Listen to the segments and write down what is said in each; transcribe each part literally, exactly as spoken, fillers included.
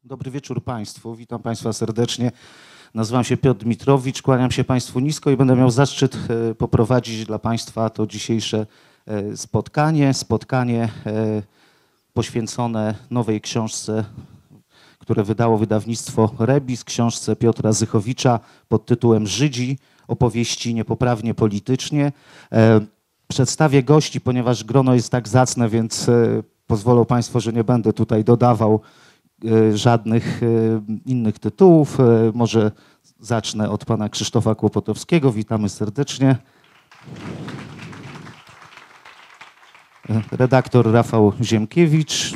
Dobry wieczór Państwu. Witam Państwa serdecznie. Nazywam się Piotr Dmitrowicz, kłaniam się Państwu nisko i będę miał zaszczyt poprowadzić dla Państwa to dzisiejsze spotkanie. Spotkanie poświęcone nowej książce, które wydało wydawnictwo Rebis, książce Piotra Zychowicza pod tytułem Żydzi, opowieści niepoprawnie politycznie. Przedstawię gości, ponieważ grono jest tak zacne, więc pozwolą Państwo, że nie będę tutaj dodawał żadnych innych tytułów. Może zacznę od pana Krzysztofa Kłopotowskiego. Witamy serdecznie. Redaktor Rafał Ziemkiewicz.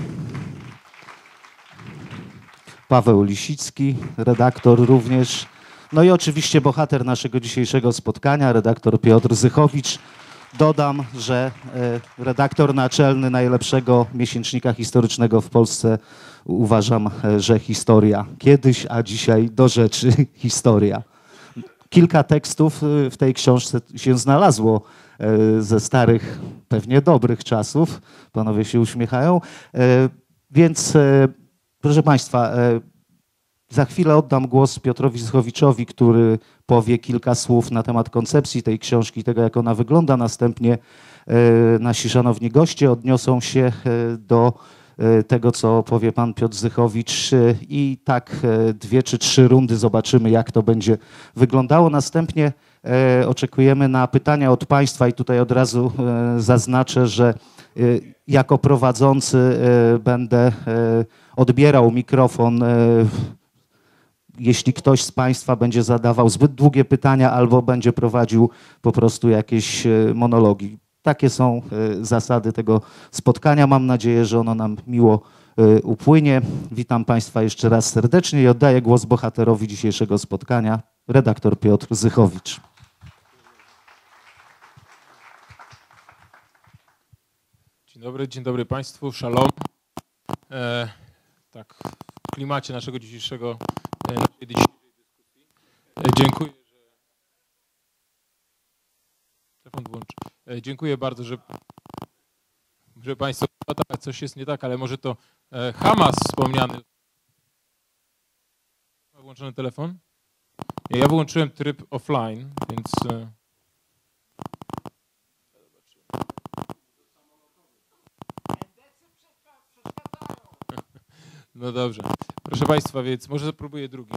Paweł Lisicki, redaktor również. No i oczywiście bohater naszego dzisiejszego spotkania, redaktor Piotr Zychowicz. Dodam, że redaktor naczelny najlepszego miesięcznika historycznego w Polsce, uważam, że historia. Kiedyś, a dzisiaj do rzeczy historia. Kilka tekstów w tej książce się znalazło ze starych, pewnie dobrych czasów. Panowie się uśmiechają. Więc proszę Państwa, za chwilę oddam głos Piotrowi Zychowiczowi, który powie kilka słów na temat koncepcji tej książki, tego jak ona wygląda. Następnie nasi szanowni goście odniosą się do tego, co powie pan Piotr Zychowicz i tak dwie czy trzy rundy zobaczymy, jak to będzie wyglądało. Następnie oczekujemy na pytania od Państwa i tutaj od razu zaznaczę, że jako prowadzący będę odbierał mikrofon, jeśli ktoś z Państwa będzie zadawał zbyt długie pytania albo będzie prowadził po prostu jakieś monologi. Takie są zasady tego spotkania. Mam nadzieję, że ono nam miło upłynie. Witam Państwa jeszcze raz serdecznie i oddaję głos bohaterowi dzisiejszego spotkania, redaktor Piotr Zychowicz. Dzień dobry, dzień dobry Państwu, shalom. E, tak, w klimacie naszego dzisiejszego naszej dzisiejszej dyskusji. E, dziękuję, że... Telefon włączy. E, dziękuję bardzo, że, że Państwo... No tak, coś jest nie tak, ale może to e, Hamas wspomniany. Włączony telefon? Nie, ja wyłączyłem tryb offline, więc... E, No dobrze. Proszę Państwa, więc może zapróbuję drugi.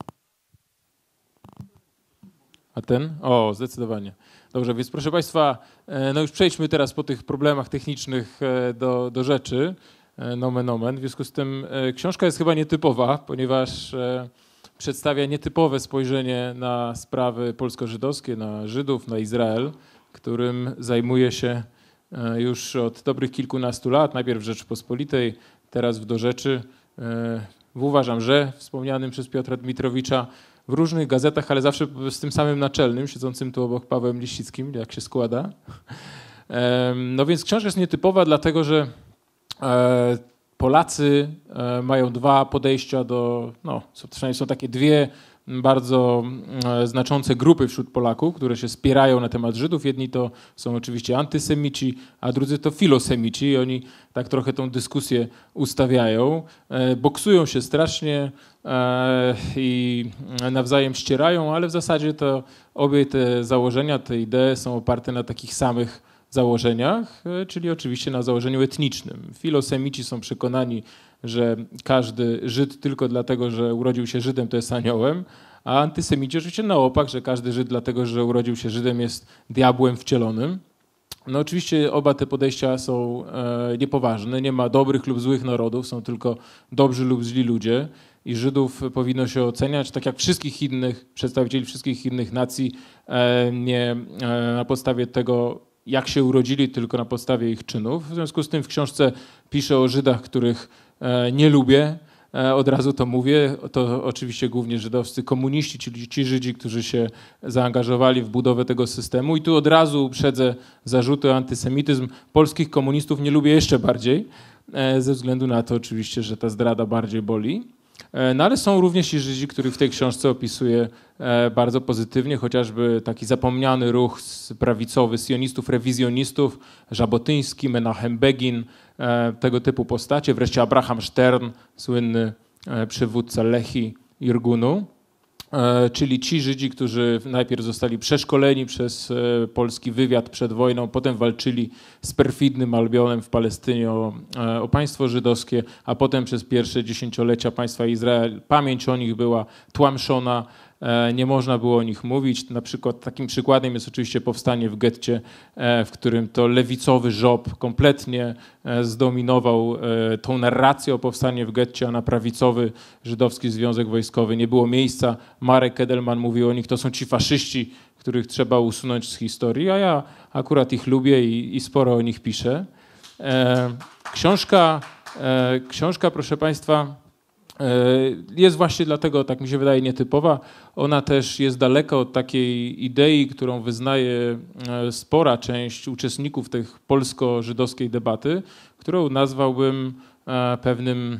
A ten? O, zdecydowanie. Dobrze, więc proszę Państwa, no już przejdźmy teraz po tych problemach technicznych do, do rzeczy. Nomen omen. W związku z tym książka jest chyba nietypowa, ponieważ przedstawia nietypowe spojrzenie na sprawy polsko-żydowskie, na Żydów, na Izrael, którym zajmuje się już od dobrych kilkunastu lat, najpierw w Rzeczypospolitej, teraz w Do Rzeczy. Uważam, że wspomnianym przez Piotra Dmitrowicza w różnych gazetach, ale zawsze z tym samym naczelnym, siedzącym tu obok Pawłem Lisickim, jak się składa. No więc książka jest nietypowa, dlatego że Polacy mają dwa podejścia do, no przynajmniej są takie dwie bardzo znaczące grupy wśród Polaków, które się spierają na temat Żydów. Jedni to są oczywiście antysemici, a drudzy to filosemici i oni tak trochę tą dyskusję ustawiają. Boksują się strasznie i nawzajem ścierają, ale w zasadzie to obie te założenia, te idee są oparte na takich samych założeniach, czyli oczywiście na założeniu etnicznym. Filosemici są przekonani, że każdy Żyd tylko dlatego, że urodził się Żydem, to jest aniołem, a antysemici oczywiście na opak, że każdy Żyd dlatego, że urodził się Żydem, jest diabłem wcielonym. No oczywiście oba te podejścia są e, niepoważne. Nie ma dobrych lub złych narodów, są tylko dobrzy lub źli ludzie i Żydów powinno się oceniać tak jak wszystkich innych przedstawicieli wszystkich innych nacji, e, nie e, na podstawie tego, jak się urodzili, tylko na podstawie ich czynów. W związku z tym w książce piszę o Żydach, których e, nie lubię. Od razu to mówię, to oczywiście głównie żydowscy komuniści, czyli ci Żydzi, którzy się zaangażowali w budowę tego systemu. I tu od razu uprzedzę zarzuty o antysemityzm. Polskich komunistów nie lubię jeszcze bardziej, ze względu na to oczywiście, że ta zdrada bardziej boli. No ale są również ci Żydzi, których w tej książce opisuję bardzo pozytywnie, chociażby taki zapomniany ruch prawicowy sionistów, rewizjonistów, Żabotyński, Menachem Begin, tego typu postacie, wreszcie Abraham Stern, słynny przywódca Lechi Irgunu, czyli ci Żydzi, którzy najpierw zostali przeszkoleni przez polski wywiad przed wojną, potem walczyli z perfidnym Albionem w Palestynie o, o państwo żydowskie, a potem przez pierwsze dziesięciolecia państwa Izrael pamięć o nich była tłamszona, nie można było o nich mówić. Na przykład takim przykładem jest oczywiście powstanie w getcie, w którym to lewicowy żob kompletnie zdominował tą narrację o powstaniu w getcie, a na prawicowy żydowski związek wojskowy nie było miejsca. Marek Edelman mówił o nich, to są ci faszyści, których trzeba usunąć z historii, a ja akurat ich lubię i, i sporo o nich piszę. Książka, książka, proszę Państwa, jest właśnie dlatego, tak mi się wydaje, nietypowa. Ona też jest daleka od takiej idei, którą wyznaje spora część uczestników tej polsko-żydowskiej debaty, którą nazwałbym pewnym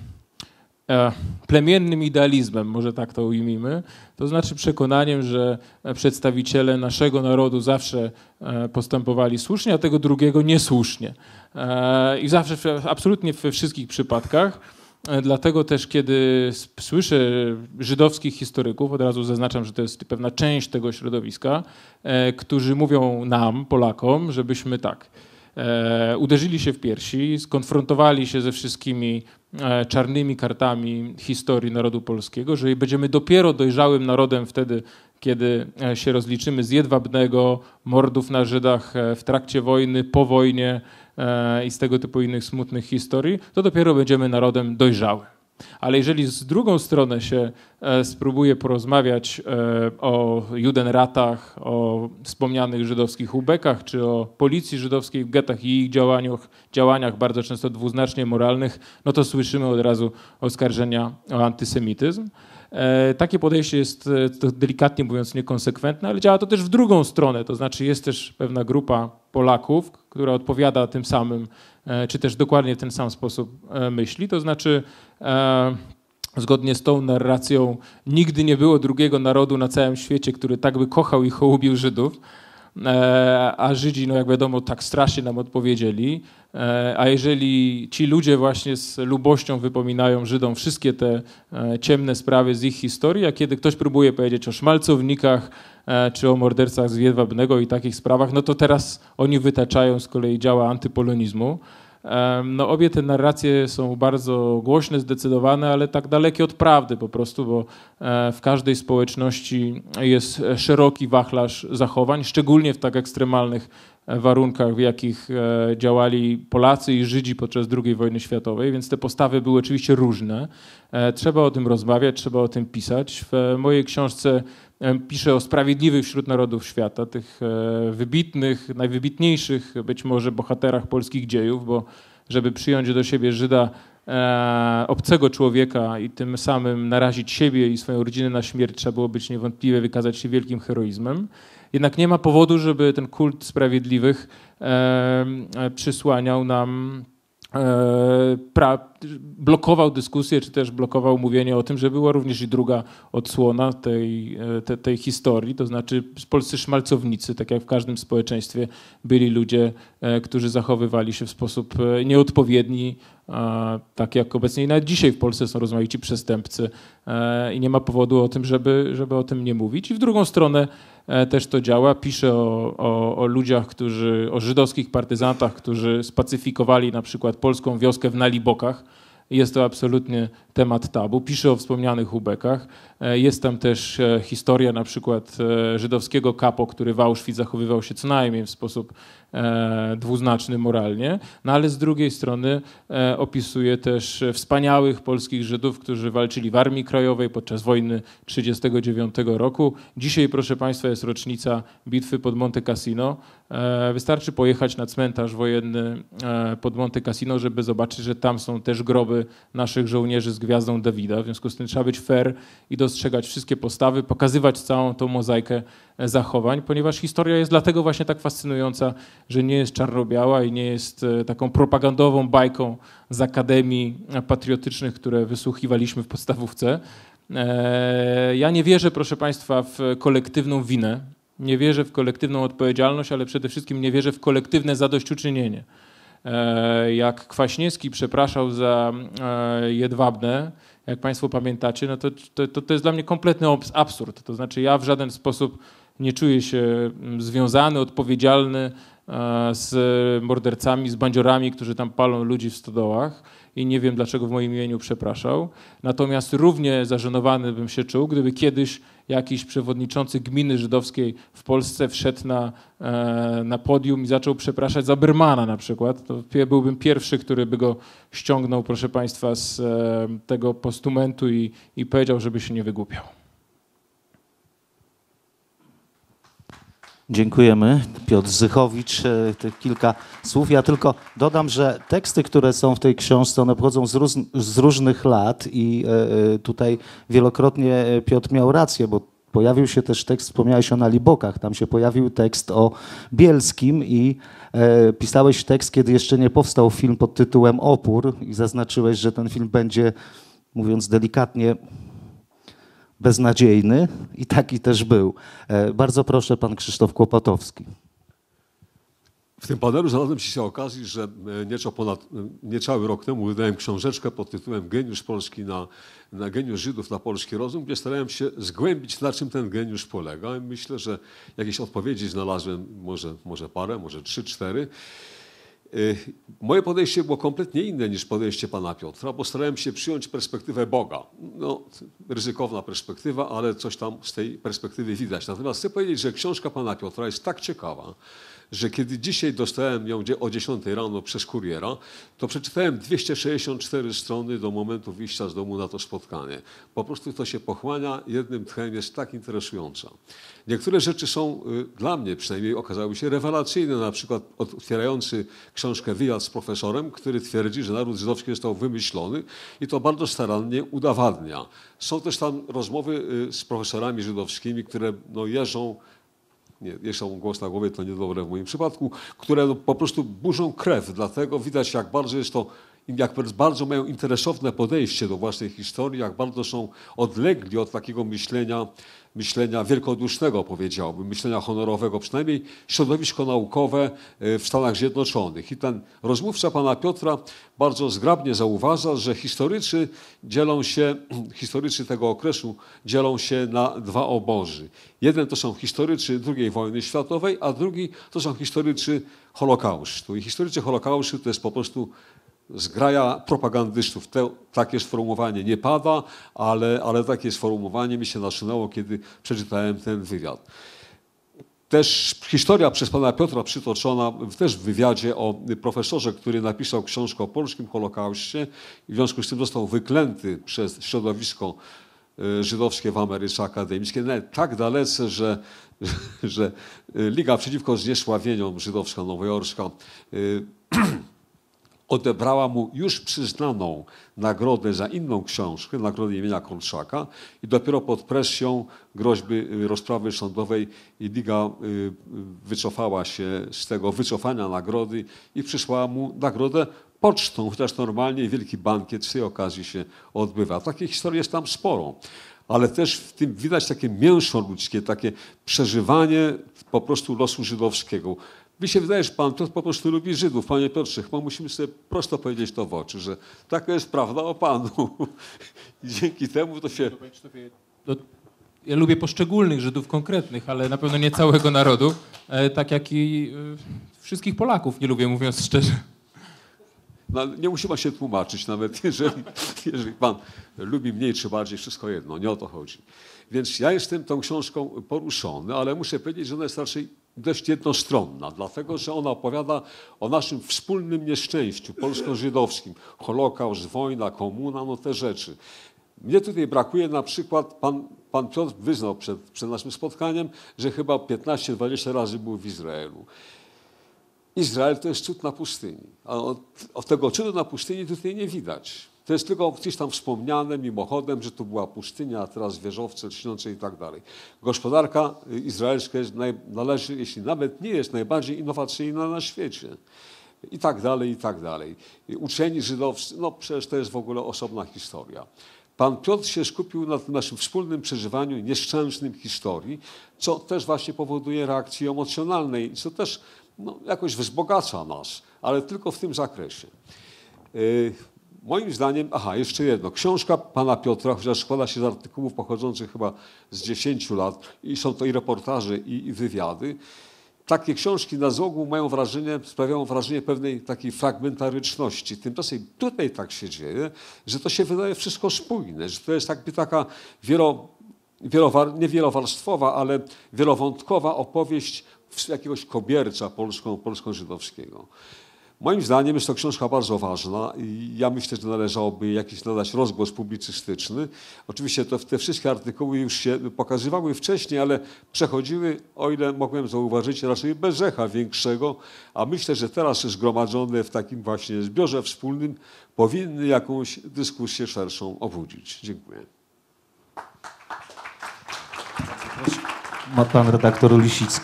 plemiennym idealizmem, może tak to ujmijmy. To znaczy przekonaniem, że przedstawiciele naszego narodu zawsze postępowali słusznie, a tego drugiego niesłusznie. I zawsze, absolutnie we wszystkich przypadkach. Dlatego też, kiedy słyszę żydowskich historyków, od razu zaznaczam, że to jest pewna część tego środowiska, którzy mówią nam, Polakom, żebyśmy tak uderzyli się w piersi, skonfrontowali się ze wszystkimi czarnymi kartami historii narodu polskiego, że będziemy dopiero dojrzałym narodem wtedy, kiedy się rozliczymy z jedwabnego, mordów na Żydach w trakcie wojny, po wojnie i z tego typu innych smutnych historii, to dopiero będziemy narodem dojrzałym. Ale jeżeli z drugą stronę się spróbuje porozmawiać o Judenratach, o wspomnianych żydowskich ubekach, czy o policji żydowskiej w getach i ich działaniach, działaniach bardzo często dwuznacznie moralnych, no to słyszymy od razu oskarżenia o antysemityzm. Takie podejście jest, to delikatnie mówiąc, niekonsekwentne, ale działa to też w drugą stronę. To znaczy jest też pewna grupa Polaków, która odpowiada tym samym, czy też dokładnie w ten sam sposób myśli. To znaczy zgodnie z tą narracją nigdy nie było drugiego narodu na całym świecie, który tak by kochał i hołubił Żydów. A Żydzi, no jak wiadomo, tak strasznie nam odpowiedzieli. A jeżeli ci ludzie właśnie z lubością wypominają Żydom wszystkie te ciemne sprawy z ich historii, a kiedy ktoś próbuje powiedzieć o szmalcownikach czy o mordercach z Jedwabnego i takich sprawach, no to teraz oni wytaczają z kolei działa antypolonizmu. No obie te narracje są bardzo głośne, zdecydowane, ale tak dalekie od prawdy po prostu, bo w każdej społeczności jest szeroki wachlarz zachowań, szczególnie w tak ekstremalnych warunkach, w jakich działali Polacy i Żydzi podczas drugiej wojny światowej, więc te postawy były oczywiście różne. Trzeba o tym rozmawiać, trzeba o tym pisać. W mojej książce piszę o sprawiedliwych wśród narodów świata, tych wybitnych, najwybitniejszych być może bohaterach polskich dziejów, bo żeby przyjąć do siebie Żyda, e, obcego człowieka i tym samym narazić siebie i swoją rodzinę na śmierć, trzeba było być niewątpliwie wykazać się wielkim heroizmem. Jednak nie ma powodu, żeby ten kult sprawiedliwych e, przysłaniał nam Pra, blokował dyskusję, czy też blokował mówienie o tym, że była również i druga odsłona tej, te, tej historii, to znaczy polscy szmalcownicy, tak jak w każdym społeczeństwie, byli ludzie, którzy zachowywali się w sposób nieodpowiedni, tak jak obecnie i nawet dzisiaj w Polsce są rozmaici przestępcy i nie ma powodu o tym, żeby, żeby o tym nie mówić. I w drugą stronę też to działa. Piszę o, o, o ludziach, którzy, o żydowskich partyzantach, którzy spacyfikowali na przykład polską wioskę w Nalibokach. Jest to absolutnie temat tabu. Piszę o wspomnianych ubekach. Jest tam też historia na przykład żydowskiego kapo, który w Auschwitz zachowywał się co najmniej w sposób dwuznaczny moralnie, no ale z drugiej strony opisuje też wspaniałych polskich Żydów, którzy walczyli w Armii Krajowej podczas wojny tysiąc dziewięćset trzydziestego dziewiątego roku. Dzisiaj, proszę Państwa, jest rocznica bitwy pod Monte Cassino. Wystarczy pojechać na cmentarz wojenny pod Monte Cassino, żeby zobaczyć, że tam są też groby naszych żołnierzy z gwiazdą Dawida. W związku z tym trzeba być fair i dostrzegać wszystkie postawy, pokazywać całą tą mozaikę zachowań, ponieważ historia jest dlatego właśnie tak fascynująca, że nie jest czarno-biała i nie jest taką propagandową bajką z akademii patriotycznych, które wysłuchiwaliśmy w podstawówce. Ja nie wierzę, proszę Państwa, w kolektywną winę. Nie wierzę w kolektywną odpowiedzialność, ale przede wszystkim nie wierzę w kolektywne zadośćuczynienie. Jak Kwaśniewski przepraszał za Jedwabne jak państwo pamiętacie, no to, to, to jest dla mnie kompletny absurd. To znaczy ja w żaden sposób nie czuję się związany, odpowiedzialny z mordercami, z bandziorami, którzy tam palą ludzi w stodołach i nie wiem, dlaczego w moim imieniu przepraszał. Natomiast równie zażenowany bym się czuł, gdyby kiedyś jakiś przewodniczący gminy żydowskiej w Polsce wszedł na, na podium i zaczął przepraszać za Bermana na przykład. To byłbym pierwszy, który by go ściągnął, proszę państwa, z tego postumentu i, i powiedział, żeby się nie wygłupiał. Dziękujemy. Piotr Zychowicz, tych kilka słów. Ja tylko dodam, że teksty, które są w tej książce, one pochodzą z, róz, z różnych lat i tutaj wielokrotnie Piotr miał rację, bo pojawił się też tekst, wspomniałeś o Nalibokach, tam się pojawił tekst o Bielskim i e, pisałeś tekst, kiedy jeszcze nie powstał film pod tytułem Opór i zaznaczyłeś, że ten film będzie, mówiąc delikatnie, beznadziejny i taki też był. E, bardzo proszę, pan Krzysztof Kłopotowski. W tym panelu znalazłem się okazji, że nieco ponad, niecały rok temu wydałem książeczkę pod tytułem Geniusz Polski na, na geniusz Żydów na polski rozum, gdzie starałem się zgłębić, na czym ten geniusz polega. I myślę, że jakieś odpowiedzi znalazłem, może, może parę, może trzy, cztery. Moje podejście było kompletnie inne niż podejście pana Piotra, bo starałem się przyjąć perspektywę Boga. No, ryzykowna perspektywa, ale coś tam z tej perspektywy widać. Natomiast chcę powiedzieć, że książka pana Piotra jest tak ciekawa, że kiedy dzisiaj dostałem ją o dziesiątej rano przez kuriera, to przeczytałem dwieście sześćdziesiąt cztery strony do momentu wyjścia z domu na to spotkanie. Po prostu to się pochłania jednym tchem, jest tak interesująca. Niektóre rzeczy są dla mnie przynajmniej okazały się rewelacyjne, na przykład otwierający książkę wywiad z profesorem, który twierdzi, że naród żydowski został wymyślony i to bardzo starannie udowadnia. Są też tam rozmowy z profesorami żydowskimi, które no, jeżdżą, nie, jeszcze mam głos na głowie, to niedobre w moim przypadku, które no, po prostu burzą krew, dlatego widać, jak bardzo jest to, jak bardzo mają interesowne podejście do własnej historii, jak bardzo są odlegli od takiego myślenia, myślenia wielkodusznego, powiedziałbym, myślenia honorowego, przynajmniej środowisko naukowe w Stanach Zjednoczonych. I ten rozmówca pana Piotra bardzo zgrabnie zauważa, że historycy dzielą się, historycy tego okresu dzielą się na dwa obozy. Jeden to są historycy drugiej wojny światowej, a drugi to są historycy Holokaustu. I historycy Holokaustu to jest po prostu zgraja propagandystów. Te, takie sformułowanie nie pada, ale, ale takie sformułowanie mi się nasunęło, kiedy przeczytałem ten wywiad. Też historia przez pana Piotra przytoczona też w wywiadzie o profesorze, który napisał książkę o polskim Holokauście i w związku z tym został wyklęty przez środowisko żydowskie w Ameryce akademickiej, nawet tak dalece, że, że Liga Przeciwko Zniesławieniom żydowska nowojorska odebrała mu już przyznaną nagrodę za inną książkę, nagrodę imienia Kolczaka i dopiero pod presją groźby rozprawy sądowej Liga wycofała się z tego wycofania nagrody i przysłała mu nagrodę pocztą, chociaż normalnie wielki bankiet z tej okazji się odbywa. Takiej historii jest tam sporo, ale też w tym widać takie mięso ludzkie, takie przeżywanie po prostu losu żydowskiego. Mi się wydaje, że pan Piotr po prostu lubi Żydów. Panie Piotrze, chyba musimy sobie prosto powiedzieć to w oczy, że taka jest prawda o panu. I dzięki temu to się... Ja lubię poszczególnych Żydów konkretnych, ale na pewno nie całego narodu, tak jak i wszystkich Polaków nie lubię, mówiąc szczerze. No, nie musimy się tłumaczyć, nawet jeżeli, jeżeli pan lubi mniej czy bardziej, wszystko jedno, nie o to chodzi. Więc ja jestem tą książką poruszony, ale muszę powiedzieć, że ona jest raczej dość jednostronna, dlatego że ona opowiada o naszym wspólnym nieszczęściu polsko-żydowskim. Holokaust, wojna, komuna, no te rzeczy. Mnie tutaj brakuje na przykład, pan, pan Piotr wyznał przed, przed naszym spotkaniem, że chyba piętnaście dwadzieścia razy był w Izraelu. Izrael to jest cud na pustyni, a od, od tego cudu na pustyni tutaj nie widać. To jest tylko gdzieś tam wspomniane mimochodem, że tu była pustynia, a teraz wieżowce lśniące i tak dalej. Gospodarka izraelska jest naj, należy, jeśli nawet nie jest najbardziej innowacyjna na świecie. I tak dalej, i tak dalej. Uczeni żydowscy, no przecież to jest w ogóle osobna historia. Pan Piotr się skupił na tym naszym wspólnym przeżywaniu nieszczęsnym historii, co też właśnie powoduje reakcje emocjonalne i co też no, jakoś wzbogaca nas, ale tylko w tym zakresie. Moim zdaniem, aha, jeszcze jedno. Książka pana Piotra, chociaż składa się z artykułów pochodzących chyba z dziesięciu lat i są to i reportaże, i, i wywiady. Takie książki na z ogół mają wrażenie, sprawiają wrażenie pewnej takiej fragmentaryczności. Tymczasem tutaj tak się dzieje, że to się wydaje wszystko spójne, że to jest jakby taka wielo, wielowar, nie wielowarstwowa, ale wielowątkowa opowieść jakiegoś kobierca polsko, polsko-żydowskiego. Moim zdaniem jest to książka bardzo ważna i ja myślę, że należałoby jakiś nadać rozgłos publicystyczny. Oczywiście to, te wszystkie artykuły już się pokazywały wcześniej, ale przechodziły, o ile mogłem zauważyć, raczej bez echa większego, a myślę, że teraz zgromadzone w takim właśnie zbiorze wspólnym powinny jakąś dyskusję szerszą obudzić. Dziękuję. Ma pan redaktor Lisicki.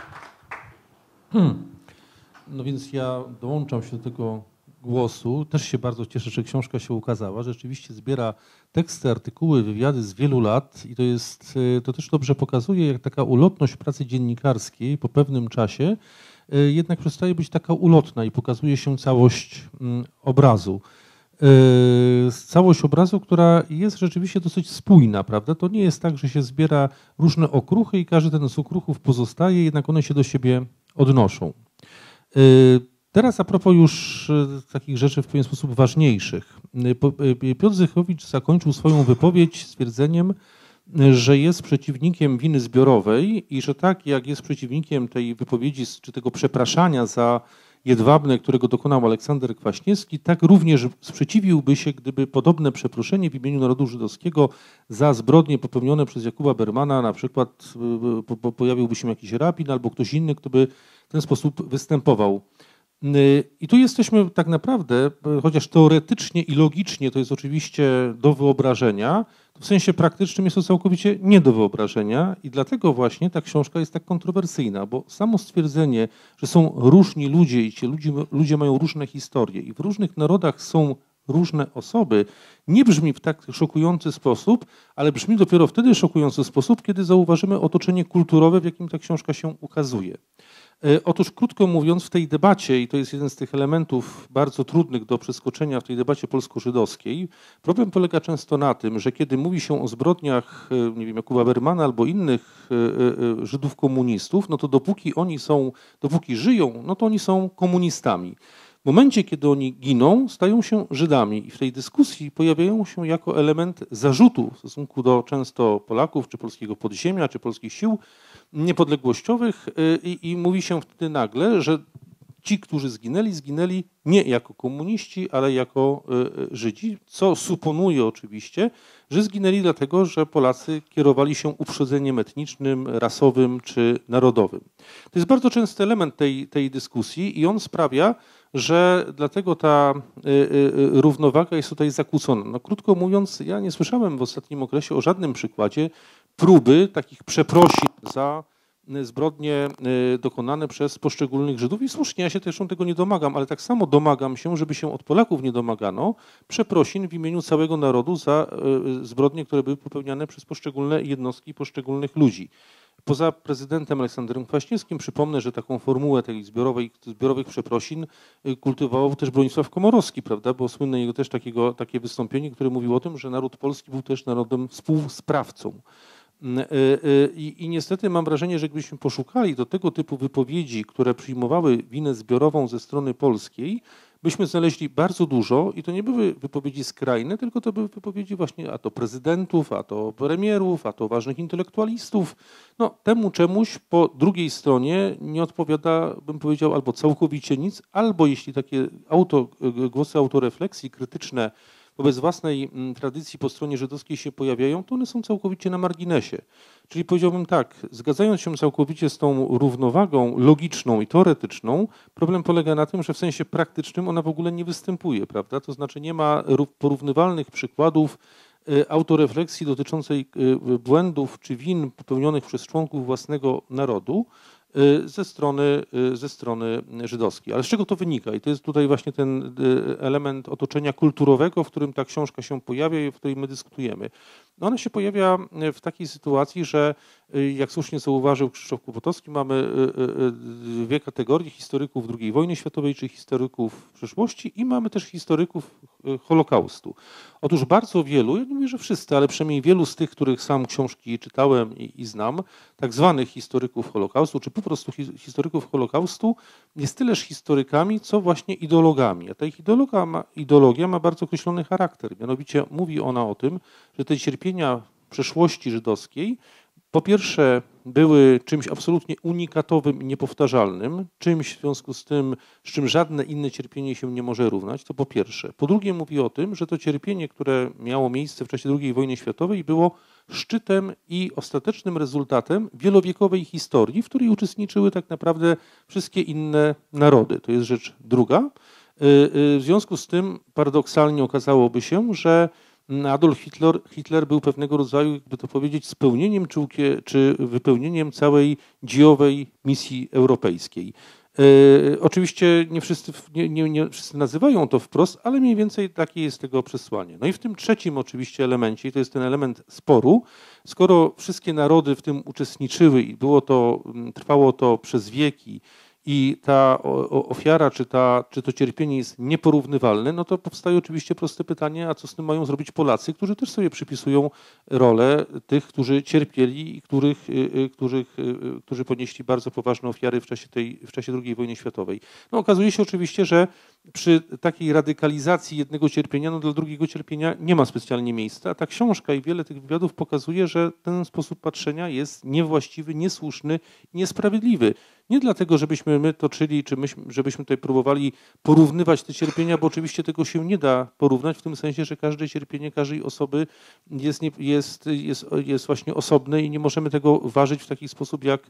Hmm. No więc ja dołączam się do tego głosu. Też się bardzo cieszę, że książka się ukazała. Rzeczywiście zbiera teksty, artykuły, wywiady z wielu lat i to jest, to też dobrze pokazuje, jak taka ulotność pracy dziennikarskiej po pewnym czasie jednak przestaje być taka ulotna i pokazuje się całość obrazu. Całość obrazu, która jest rzeczywiście dosyć spójna, prawda? To nie jest tak, że się zbiera różne okruchy i każdy ten z okruchów pozostaje, jednak one się do siebie odnoszą. Teraz a propos już takich rzeczy w pewien sposób ważniejszych. Piotr Zychowicz zakończył swoją wypowiedź stwierdzeniem, że jest przeciwnikiem winy zbiorowej i że tak jak jest przeciwnikiem tej wypowiedzi czy tego przepraszania za Jedwabne, którego dokonał Aleksander Kwaśniewski, tak również sprzeciwiłby się, gdyby podobne przeproszenie w imieniu narodu żydowskiego za zbrodnie popełnione przez Jakuba Bermana, na przykład pojawiłby się jakiś rabin albo ktoś inny, kto by w ten sposób występował. I tu jesteśmy tak naprawdę, chociaż teoretycznie i logicznie to jest oczywiście do wyobrażenia, to w sensie praktycznym jest to całkowicie nie do wyobrażenia i dlatego właśnie ta książka jest tak kontrowersyjna, bo samo stwierdzenie, że są różni ludzie i ci ludzie, ludzie mają różne historie i w różnych narodach są różne osoby, nie brzmi w tak szokujący sposób, ale brzmi dopiero wtedy szokujący sposób, kiedy zauważymy otoczenie kulturowe, w jakim ta książka się ukazuje. Otóż krótko mówiąc, w tej debacie, i to jest jeden z tych elementów bardzo trudnych do przeskoczenia w tej debacie polsko-żydowskiej, problem polega często na tym, że kiedy mówi się o zbrodniach, nie wiem, Jakuba Bermana albo innych Żydów komunistów, no to dopóki oni są, dopóki żyją, no to oni są komunistami. W momencie, kiedy oni giną, stają się Żydami i w tej dyskusji pojawiają się jako element zarzutu w stosunku do często Polaków, czy polskiego podziemia, czy polskich sił niepodległościowych i, i mówi się wtedy nagle, że ci, którzy zginęli, zginęli nie jako komuniści, ale jako Żydzi, co suponuje oczywiście, że zginęli dlatego, że Polacy kierowali się uprzedzeniem etnicznym, rasowym czy narodowym. To jest bardzo częsty element tej, tej dyskusji i on sprawia, że dlatego ta równowaga jest tutaj zakłócona. No, krótko mówiąc, ja nie słyszałem w ostatnim okresie o żadnym przykładzie próby takich przeprosin za zbrodnie dokonane przez poszczególnych Żydów i słusznie, ja się zresztą tego nie domagam, ale tak samo domagam się, żeby się od Polaków nie domagano przeprosin w imieniu całego narodu za zbrodnie, które były popełniane przez poszczególne jednostki, poszczególnych ludzi. Poza prezydentem Aleksandrem Kwaśniewskim przypomnę, że taką formułę tej zbiorowej, zbiorowych przeprosin kultywował też Bronisław Komorowski, prawda, bo słynne jego też takiego, takie wystąpienie, które mówiło o tym, że naród polski był też narodem współsprawcą. I, I niestety mam wrażenie, że gdybyśmy poszukali do tego typu wypowiedzi, które przyjmowały winę zbiorową ze strony polskiej, byśmy znaleźli bardzo dużo i to nie były wypowiedzi skrajne, tylko to były wypowiedzi właśnie a to prezydentów, a to premierów, a to ważnych intelektualistów. No, temu czemuś po drugiej stronie nie odpowiada, bym powiedział, albo całkowicie nic, albo jeśli takie auto, głosy autorefleksji krytyczne wobec własnej tradycji po stronie żydowskiej się pojawiają, to one są całkowicie na marginesie. Czyli powiedziałbym tak, zgadzając się całkowicie z tą równowagą logiczną i teoretyczną, problem polega na tym, że w sensie praktycznym ona w ogóle nie występuje, prawda? To znaczy nie ma porównywalnych przykładów autorefleksji dotyczącej błędów czy win popełnionych przez członków własnego narodu. ze strony, ze strony żydowskiej. Ale z czego to wynika? I to jest tutaj właśnie ten element otoczenia kulturowego, w którym ta książka się pojawia i w której my dyskutujemy. No ona się pojawia w takiej sytuacji, że jak słusznie zauważył Krzysztof Kłopotowski, mamy dwie kategorie historyków drugiej wojny światowej, czy historyków przeszłości i mamy też historyków Holokaustu. Otóż bardzo wielu, ja nie mówię, że wszyscy, ale przynajmniej wielu z tych, których sam książki czytałem i, i znam, tak zwanych historyków Holokaustu, czy po prostu historyków Holokaustu, jest tyleż historykami, co właśnie ideologami. A ta ich ideologia ma, ideologia ma bardzo określony charakter. Mianowicie mówi ona o tym, że te cierpienia przeszłości żydowskiej po pierwsze były czymś absolutnie unikatowym i niepowtarzalnym, czymś w związku z tym, z czym żadne inne cierpienie się nie może równać, to po pierwsze. Po drugie mówi o tym, że to cierpienie, które miało miejsce w czasie drugiej wojny światowej, było szczytem i ostatecznym rezultatem wielowiekowej historii, w której uczestniczyły tak naprawdę wszystkie inne narody. To jest rzecz druga. W związku z tym paradoksalnie okazałoby się, że Adolf Hitler, Hitler był pewnego rodzaju, jakby to powiedzieć, spełnieniem czy, czy wypełnieniem całej dziejowej misji europejskiej. E, oczywiście nie wszyscy, nie, nie, nie wszyscy nazywają to wprost, ale mniej więcej takie jest tego przesłanie. No i w tym trzecim oczywiście elemencie, to jest ten element sporu, skoro wszystkie narody w tym uczestniczyły i było to, trwało to przez wieki, i ta ofiara, czy, ta, czy to cierpienie jest nieporównywalne, no to powstaje oczywiście proste pytanie, a co z tym mają zrobić Polacy, którzy też sobie przypisują rolę tych, którzy cierpieli i których, których, którzy ponieśli bardzo poważne ofiary w czasie, tej, w czasie drugiej wojny światowej. No, okazuje się oczywiście, że przy takiej radykalizacji jednego cierpienia, no dla drugiego cierpienia nie ma specjalnie miejsca, a ta książka i wiele tych wywiadów pokazuje, że ten sposób patrzenia jest niewłaściwy, niesłuszny i niesprawiedliwy. Nie dlatego, żebyśmy my toczyli, czy myśmy, żebyśmy tutaj próbowali porównywać te cierpienia, bo oczywiście tego się nie da porównać w tym sensie, że każde cierpienie każdej osoby jest, nie, jest, jest, jest właśnie osobne i nie możemy tego ważyć w taki sposób, jak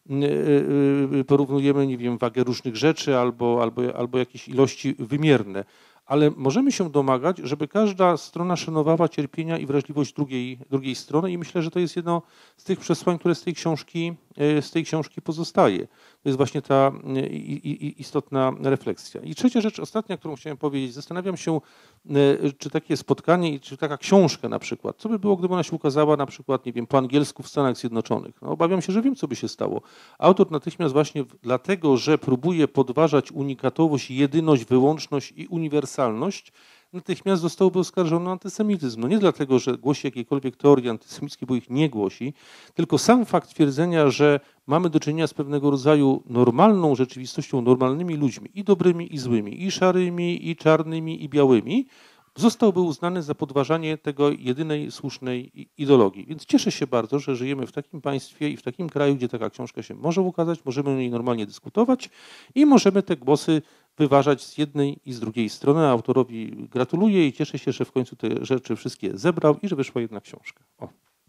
porównujemy, nie wiem, wagę różnych rzeczy albo, albo, albo jakieś ilości wymierne. Ale możemy się domagać, żeby każda strona szanowała cierpienia i wrażliwość drugiej, drugiej strony i myślę, że to jest jedno z tych przesłań, które z tej książki, z tej książki pozostaje. To jest właśnie ta istotna refleksja. I trzecia rzecz, ostatnia, którą chciałem powiedzieć, zastanawiam się, czy takie spotkanie, czy taka książka na przykład, co by było, gdyby ona się ukazała na przykład, nie wiem, po angielsku w Stanach Zjednoczonych. No, obawiam się, że wiem, co by się stało. Autor natychmiast właśnie dlatego, że próbuje podważać unikatowość, jedyność, wyłączność i uniwersalność, natychmiast zostałby oskarżony o antysemityzm. No nie dlatego, że głosi jakiekolwiek teorie antysemickie, bo ich nie głosi, tylko sam fakt twierdzenia, że mamy do czynienia z pewnego rodzaju normalną rzeczywistością, normalnymi ludźmi, i dobrymi, i złymi, i szarymi, i czarnymi, i białymi, zostałby uznany za podważanie tego jedynej słusznej ideologii. Więc cieszę się bardzo, że żyjemy w takim państwie i w takim kraju, gdzie taka książka się może ukazać, możemy o niej normalnie dyskutować i możemy te głosy wyważać z jednej i z drugiej strony. Autorowi gratuluję i cieszę się, że w końcu te rzeczy wszystkie zebrał i że wyszła jedna książka. O.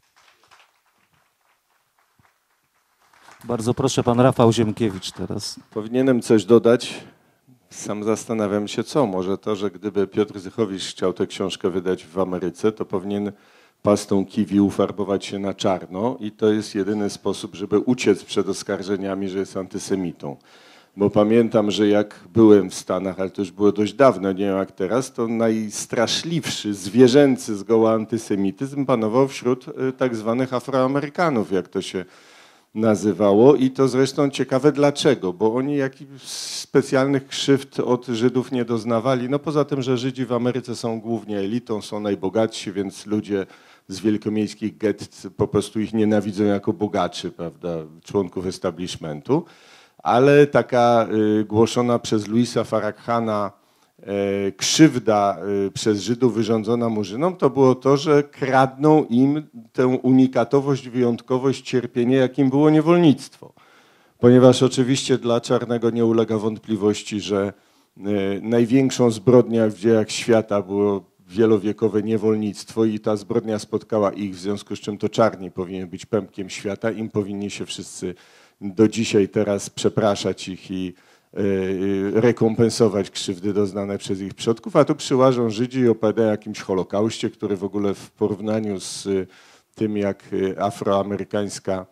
Bardzo proszę, pan Rafał Ziemkiewicz teraz. Powinienem coś dodać. Sam zastanawiam się co. Może to, że gdyby Piotr Zychowicz chciał tę książkę wydać w Ameryce, to powinien pastą kiwi ufarbować się na czarno i to jest jedyny sposób, żeby uciec przed oskarżeniami, że jest antysemitą. Bo pamiętam, że jak byłem w Stanach, ale to już było dość dawno, nie wiem jak teraz, to najstraszliwszy, zwierzęcy zgoła antysemityzm panował wśród tak zwanych Afroamerykanów, jak to się nazywało. I to zresztą ciekawe dlaczego, bo oni jakichś specjalnych krzywd od Żydów nie doznawali. No poza tym, że Żydzi w Ameryce są głównie elitą, są najbogatsi, więc ludzie z wielkomiejskich gett po prostu ich nienawidzą jako bogaczy, prawda, członków establishmentu. Ale taka y, głoszona przez Louisa Farrakhana y, krzywda y, przez Żydów wyrządzona Murzynom, to było to, że kradną im tę unikatowość, wyjątkowość, cierpienie, jakim było niewolnictwo. Ponieważ oczywiście dla Czarnego nie ulega wątpliwości, że y, największą zbrodnią w dziejach świata było wielowiekowe niewolnictwo i ta zbrodnia spotkała ich, w związku z czym to czarni powinien być pępkiem świata, im powinni się wszyscy do dzisiaj teraz przepraszać ich i y, rekompensować krzywdy doznane przez ich przodków, a tu przyłażą Żydzi i opowiadają o jakimś Holokauście, który w ogóle w porównaniu z tym, jak afroamerykańska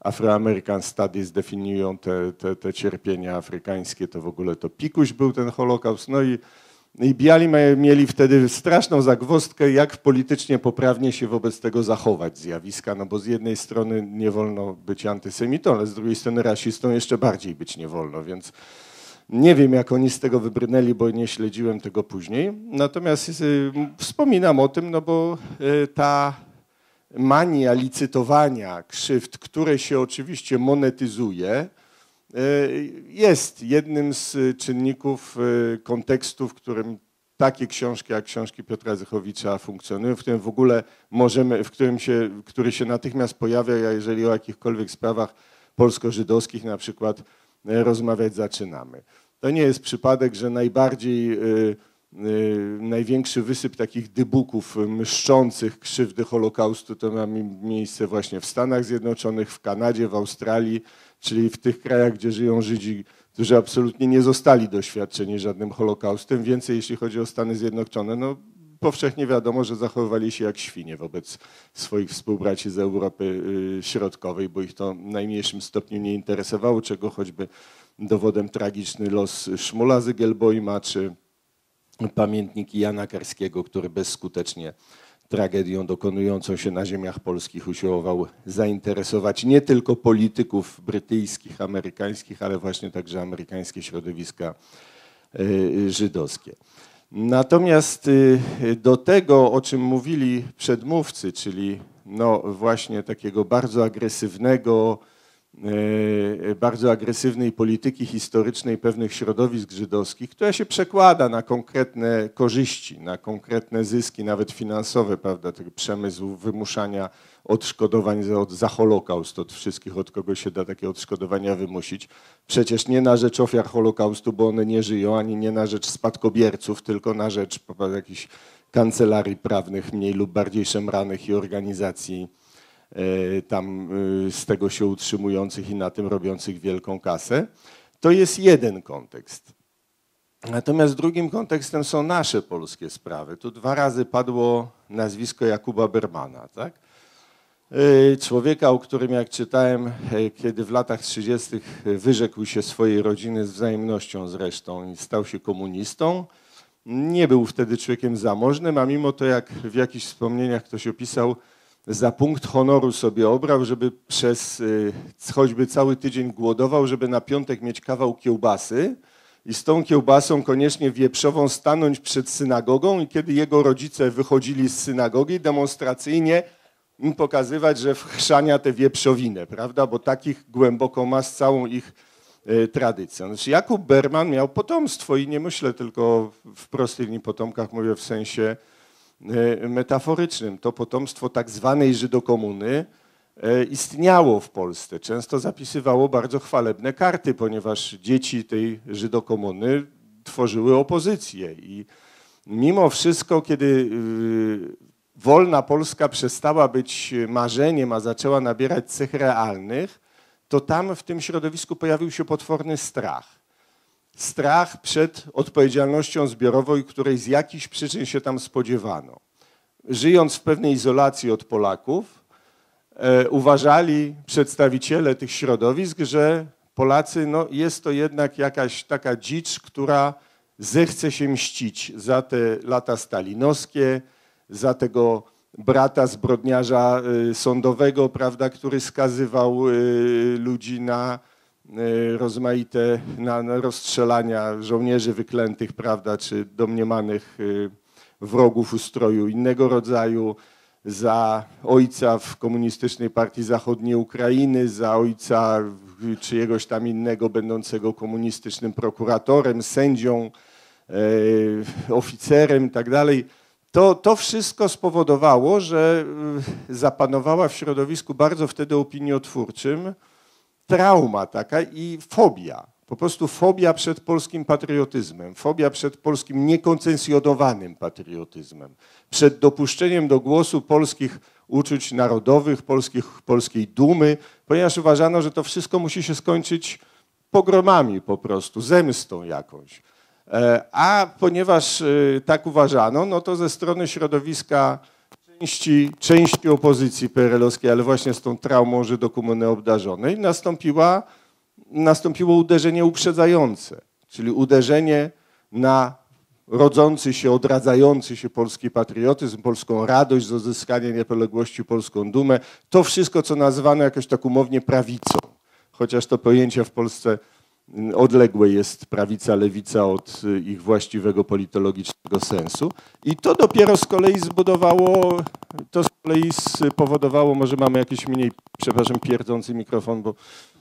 Afro-American Studies definiują te, te, te cierpienia afrykańskie, to w ogóle to pikuś był ten Holokaust. No i, i biali mieli wtedy straszną zagwozdkę, jak politycznie poprawnie się wobec tego zachować zjawiska, no bo z jednej strony nie wolno być antysemitą, ale z drugiej strony rasistą jeszcze bardziej być nie wolno, więc nie wiem, jak oni z tego wybrnęli, bo nie śledziłem tego później. Natomiast y, wspominam o tym, no bo y, ta mania licytowania krzywd, które się oczywiście monetyzuje, jest jednym z czynników kontekstu, w którym takie książki jak książki Piotra Zychowicza funkcjonują, w którym w ogóle możemy, w którym się, który się natychmiast pojawia, jeżeli o jakichkolwiek sprawach polsko-żydowskich na przykład rozmawiać zaczynamy. To nie jest przypadek, że najbardziej największy wysyp takich dybuków mszczących krzywdy Holokaustu to ma miejsce właśnie w Stanach Zjednoczonych, w Kanadzie, w Australii, czyli w tych krajach, gdzie żyją Żydzi, którzy absolutnie nie zostali doświadczeni żadnym Holokaustem. Więcej jeśli chodzi o Stany Zjednoczone, no powszechnie wiadomo, że zachowywali się jak świnie wobec swoich współbraci z Europy Środkowej, bo ich to w najmniejszym stopniu nie interesowało, czego choćby dowodem tragiczny los Szmula Zygielbojma, czy pamiętniki Jana Karskiego, który bezskutecznie tragedią dokonującą się na ziemiach polskich usiłował zainteresować nie tylko polityków brytyjskich, amerykańskich, ale właśnie także amerykańskie środowiska żydowskie. Natomiast do tego, o czym mówili przedmówcy, czyli no właśnie takiego bardzo agresywnego, bardzo agresywnej polityki historycznej pewnych środowisk żydowskich, która się przekłada na konkretne korzyści, na konkretne zyski, nawet finansowe, prawda, ten przemysł wymuszania odszkodowań za, za Holokaust od wszystkich, od kogo się da takie odszkodowania wymusić. Przecież nie na rzecz ofiar Holokaustu, bo one nie żyją, ani nie na rzecz spadkobierców, tylko na rzecz prawda, jakichś kancelarii prawnych, mniej lub bardziej szemranych i organizacji tam z tego się utrzymujących i na tym robiących wielką kasę. To jest jeden kontekst. Natomiast drugim kontekstem są nasze polskie sprawy. Tu dwa razy padło nazwisko Jakuba Bermana. Tak? Człowieka, o którym jak czytałem, kiedy w latach trzydziestych wyrzekł się swojej rodziny z wzajemnością zresztą i stał się komunistą. Nie był wtedy człowiekiem zamożnym, a mimo to, jak w jakichś wspomnieniach ktoś opisał, za punkt honoru sobie obrał, żeby przez choćby cały tydzień głodował, żeby na piątek mieć kawał kiełbasy i z tą kiełbasą koniecznie wieprzową stanąć przed synagogą i kiedy jego rodzice wychodzili z synagogi, demonstracyjnie im pokazywać, że wchrzania tę wieprzowinę, prawda, bo takich głęboko ma z całą ich tradycją. Znaczy Jakub Berman miał potomstwo i nie myślę tylko w prostej linii potomkach, mówię w sensie metaforycznym. To potomstwo tak zwanej Żydokomuny istniało w Polsce. Często zapisywało bardzo chwalebne karty, ponieważ dzieci tej Żydokomuny tworzyły opozycję. I mimo wszystko, kiedy wolna Polska przestała być marzeniem, a zaczęła nabierać cech realnych, to tam w tym środowisku pojawił się potworny strach. Strach przed odpowiedzialnością zbiorową, której z jakichś przyczyn się tam spodziewano. Żyjąc w pewnej izolacji od Polaków, e, uważali przedstawiciele tych środowisk, że Polacy, no jest to jednak jakaś taka dzicz, która zechce się mścić za te lata stalinowskie, za tego brata zbrodniarza y, sądowego, prawda, który skazywał y, ludzi na rozmaite na, na rozstrzelania żołnierzy wyklętych, prawda, czy domniemanych wrogów ustroju innego rodzaju, za ojca w Komunistycznej Partii Zachodniej Ukrainy, za ojca czyjegoś tam innego będącego komunistycznym prokuratorem, sędzią, e, oficerem i tak dalej. To, to wszystko spowodowało, że zapanowała w środowisku bardzo wtedy opiniotwórczym trauma taka i fobia, po prostu fobia przed polskim patriotyzmem, fobia przed polskim niekoncesjonowanym patriotyzmem, przed dopuszczeniem do głosu polskich uczuć narodowych, polskich, polskiej dumy, ponieważ uważano, że to wszystko musi się skończyć pogromami po prostu, zemstą jakąś. A ponieważ tak uważano, no to ze strony środowiska części, części opozycji P R L-owskiej, ale właśnie z tą traumą żydokomuny obdarzonej, nastąpiła, nastąpiło uderzenie uprzedzające, czyli uderzenie na rodzący się, odradzający się polski patriotyzm, polską radość z odzyskania niepodległości, polską dumę. To wszystko, co nazywano jakoś tak umownie prawicą, chociaż to pojęcie w Polsce odległe jest prawica, lewica od ich właściwego politologicznego sensu. I to dopiero z kolei zbudowało, to z kolei spowodowało, może mamy jakiś mniej, przepraszam, pierdzący mikrofon, bo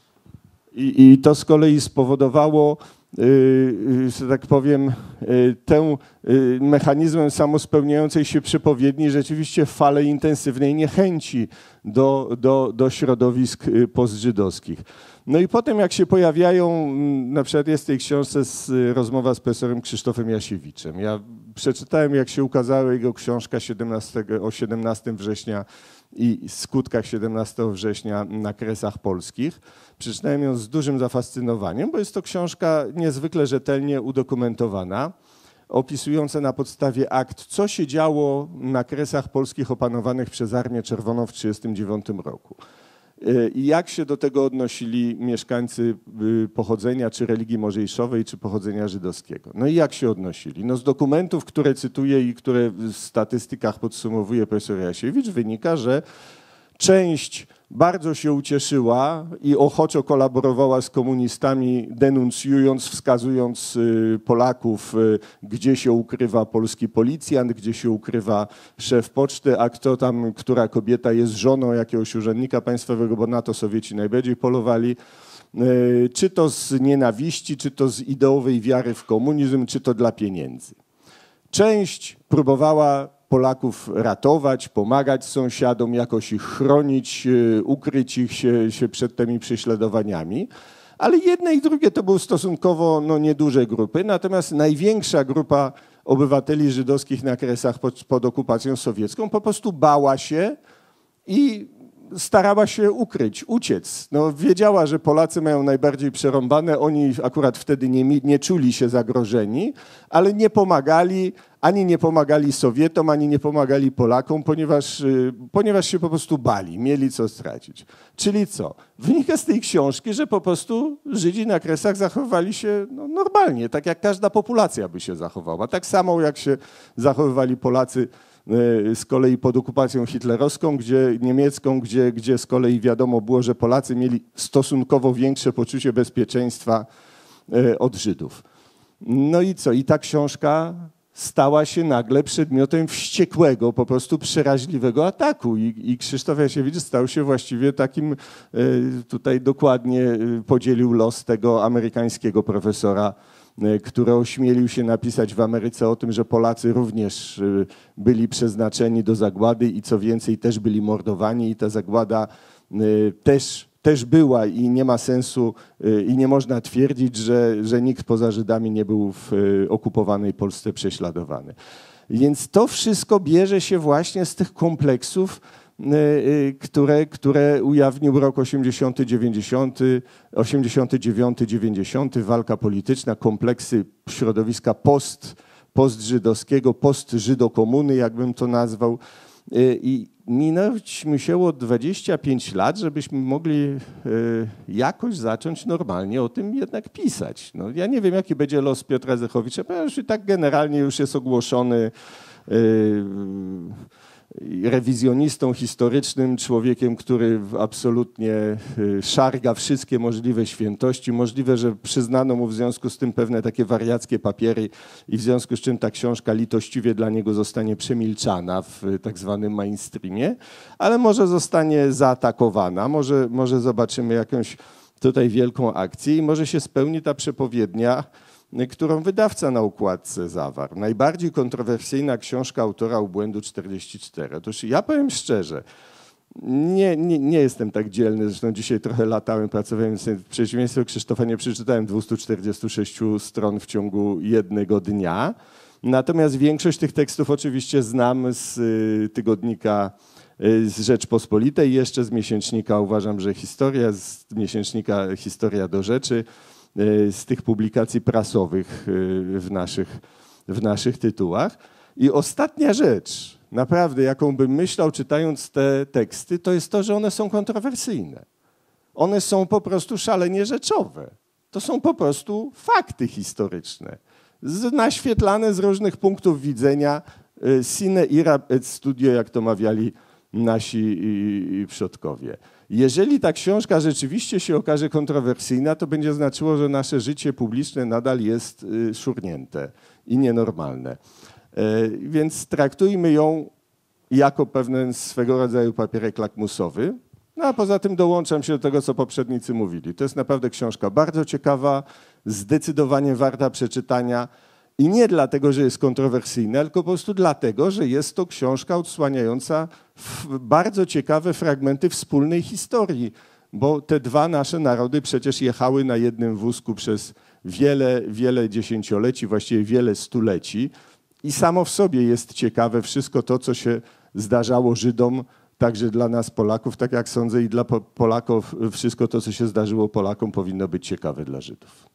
i, i to z kolei spowodowało, Yy, że tak powiem, yy, tę yy, mechanizmem samospełniającej się przepowiedni rzeczywiście falę intensywnej niechęci do, do, do środowisk yy, postżydowskich. No i potem jak się pojawiają, na przykład jest w tej książce z, rozmowa z profesorem Krzysztofem Jasiewiczem. Ja przeczytałem, jak się ukazała jego książka siedemnastego, o siedemnastego września i skutkach siedemnastego września na Kresach Polskich. Przeczytałem ją z dużym zafascynowaniem, bo jest to książka niezwykle rzetelnie udokumentowana, opisująca na podstawie akt, co się działo na Kresach Polskich opanowanych przez Armię Czerwoną w tysiąc dziewięćset trzydziestym dziewiątym roku. I jak się do tego odnosili mieszkańcy pochodzenia czy religii mojżeszowej, czy pochodzenia żydowskiego. No i jak się odnosili? No z dokumentów, które cytuję i które w statystykach podsumowuje profesor Jasiewicz, wynika, że część bardzo się ucieszyła i ochoczo kolaborowała z komunistami, denuncjując, wskazując Polaków, gdzie się ukrywa polski policjant, gdzie się ukrywa szef poczty, a kto tam, która kobieta jest żoną jakiegoś urzędnika państwowego, bo na to Sowieci najbardziej polowali. Czy to z nienawiści, czy to z ideowej wiary w komunizm, czy to dla pieniędzy. Część próbowała Polaków ratować, pomagać sąsiadom, jakoś ich chronić, ukryć ich się, się przed tymi prześladowaniami. Ale jedne i drugie to były stosunkowo no, nieduże grupy, natomiast największa grupa obywateli żydowskich na Kresach pod, pod okupacją sowiecką po prostu bała się i starała się ukryć, uciec. No, wiedziała, że Polacy mają najbardziej przerąbane, oni akurat wtedy nie, nie czuli się zagrożeni, ale nie pomagali, ani nie pomagali Sowietom, ani nie pomagali Polakom, ponieważ, ponieważ się po prostu bali, mieli co stracić. Czyli co? Wynika z tej książki, że po prostu Żydzi na Kresach zachowywali się no, normalnie, tak jak każda populacja by się zachowała. Tak samo jak się zachowywali Polacy z kolei pod okupacją hitlerowską, gdzie niemiecką, gdzie, gdzie z kolei wiadomo było, że Polacy mieli stosunkowo większe poczucie bezpieczeństwa od Żydów. No i co? I ta książka stała się nagle przedmiotem wściekłego, po prostu przeraźliwego ataku. I, i Krzysztof Jasiewicz stał się właściwie takim, tutaj dokładnie podzielił los tego amerykańskiego profesora, który ośmielił się napisać w Ameryce o tym, że Polacy również byli przeznaczeni do zagłady i co więcej też byli mordowani i ta zagłada też, też była i nie ma sensu i nie można twierdzić, że, że nikt poza Żydami nie był w okupowanej Polsce prześladowany. Więc to wszystko bierze się właśnie z tych kompleksów, które, które ujawnił rok osiemdziesiąty, dziewięćdziesiąty, osiemdziesiąty dziewiąty, dziewięćdziesiąty, walka polityczna, kompleksy środowiska post, postżydowskiego, postżydokomuny, jakbym to nazwał. I minąć musiało dwadzieścia pięć lat, żebyśmy mogli jakoś zacząć normalnie o tym jednak pisać. No, ja nie wiem, jaki będzie los Piotra Zychowicza, ponieważ i tak generalnie już jest ogłoszony rewizjonistą historycznym, człowiekiem, który absolutnie szarga wszystkie możliwe świętości. Możliwe, że przyznano mu w związku z tym pewne takie wariackie papiery i w związku z czym ta książka litościwie dla niego zostanie przemilczana w tak zwanym mainstreamie, ale może zostanie zaatakowana, może, może zobaczymy jakąś tutaj wielką akcję i może się spełni ta przepowiednia, którą wydawca na układce zawarł. Najbardziej kontrowersyjna książka autora Obłędu czterdzieści cztery. Otóż ja powiem szczerze, nie, nie, nie jestem tak dzielny, zresztą dzisiaj trochę latałem, pracowałem, w przeciwieństwie do Krzysztofa nie przeczytałem dwieście czterdzieści sześć stron w ciągu jednego dnia. Natomiast większość tych tekstów oczywiście znam z tygodnika z Rzeczpospolitej, jeszcze z miesięcznika, uważam, że historia, z miesięcznika Historia do Rzeczy, z tych publikacji prasowych w naszych, w naszych tytułach. I ostatnia rzecz, naprawdę, jaką bym myślał czytając te teksty, to jest to, że one są kontrowersyjne. One są po prostu szalenie rzeczowe. To są po prostu fakty historyczne, z, naświetlane z różnych punktów widzenia, sine ira et studio, jak to mawiali nasi przodkowie. Jeżeli ta książka rzeczywiście się okaże kontrowersyjna, to będzie znaczyło, że nasze życie publiczne nadal jest szurnięte i nienormalne. Więc traktujmy ją jako pewien swego rodzaju papierek lakmusowy. No a poza tym dołączam się do tego, co poprzednicy mówili. To jest naprawdę książka bardzo ciekawa, zdecydowanie warta przeczytania. I nie dlatego, że jest kontrowersyjna, tylko po prostu dlatego, że jest to książka odsłaniająca bardzo ciekawe fragmenty wspólnej historii, bo te dwa nasze narody przecież jechały na jednym wózku przez wiele, wiele dziesięcioleci, właściwie wiele stuleci i samo w sobie jest ciekawe wszystko to, co się zdarzało Żydom, także dla nas Polaków, tak jak sądzę, i dla Polaków wszystko to, co się zdarzyło Polakom, powinno być ciekawe dla Żydów.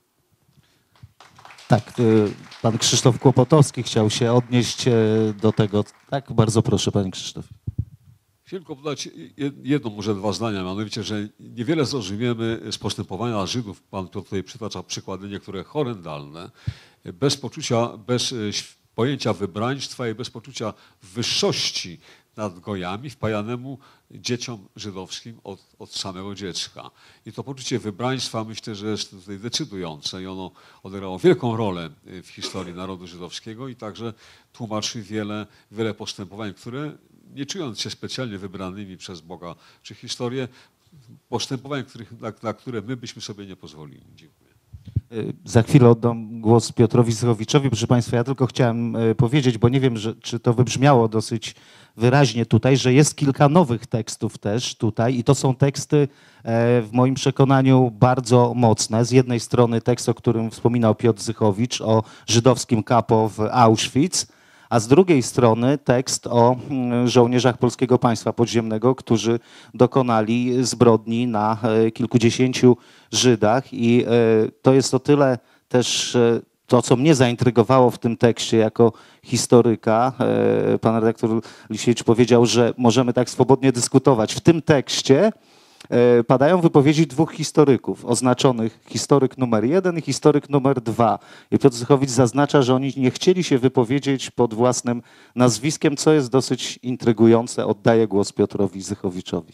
Tak, pan Krzysztof Kłopotowski chciał się odnieść do tego. Tak, bardzo proszę, panie Krzysztof. Chciałem tylko podać jedno, może dwa zdania, mianowicie, że niewiele zrozumiemy z postępowania Żydów. Pan tutaj przytacza przykłady niektóre horrendalne, bez poczucia, bez pojęcia wybraństwa i bez poczucia wyższości nad gojami wpajanemu dzieciom żydowskim od, od samego dziecka. I to poczucie wybraństwa myślę, że jest tutaj decydujące i ono odegrało wielką rolę w historii narodu żydowskiego i także tłumaczy wiele, wiele postępowań, które nie czując się specjalnie wybranymi przez Boga czy historię, postępowań, których, na, na które my byśmy sobie nie pozwolili. Dziękuję. Za chwilę oddam głos Piotrowi Zychowiczowi. Proszę Państwa, ja tylko chciałem powiedzieć, bo nie wiem, że, czy to wybrzmiało dosyć wyraźnie tutaj, że jest kilka nowych tekstów też tutaj i to są teksty w moim przekonaniu bardzo mocne. Z jednej strony tekst, o którym wspominał Piotr Zychowicz, o żydowskim kapo w Auschwitz, a z drugiej strony tekst o żołnierzach Polskiego Państwa Podziemnego, którzy dokonali zbrodni na kilkudziesięciu Żydach. I to jest o tyle też to, co mnie zaintrygowało w tym tekście jako historyka. Pan redaktor Lisiewicz powiedział, że możemy tak swobodnie dyskutować. W tym tekście padają wypowiedzi dwóch historyków, oznaczonych historyk numer jeden i historyk numer dwa. I Piotr Zychowicz zaznacza, że oni nie chcieli się wypowiedzieć pod własnym nazwiskiem, co jest dosyć intrygujące. Oddaję głos Piotrowi Zychowiczowi.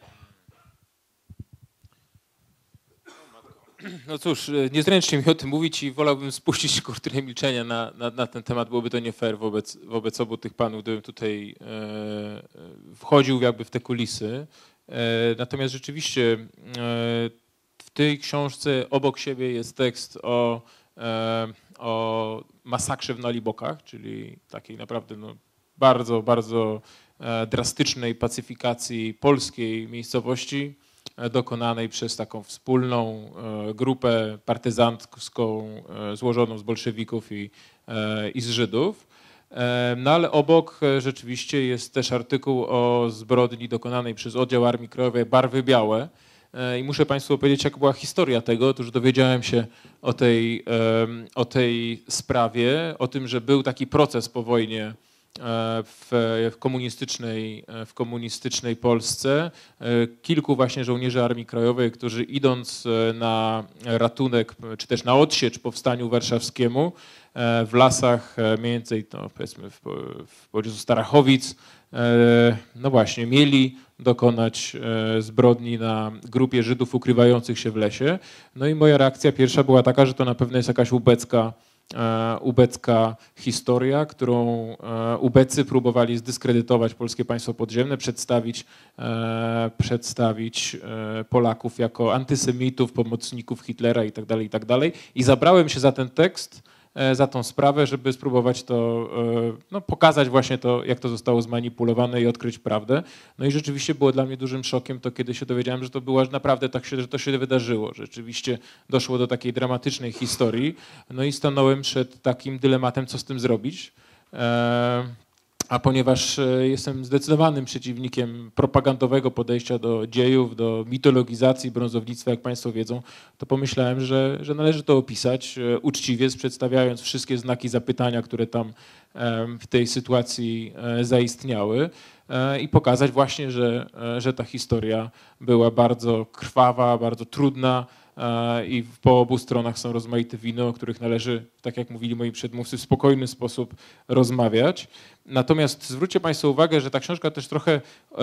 No cóż, niezręcznie mi o tym mówić i wolałbym spuścić kurtynę milczenia na, na, na ten temat. Byłoby to nie fair wobec, wobec obu tych panów, gdybym tutaj e, wchodził jakby w te kulisy. Natomiast rzeczywiście w tej książce obok siebie jest tekst o, o masakrze w Nalibokach, czyli takiej naprawdę no, bardzo, bardzo drastycznej pacyfikacji polskiej miejscowości dokonanej przez taką wspólną grupę partyzancką złożoną z bolszewików i, i z Żydów. No ale obok rzeczywiście jest też artykuł o zbrodni dokonanej przez oddział Armii Krajowej Barwy Białe i muszę Państwu opowiedzieć, jaka była historia tego. Otóż dowiedziałem się o tej, o tej sprawie, o tym, że był taki proces po wojnie w, w, komunistycznej, w komunistycznej Polsce. Kilku właśnie żołnierzy Armii Krajowej, którzy idąc na ratunek, czy też na odsiecz powstaniu warszawskiemu, w lasach, mniej więcej no, powiedzmy w, w pobliżu Starachowic, no właśnie, mieli dokonać zbrodni na grupie Żydów ukrywających się w lesie. No i moja reakcja pierwsza była taka, że to na pewno jest jakaś ubecka, ubecka historia, którą ubecy próbowali zdyskredytować polskie państwo podziemne, przedstawić, przedstawić Polaków jako antysemitów, pomocników Hitlera itd., itd. I zabrałem się za ten tekst, za tą sprawę, żeby spróbować to, no, pokazać właśnie to, jak to zostało zmanipulowane i odkryć prawdę. No i rzeczywiście było dla mnie dużym szokiem to, kiedy się dowiedziałem, że to było naprawdę tak, że to się wydarzyło. Rzeczywiście doszło do takiej dramatycznej historii. No i stanąłem przed takim dylematem, co z tym zrobić. A ponieważ jestem zdecydowanym przeciwnikiem propagandowego podejścia do dziejów, do mitologizacji brązownictwa, jak Państwo wiedzą, to pomyślałem, że, że należy to opisać uczciwie, przedstawiając wszystkie znaki zapytania, które tam w tej sytuacji zaistniały i pokazać właśnie, że, że ta historia była bardzo krwawa, bardzo trudna, i po obu stronach są rozmaite winy, o których należy, tak jak mówili moi przedmówcy, w spokojny sposób rozmawiać. Natomiast zwróćcie Państwo uwagę, że ta książka też trochę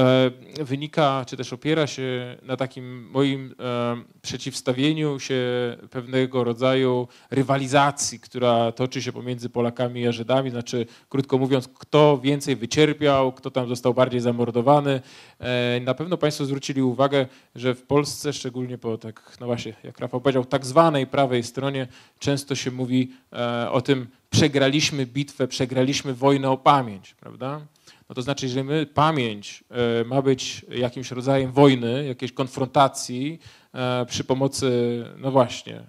wynika, czy też opiera się na takim moim przeciwstawieniu się pewnego rodzaju rywalizacji, która toczy się pomiędzy Polakami a Żydami. Znaczy, krótko mówiąc, kto więcej wycierpiał, kto tam został bardziej zamordowany. Na pewno Państwo zwrócili uwagę, że w Polsce, szczególnie po tak, no właśnie, jak Rafał powiedział, tak zwanej prawej stronie, często się mówi o tym, przegraliśmy bitwę, przegraliśmy wojnę o pamięć, prawda? No to znaczy, że my, pamięć ma być jakimś rodzajem wojny, jakiejś konfrontacji przy pomocy, no właśnie,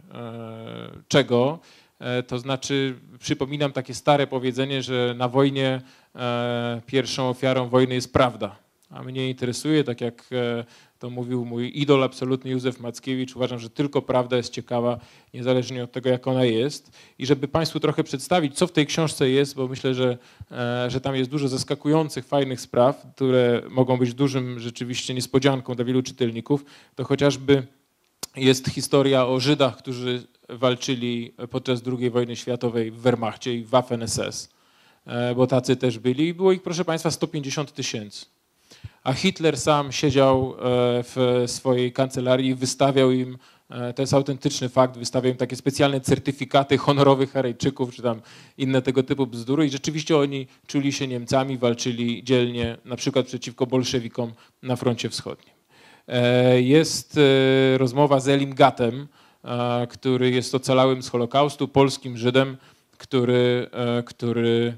czego? To znaczy, przypominam takie stare powiedzenie, że na wojnie pierwszą ofiarą wojny jest prawda. A mnie interesuje, tak jak to mówił mój idol absolutny Józef Mackiewicz, uważam, że tylko prawda jest ciekawa, niezależnie od tego, jak ona jest. I żeby Państwu trochę przedstawić, co w tej książce jest, bo myślę, że, że tam jest dużo zaskakujących, fajnych spraw, które mogą być dużym rzeczywiście niespodzianką dla wielu czytelników, to chociażby jest historia o Żydach, którzy walczyli podczas drugiej wojny światowej w Wehrmachcie i w Waffen S S, bo tacy też byli i było ich, proszę Państwa, sto pięćdziesiąt tysięcy. A Hitler sam siedział w swojej kancelarii i wystawiał im, to jest autentyczny fakt, wystawiał im takie specjalne certyfikaty honorowych Arejczyków, czy tam inne tego typu bzdury i rzeczywiście oni czuli się Niemcami, walczyli dzielnie na przykład przeciwko bolszewikom na froncie wschodnim. Jest rozmowa z Elim Gatem, który jest ocalałym z Holokaustu, polskim Żydem, który, który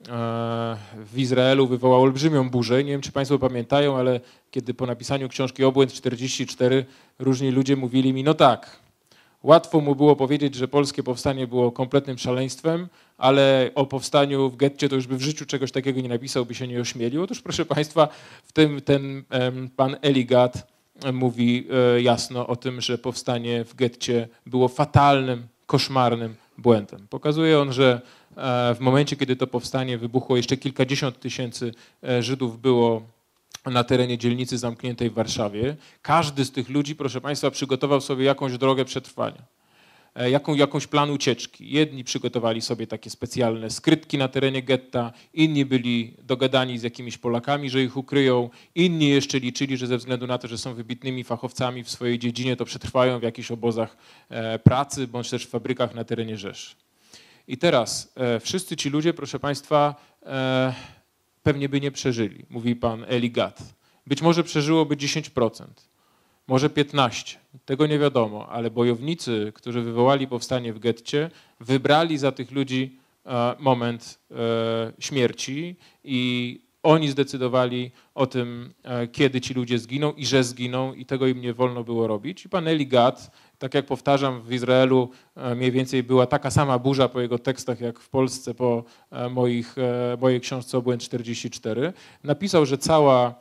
w Izraelu wywołał olbrzymią burzę. Nie wiem, czy Państwo pamiętają, ale kiedy po napisaniu książki Obłęd czterdzieści cztery różni ludzie mówili mi, no tak, łatwo mu było powiedzieć, że polskie powstanie było kompletnym szaleństwem, ale o powstaniu w getcie to już by w życiu czegoś takiego nie napisał, by się nie ośmielił. Otóż, proszę Państwa, w tym ten pan Eli Gat mówi jasno o tym, że powstanie w getcie było fatalnym, koszmarnym błędem. Pokazuje on, że w momencie, kiedy to powstanie wybuchło, jeszcze kilkadziesiąt tysięcy Żydów było na terenie dzielnicy zamkniętej w Warszawie. Każdy z tych ludzi, proszę Państwa, przygotował sobie jakąś drogę przetrwania, jaką, jakąś plan ucieczki. Jedni przygotowali sobie takie specjalne skrytki na terenie getta, inni byli dogadani z jakimiś Polakami, że ich ukryją, inni jeszcze liczyli, że ze względu na to, że są wybitnymi fachowcami w swojej dziedzinie, to przetrwają w jakichś obozach pracy bądź też w fabrykach na terenie Rzeszy. I teraz e, wszyscy ci ludzie, proszę Państwa, e, pewnie by nie przeżyli, mówi pan Eli Gat. Być może przeżyłoby dziesięć procent, może piętnaście procent, tego nie wiadomo, ale bojownicy, którzy wywołali powstanie w getcie, wybrali za tych ludzi e, moment e, śmierci i oni zdecydowali o tym, e, kiedy ci ludzie zginą i że zginą i tego im nie wolno było robić. I pan Eli Gat, tak jak powtarzam, w Izraelu mniej więcej była taka sama burza po jego tekstach, jak w Polsce po moich, mojej książce Obłęd czterdzieści cztery. Napisał, że cała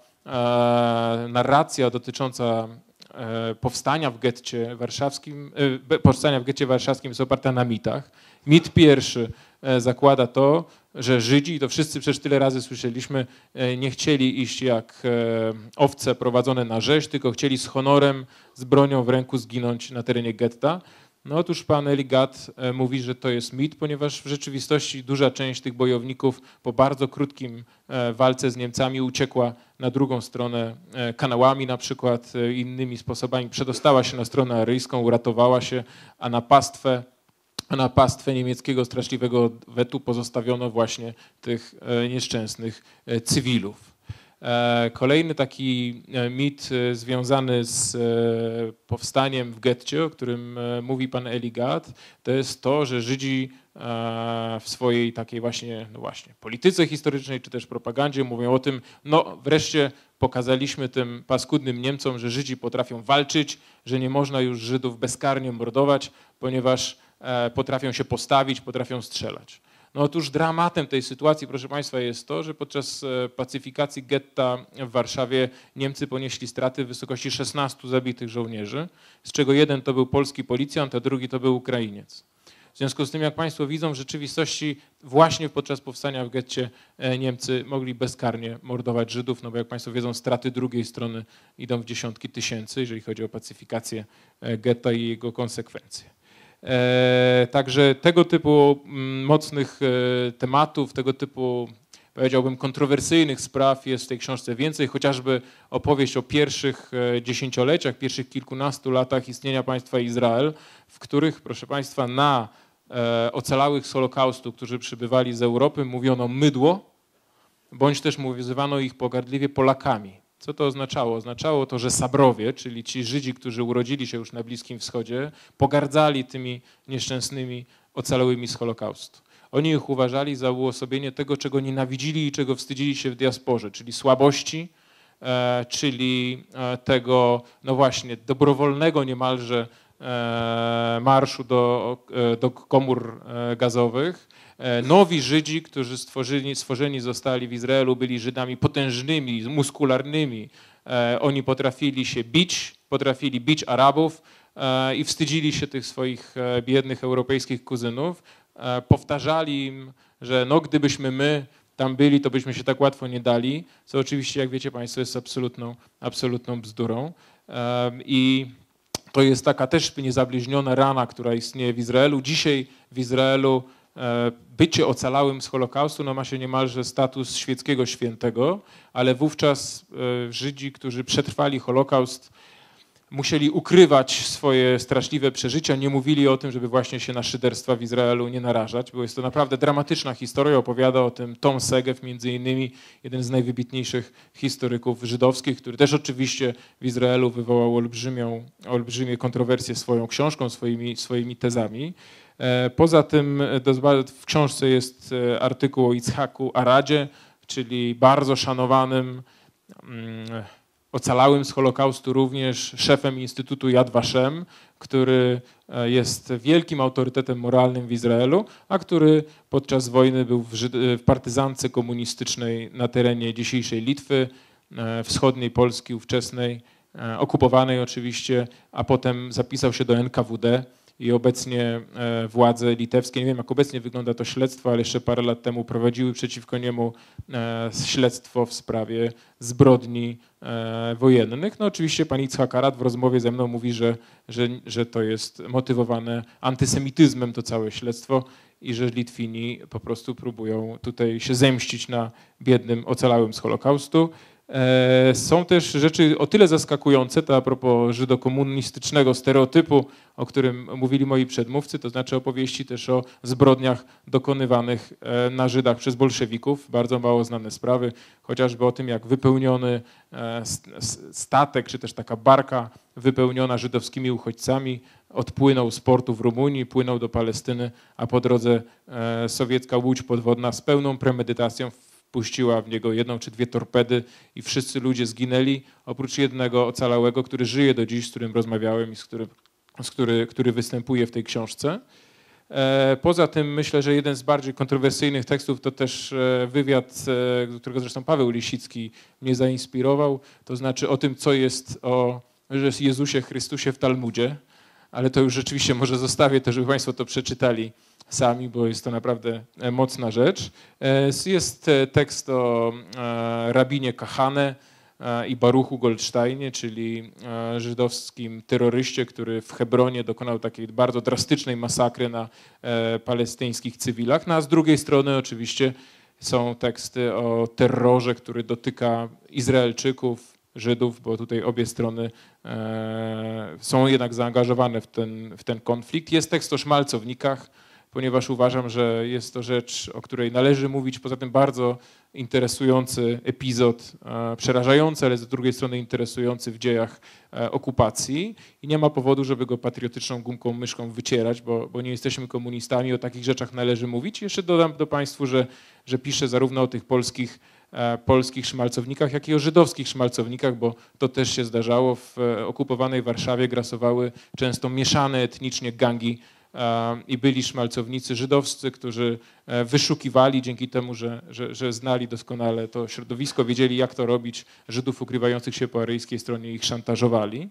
narracja dotycząca powstania w getcie warszawskim, powstania w getcie warszawskim jest oparta na mitach. Mit pierwszy zakłada to, że Żydzi, i to wszyscy przecież tyle razy słyszeliśmy, nie chcieli iść jak owce prowadzone na rzeź, tylko chcieli z honorem, z bronią w ręku zginąć na terenie getta. No otóż pan Eli Gat mówi, że to jest mit, ponieważ w rzeczywistości duża część tych bojowników po bardzo krótkim walce z Niemcami uciekła na drugą stronę kanałami, na przykład innymi sposobami. Przedostała się na stronę aryjską, uratowała się, a na pastwę a na pastwę niemieckiego straszliwego wetu pozostawiono właśnie tych nieszczęsnych cywilów. Kolejny taki mit związany z powstaniem w getcie, o którym mówi pan Eli Gat, to jest to, że Żydzi w swojej takiej właśnie, no właśnie polityce historycznej czy też propagandzie mówią o tym, no wreszcie pokazaliśmy tym paskudnym Niemcom, że Żydzi potrafią walczyć, że nie można już Żydów bezkarnie mordować, ponieważ potrafią się postawić, potrafią strzelać. No otóż dramatem tej sytuacji, proszę Państwa, jest to, że podczas pacyfikacji getta w Warszawie Niemcy ponieśli straty w wysokości szesnastu zabitych żołnierzy, z czego jeden to był polski policjant, a drugi to był Ukrainiec. W związku z tym, jak Państwo widzą, w rzeczywistości właśnie podczas powstania w getcie Niemcy mogli bezkarnie mordować Żydów, no bo jak Państwo wiedzą, straty drugiej strony idą w dziesiątki tysięcy, jeżeli chodzi o pacyfikację getta i jego konsekwencje. E, także tego typu mocnych e, tematów, tego typu, powiedziałbym, kontrowersyjnych spraw jest w tej książce więcej, chociażby opowieść o pierwszych dziesięcioleciach, pierwszych kilkunastu latach istnienia państwa Izrael, w których, proszę Państwa, na e, ocalałych z Holokaustu, którzy przybywali z Europy, mówiono mydło, bądź też nazywano ich pogardliwie Polakami. Co to oznaczało? Oznaczało to, że Sabrowie, czyli ci Żydzi, którzy urodzili się już na Bliskim Wschodzie, pogardzali tymi nieszczęsnymi ocalałymi z Holokaustu. Oni ich uważali za uosobienie tego, czego nienawidzili i czego wstydzili się w diasporze, czyli słabości, e, czyli e, tego, no właśnie, dobrowolnego niemalże e, marszu do, e, do komór e, gazowych. E, nowi Żydzi, którzy stworzeni, stworzeni zostali w Izraelu, byli Żydami potężnymi, muskularnymi. E, oni potrafili się bić, potrafili bić Arabów e, i wstydzili się tych swoich e, biednych europejskich kuzynów. Powtarzali im, że no gdybyśmy my tam byli, to byśmy się tak łatwo nie dali, co oczywiście, jak wiecie Państwo, jest absolutną, absolutną bzdurą. I to jest taka też niezabliźniona rana, która istnieje w Izraelu. Dzisiaj w Izraelu bycie ocalałym z Holokaustu no ma się niemalże status świeckiego świętego, ale wówczas Żydzi, którzy przetrwali Holokaust, musieli ukrywać swoje straszliwe przeżycia, nie mówili o tym, żeby właśnie się na szyderstwa w Izraelu nie narażać, bo jest to naprawdę dramatyczna historia, opowiada o tym Tom Segev, między innymi jeden z najwybitniejszych historyków żydowskich, który też oczywiście w Izraelu wywołał olbrzymią, olbrzymie kontrowersje swoją książką, swoimi, swoimi tezami. Poza tym w książce jest artykuł o Yitzhaku Aradzie, czyli bardzo szanowanym, ocalałym z Holokaustu również szefem Instytutu Yad Vashem, który jest wielkim autorytetem moralnym w Izraelu, a który podczas wojny był w, Żyd- w partyzance komunistycznej na terenie dzisiejszej Litwy, wschodniej Polski ówczesnej, okupowanej oczywiście, a potem zapisał się do N K W D i obecnie władze litewskie, nie wiem jak obecnie wygląda to śledztwo, ale jeszcze parę lat temu prowadziły przeciwko niemu śledztwo w sprawie zbrodni wojennych. No oczywiście pan Yitzhak Arad w rozmowie ze mną mówi, że, że, że to jest motywowane antysemityzmem to całe śledztwo i że Litwini po prostu próbują tutaj się zemścić na biednym ocalałym z Holokaustu. Są też rzeczy o tyle zaskakujące, to a propos żydokomunistycznego stereotypu, o którym mówili moi przedmówcy, to znaczy opowieści też o zbrodniach dokonywanych na Żydach przez bolszewików, bardzo mało znane sprawy, chociażby o tym, jak wypełniony statek, czy też taka barka wypełniona żydowskimi uchodźcami odpłynął z portu w Rumunii, płynął do Palestyny, a po drodze sowiecka łódź podwodna z pełną premedytacją puściła w niego jedną czy dwie torpedy i wszyscy ludzie zginęli, oprócz jednego ocalałego, który żyje do dziś, z którym rozmawiałem i z którym, z który, który występuje w tej książce. Poza tym myślę, że jeden z bardziej kontrowersyjnych tekstów to też wywiad, którego zresztą Paweł Lisicki mnie zainspirował, to znaczy o tym, co jest o Jezusie Chrystusie w Talmudzie, ale to już rzeczywiście może zostawię to, żeby Państwo to przeczytali sami, bo jest to naprawdę mocna rzecz. Jest tekst o rabinie Kahane i Baruchu Goldsteinie, czyli żydowskim terroryście, który w Hebronie dokonał takiej bardzo drastycznej masakry na palestyńskich cywilach. No a z drugiej strony oczywiście są teksty o terrorze, który dotyka Izraelczyków, Żydów, bo tutaj obie strony e, są jednak zaangażowane w ten, w ten konflikt. Jest tekst o szmalcownikach, ponieważ uważam, że jest to rzecz, o której należy mówić. Poza tym bardzo interesujący epizod, e, przerażający, ale z drugiej strony interesujący w dziejach e, okupacji i nie ma powodu, żeby go patriotyczną gumką myszką wycierać, bo, bo nie jesteśmy komunistami, o takich rzeczach należy mówić. Jeszcze dodam do Państwu, że, że piszę zarówno o tych polskich polskich szmalcownikach, jak i o żydowskich szmalcownikach, bo to też się zdarzało. W okupowanej Warszawie grasowały często mieszane etnicznie gangi i byli szmalcownicy żydowscy, którzy wyszukiwali dzięki temu, że, że, że znali doskonale to środowisko, wiedzieli jak to robić, Żydów ukrywających się po aryjskiej stronie, ich szantażowali.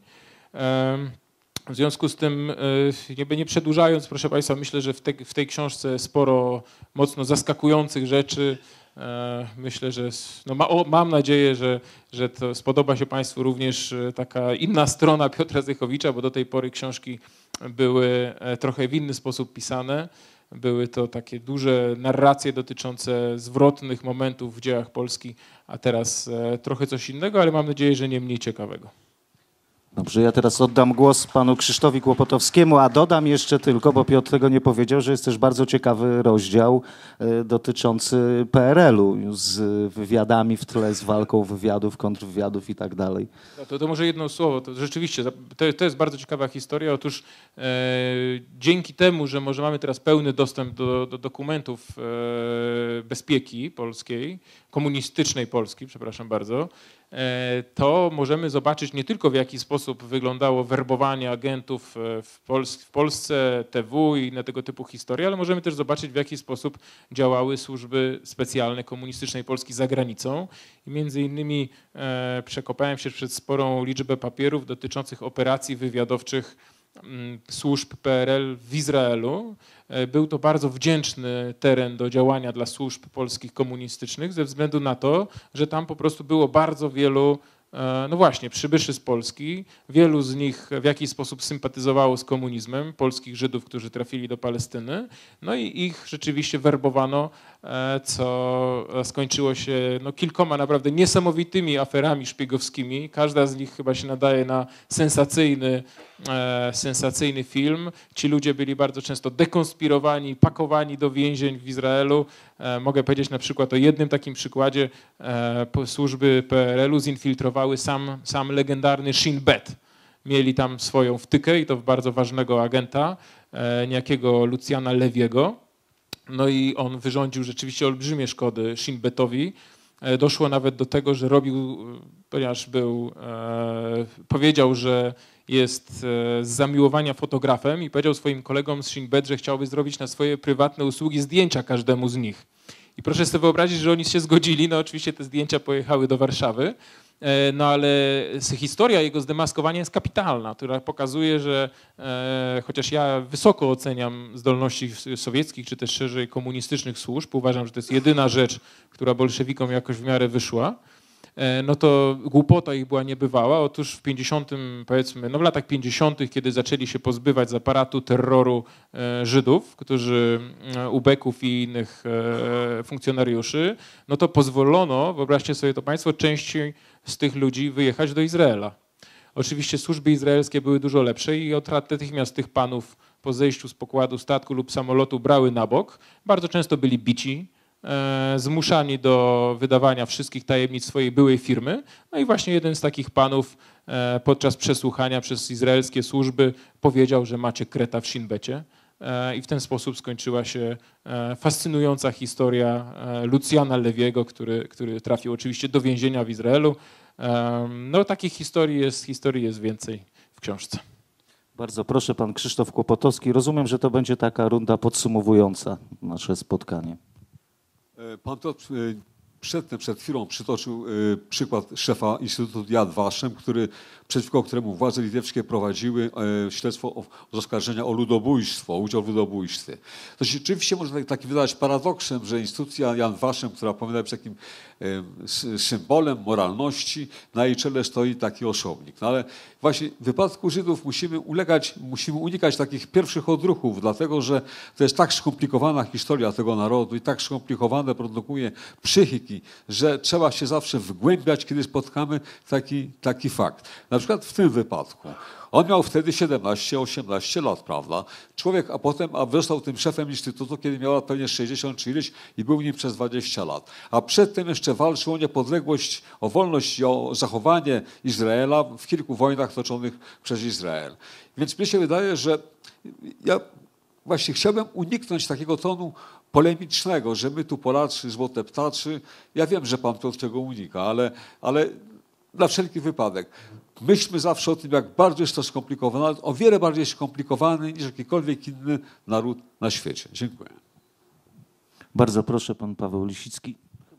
W związku z tym, jakby nie przedłużając, proszę Państwa, myślę, że w, te, w tej książce sporo mocno zaskakujących rzeczy. Myślę, że no ma, o, mam nadzieję, że, że to spodoba się Państwu również taka inna strona Piotra Zychowicza, bo do tej pory książki były trochę w inny sposób pisane. Były to takie duże narracje dotyczące zwrotnych momentów w dziejach Polski, a teraz trochę coś innego, ale mam nadzieję, że nie mniej ciekawego. Dobrze, ja teraz oddam głos panu Krzysztofowi Kłopotowskiemu, a dodam jeszcze tylko, bo Piotr tego nie powiedział, że jest też bardzo ciekawy rozdział y, dotyczący P R L u z wywiadami w tle, z walką wywiadów, kontrwywiadów i tak dalej. No to, to może jedno słowo. To rzeczywiście, to, to jest bardzo ciekawa historia. Otóż e, dzięki temu, że może mamy teraz pełny dostęp do, do dokumentów e, bezpieki polskiej, komunistycznej Polski, przepraszam bardzo, to możemy zobaczyć nie tylko w jaki sposób wyglądało werbowanie agentów w, Pols w Polsce, T W i inne tego typu historie, ale możemy też zobaczyć w jaki sposób działały służby specjalne komunistycznej Polski za granicą. I między innymi e, przekopałem się przez sporą liczbę papierów dotyczących operacji wywiadowczych m, służb P R L w Izraelu. E, był to bardzo wdzięczny teren do działania dla służb polskich komunistycznych ze względu na to, że tam po prostu było bardzo wielu no właśnie, przybyszy z Polski, wielu z nich w jakiś sposób sympatyzowało z komunizmem, polskich Żydów, którzy trafili do Palestyny, no i ich rzeczywiście werbowano, co skończyło się no, kilkoma naprawdę niesamowitymi aferami szpiegowskimi. Każda z nich chyba się nadaje na sensacyjny, sensacyjny film. Ci ludzie byli bardzo często dekonspirowani, pakowani do więzień w Izraelu. Mogę powiedzieć na przykład o jednym takim przykładzie. Służby P R L u zinfiltrowały sam, sam legendarny Shin Bet. Mieli tam swoją wtykę i to bardzo ważnego agenta, niejakiego Lucjana Lewiego. No i on wyrządził rzeczywiście olbrzymie szkody Shin Betowi. Doszło nawet do tego, że robił, ponieważ był, powiedział, że jest z zamiłowania fotografem i powiedział swoim kolegom z Shin Bet, że chciałby zrobić na swoje prywatne usługi zdjęcia każdemu z nich. I proszę sobie wyobrazić, że oni się zgodzili. No oczywiście te zdjęcia pojechały do Warszawy, no ale historia jego zdemaskowania jest kapitalna, która pokazuje, że e, chociaż ja wysoko oceniam zdolności sowieckich, czy też szerzej komunistycznych służb, uważam, że to jest jedyna rzecz, która bolszewikom jakoś w miarę wyszła, no to głupota ich była niebywała. Otóż w pięćdziesiątym, powiedzmy, no w latach pięćdziesiątych, kiedy zaczęli się pozbywać z aparatu terroru Żydów, którzy ubeków i innych funkcjonariuszy, no to pozwolono, wyobraźcie sobie to państwo, części z tych ludzi wyjechać do Izraela. Oczywiście służby izraelskie były dużo lepsze i natychmiast tych panów po zejściu z pokładu statku lub samolotu brały na bok. Bardzo często byli bici, zmuszani do wydawania wszystkich tajemnic swojej byłej firmy. No i właśnie jeden z takich panów podczas przesłuchania przez izraelskie służby powiedział, że macie kreta w Shin Becie. I w ten sposób skończyła się fascynująca historia Lucjana Lewiego, który, który trafił oczywiście do więzienia w Izraelu. No takich historii jest, historii jest więcej w książce. Bardzo proszę, pan Krzysztof Kłopotowski. Rozumiem, że to będzie taka runda podsumowująca nasze spotkanie. Pan Piotr przedtem, przed chwilą przytoczył przykład szefa Instytutu Yad Vashem, który, przeciwko któremu władze litewskie prowadziły śledztwo o oskarżenia o ludobójstwo, o udział w ludobójstwie. To się rzeczywiście może taki wydać paradoksem, że instytucja Yad Vashem, która powinna być takim symbolem moralności, na jej czele stoi taki osobnik. No ale właśnie w wypadku Żydów musimy ulegać, musimy unikać takich pierwszych odruchów, dlatego że to jest tak skomplikowana historia tego narodu i tak skomplikowane produkuje psychiki, że trzeba się zawsze wgłębiać, kiedy spotkamy taki, taki fakt. Na przykład w tym wypadku. On miał wtedy siedemnaście osiemnaście lat, prawda? Człowiek, a potem a został tym szefem instytutu, kiedy miał lat pewnie sześćdziesiąt czy ileś i był nim przez dwadzieścia lat. A przedtem jeszcze walczył o niepodległość, o wolność i o zachowanie Izraela w kilku wojnach toczonych przez Izrael. Więc mi się wydaje, że ja właśnie chciałbym uniknąć takiego tonu polemicznego, że my tu Polacy, złote ptaczy. Ja wiem, że pan Piotr tego unika, ale, ale dla wszelki wypadek. myślmy zawsze o tym, jak bardzo jest to skomplikowane, o wiele bardziej skomplikowane niż jakikolwiek inny naród na świecie. Dziękuję. Bardzo proszę, pan Paweł Lisicki.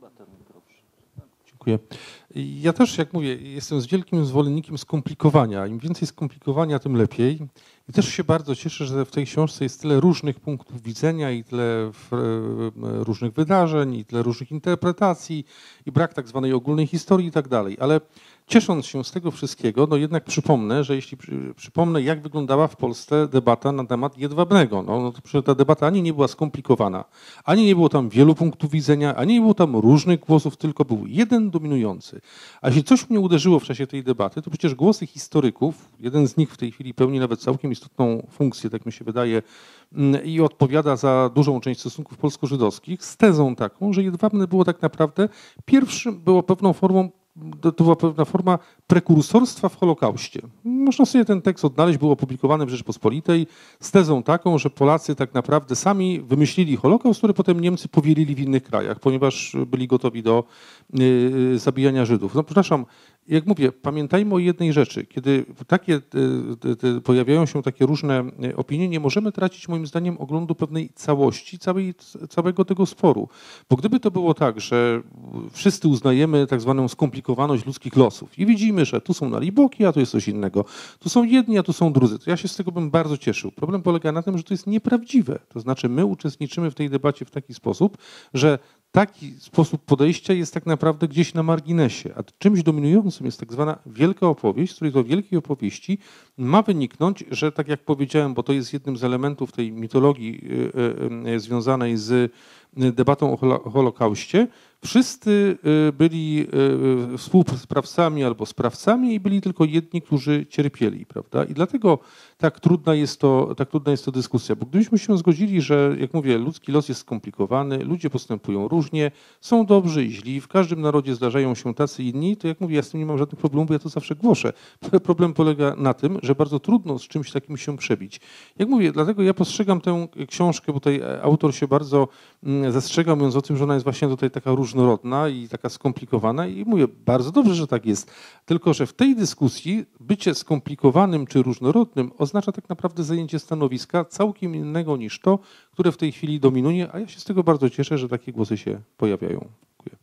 Dziękuję. Ja też, jak mówię, jestem z wielkim zwolennikiem skomplikowania. Im więcej skomplikowania, tym lepiej. I też się bardzo cieszę, że w tej książce jest tyle różnych punktów widzenia i tyle różnych wydarzeń, i tyle różnych interpretacji, i brak tak zwanej ogólnej historii i tak dalej. Ale ciesząc się z tego wszystkiego, no jednak przypomnę, że jeśli przy, przypomnę, jak wyglądała w Polsce debata na temat jedwabnego, no, no to ta debata ani nie była skomplikowana, ani nie było tam wielu punktów widzenia, ani nie było tam różnych głosów, tylko był jeden dominujący. A jeśli coś mnie uderzyło w czasie tej debaty, to przecież głosy historyków, jeden z nich w tej chwili pełni nawet całkiem istotną funkcję, tak mi się wydaje, i odpowiada za dużą część stosunków polsko-żydowskich, z tezą taką, że jedwabne było tak naprawdę pierwszym, było pewną formą, to była pewna forma prekursorstwa w Holokauście. Można sobie ten tekst odnaleźć, był opublikowany w Rzeczpospolitej z tezą taką, że Polacy tak naprawdę sami wymyślili Holokaust, który potem Niemcy powielili w innych krajach, ponieważ byli gotowi do y, zabijania Żydów. No przepraszam, jak mówię, pamiętajmy o jednej rzeczy. Kiedy takie, y, y, pojawiają się takie różne opinie, nie możemy tracić moim zdaniem oglądu pewnej całości, całej, całego tego sporu. Bo gdyby to było tak, że wszyscy uznajemy tak zwaną skomplikowaność ludzkich losów i widzimy, że tu są naliboki, a tu jest coś innego. Tu są jedni, a tu są drudzy. To ja się z tego bym bardzo cieszył. Problem polega na tym, że to jest nieprawdziwe. To znaczy my uczestniczymy w tej debacie w taki sposób, że taki sposób podejścia jest tak naprawdę gdzieś na marginesie, a czymś dominującym jest tak zwana wielka opowieść, z której to wielkiej opowieści ma wyniknąć, że tak jak powiedziałem, bo to jest jednym z elementów tej mitologii związanej z debatą o Holokauście, wszyscy byli współsprawcami albo sprawcami i byli tylko jedni, którzy cierpieli, prawda? I dlatego tak trudna jest to, tak trudna jest to dyskusja, bo gdybyśmy się zgodzili, że, jak mówię, ludzki los jest skomplikowany, ludzie postępują różnie, są dobrzy i źli, w każdym narodzie zdarzają się tacy inni, to jak mówię, ja z tym nie mam żadnych problemów, bo ja to zawsze głoszę. Problem polega na tym, że bardzo trudno z czymś takim się przebić. Jak mówię, dlatego ja postrzegam tę książkę, bo tutaj autor się bardzo zastrzega, mówiąc o tym, że ona jest właśnie tutaj taka różnorodna i taka skomplikowana i mówię, bardzo dobrze, że tak jest, tylko że w tej dyskusji bycie skomplikowanym czy różnorodnym oznacza tak naprawdę zajęcie stanowiska całkiem innego niż to, które w tej chwili dominuje, a ja się z tego bardzo cieszę, że takie głosy się pojawiają. Dziękuję.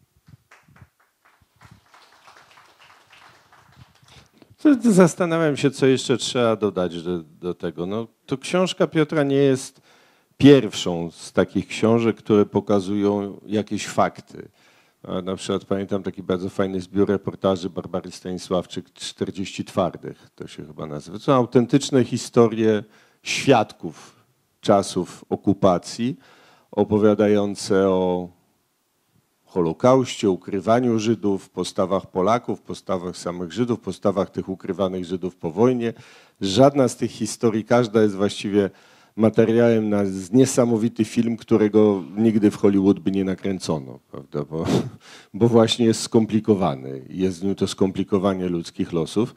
Zastanawiam się, co jeszcze trzeba dodać do, do tego. No, to książka Piotra nie jest pierwszą z takich książek, które pokazują jakieś fakty. Na przykład pamiętam taki bardzo fajny zbiór reportaży Barbary Stanisławczyk czterdzieści twardych, to się chyba nazywa. To są autentyczne historie świadków czasów okupacji, opowiadające o Holokauście, ukrywaniu Żydów, postawach Polaków, postawach samych Żydów, postawach tych ukrywanych Żydów po wojnie. Żadna z tych historii, każda jest właściwie materiałem na niesamowity film, którego nigdy w Hollywood by nie nakręcono, prawda? Bo, bo właśnie jest skomplikowany. Jest w nim to skomplikowanie ludzkich losów.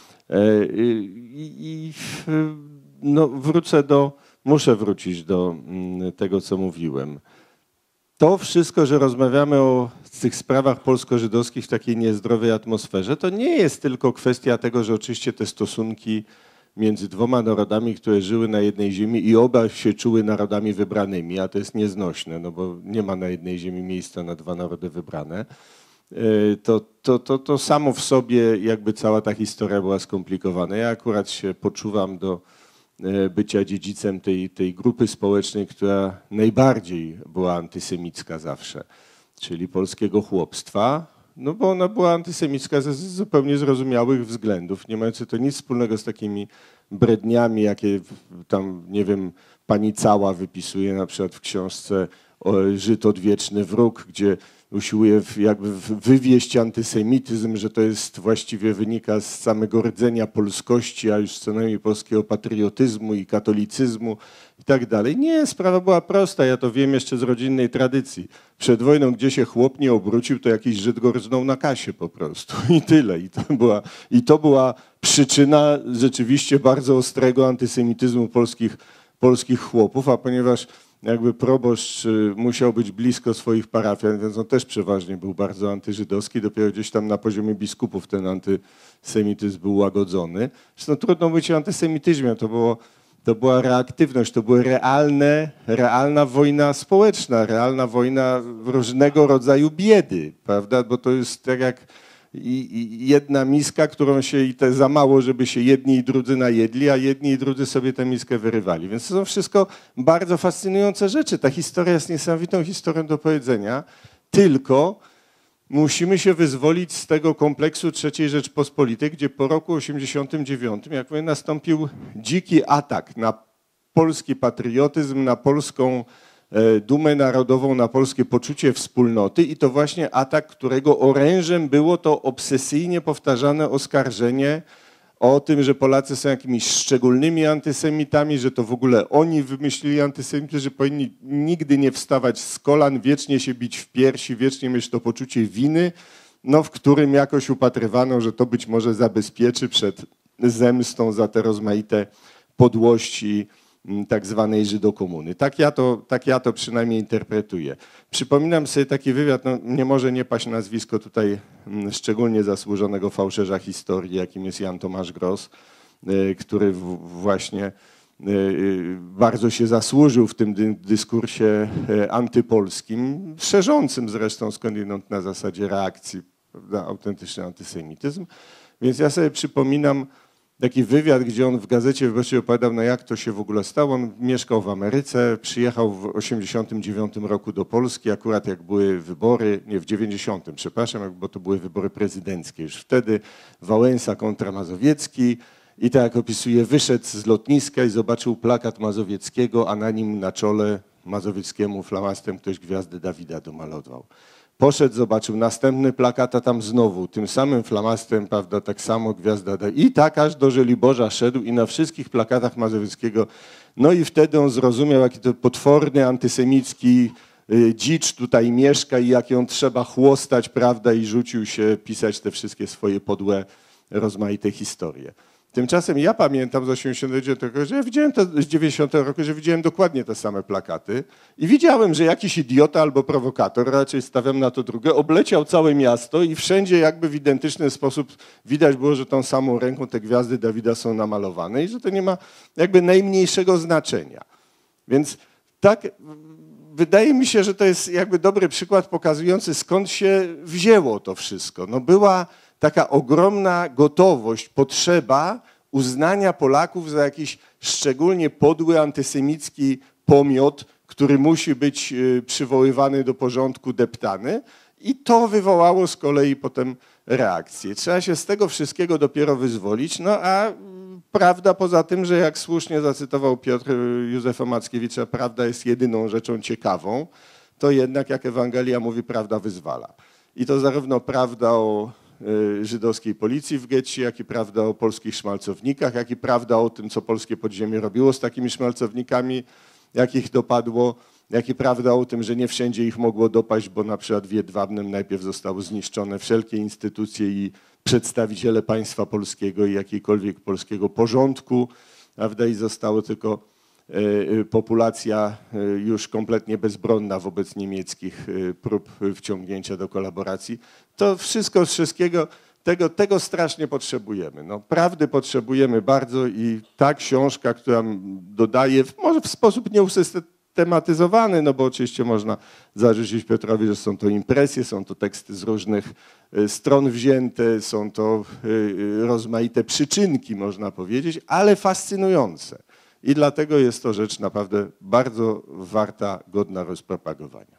I, i no, wrócę do, muszę wrócić do tego, co mówiłem. To wszystko, że rozmawiamy o tych sprawach polsko-żydowskich w takiej niezdrowej atmosferze, to nie jest tylko kwestia tego, że oczywiście te stosunki między dwoma narodami, które żyły na jednej ziemi i oba się czuły narodami wybranymi, a to jest nieznośne, no bo nie ma na jednej ziemi miejsca na dwa narody wybrane, to, to, to, to samo w sobie jakby cała ta historia była skomplikowana. Ja akurat się poczuwam do bycia dziedzicem tej, tej grupy społecznej, która najbardziej była antysemicka zawsze, czyli polskiego chłopstwa. No bo ona była antysemicka ze zupełnie zrozumiałych względów, nie mające to nic wspólnego z takimi bredniami, jakie tam, nie wiem, pani Cała wypisuje na przykład w książce Żyd odwieczny wróg, gdzie usiłuje jakby wywieść antysemityzm, że to jest właściwie wynika z samego rdzenia polskości, a już co najmniej polskiego patriotyzmu i katolicyzmu i tak dalej. Nie, sprawa była prosta, ja to wiem jeszcze z rodzinnej tradycji. Przed wojną, gdzie się chłop nie obrócił, to jakiś Żyd go rżnął na kasie po prostu i tyle. I to była, i to była przyczyna rzeczywiście bardzo ostrego antysemityzmu polskich, polskich chłopów, a ponieważ jakby proboszcz musiał być blisko swoich parafian, więc on też przeważnie był bardzo antyżydowski. Dopiero gdzieś tam na poziomie biskupów ten antysemityzm był łagodzony. Zresztą trudno mówić o antysemityzmie, to, było, to była reaktywność, to była realne, realna wojna społeczna, realna wojna różnego rodzaju biedy, prawda? Bo to jest tak jak i jedna miska, którą się i te za mało, żeby się jedni i drudzy najedli, a jedni i drudzy sobie tę miskę wyrywali. Więc to są wszystko bardzo fascynujące rzeczy. Ta historia jest niesamowitą historią do powiedzenia, tylko musimy się wyzwolić z tego kompleksu trzeciej Rzeczpospolitej, gdzie po roku osiemdziesiątym dziewiątym, jak mówię, nastąpił dziki atak na polski patriotyzm, na polską dumę narodową, na polskie poczucie wspólnoty i to właśnie atak, którego orężem było to obsesyjnie powtarzane oskarżenie o tym, że Polacy są jakimiś szczególnymi antysemitami, że to w ogóle oni wymyślili antysemityzm, że powinni nigdy nie wstawać z kolan, wiecznie się bić w piersi, wiecznie mieć to poczucie winy, no, w którym jakoś upatrywano, że to być może zabezpieczy przed zemstą za te rozmaite podłości tak zwanej Żydokomuny. Tak ja to, tak ja to przynajmniej interpretuję. Przypominam sobie taki wywiad, no nie może nie paść nazwisko tutaj szczególnie zasłużonego fałszerza historii, jakim jest Jan Tomasz Gross, który właśnie bardzo się zasłużył w tym dyskursie antypolskim, szerzącym zresztą skądinąd na zasadzie reakcji na autentyczny antysemityzm. Więc ja sobie przypominam taki wywiad, gdzie on w Gazecie Wyborczej opowiadał, no jak to się w ogóle stało. On mieszkał w Ameryce, przyjechał w osiemdziesiątym dziewiątym roku do Polski, akurat jak były wybory, nie w dziewięćdziesiątym, przepraszam, bo to były wybory prezydenckie. Już wtedy Wałęsa kontra Mazowiecki i tak jak opisuje, wyszedł z lotniska i zobaczył plakat Mazowieckiego, a na nim na czole Mazowieckiemu flamastem ktoś gwiazdę Dawida domalował. Poszedł, zobaczył następny plakat, a tam znowu tym samym flamastem, prawda, tak samo gwiazda. I tak aż do Żoliborza szedł i na wszystkich plakatach Mazowieckiego. No i wtedy on zrozumiał, jaki to potworny, antysemicki y, dzicz tutaj mieszka i jak ją trzeba chłostać, prawda, i rzucił się pisać te wszystkie swoje podłe, rozmaite historie. Tymczasem ja pamiętam z osiemdziesiątego dziewiątego, że ja widziałem to z dziewięćdziesiątego roku, że widziałem dokładnie te same plakaty i widziałem, że jakiś idiota albo prowokator, raczej stawiam na to drugie, obleciał całe miasto i wszędzie jakby w identyczny sposób widać było, że tą samą ręką te gwiazdy Dawida są namalowane i że to nie ma jakby najmniejszego znaczenia. Więc tak wydaje mi się, że to jest jakby dobry przykład pokazujący, skąd się wzięło to wszystko. No była taka ogromna gotowość, potrzeba uznania Polaków za jakiś szczególnie podły antysemicki pomiot, który musi być przywoływany do porządku, deptany. I to wywołało z kolei potem reakcję. Trzeba się z tego wszystkiego dopiero wyzwolić, no a prawda poza tym, że jak słusznie zacytował Piotr Józefa Mackiewicza, prawda jest jedyną rzeczą ciekawą, to jednak jak Ewangelia mówi, prawda wyzwala. I to zarówno prawda o żydowskiej policji w getcie, jak i prawda o polskich szmalcownikach, jak i prawda o tym, co polskie podziemie robiło z takimi szmalcownikami, jak ich dopadło, jak i prawda o tym, że nie wszędzie ich mogło dopaść, bo na przykład w Jedwabnem najpierw zostały zniszczone wszelkie instytucje i przedstawiciele państwa polskiego i jakiejkolwiek polskiego porządku, prawda, i zostało tylko populacja już kompletnie bezbronna wobec niemieckich prób wciągnięcia do kolaboracji. To wszystko z wszystkiego, tego, tego strasznie potrzebujemy. No, prawdy potrzebujemy bardzo i ta książka, która dodaje, może w sposób nieusystematyzowany, no bo oczywiście można zarzucić Piotrowi, że są to impresje, są to teksty z różnych stron wzięte, są to rozmaite przyczynki, można powiedzieć, ale fascynujące. I dlatego jest to rzecz naprawdę bardzo warta, godna rozpropagowania.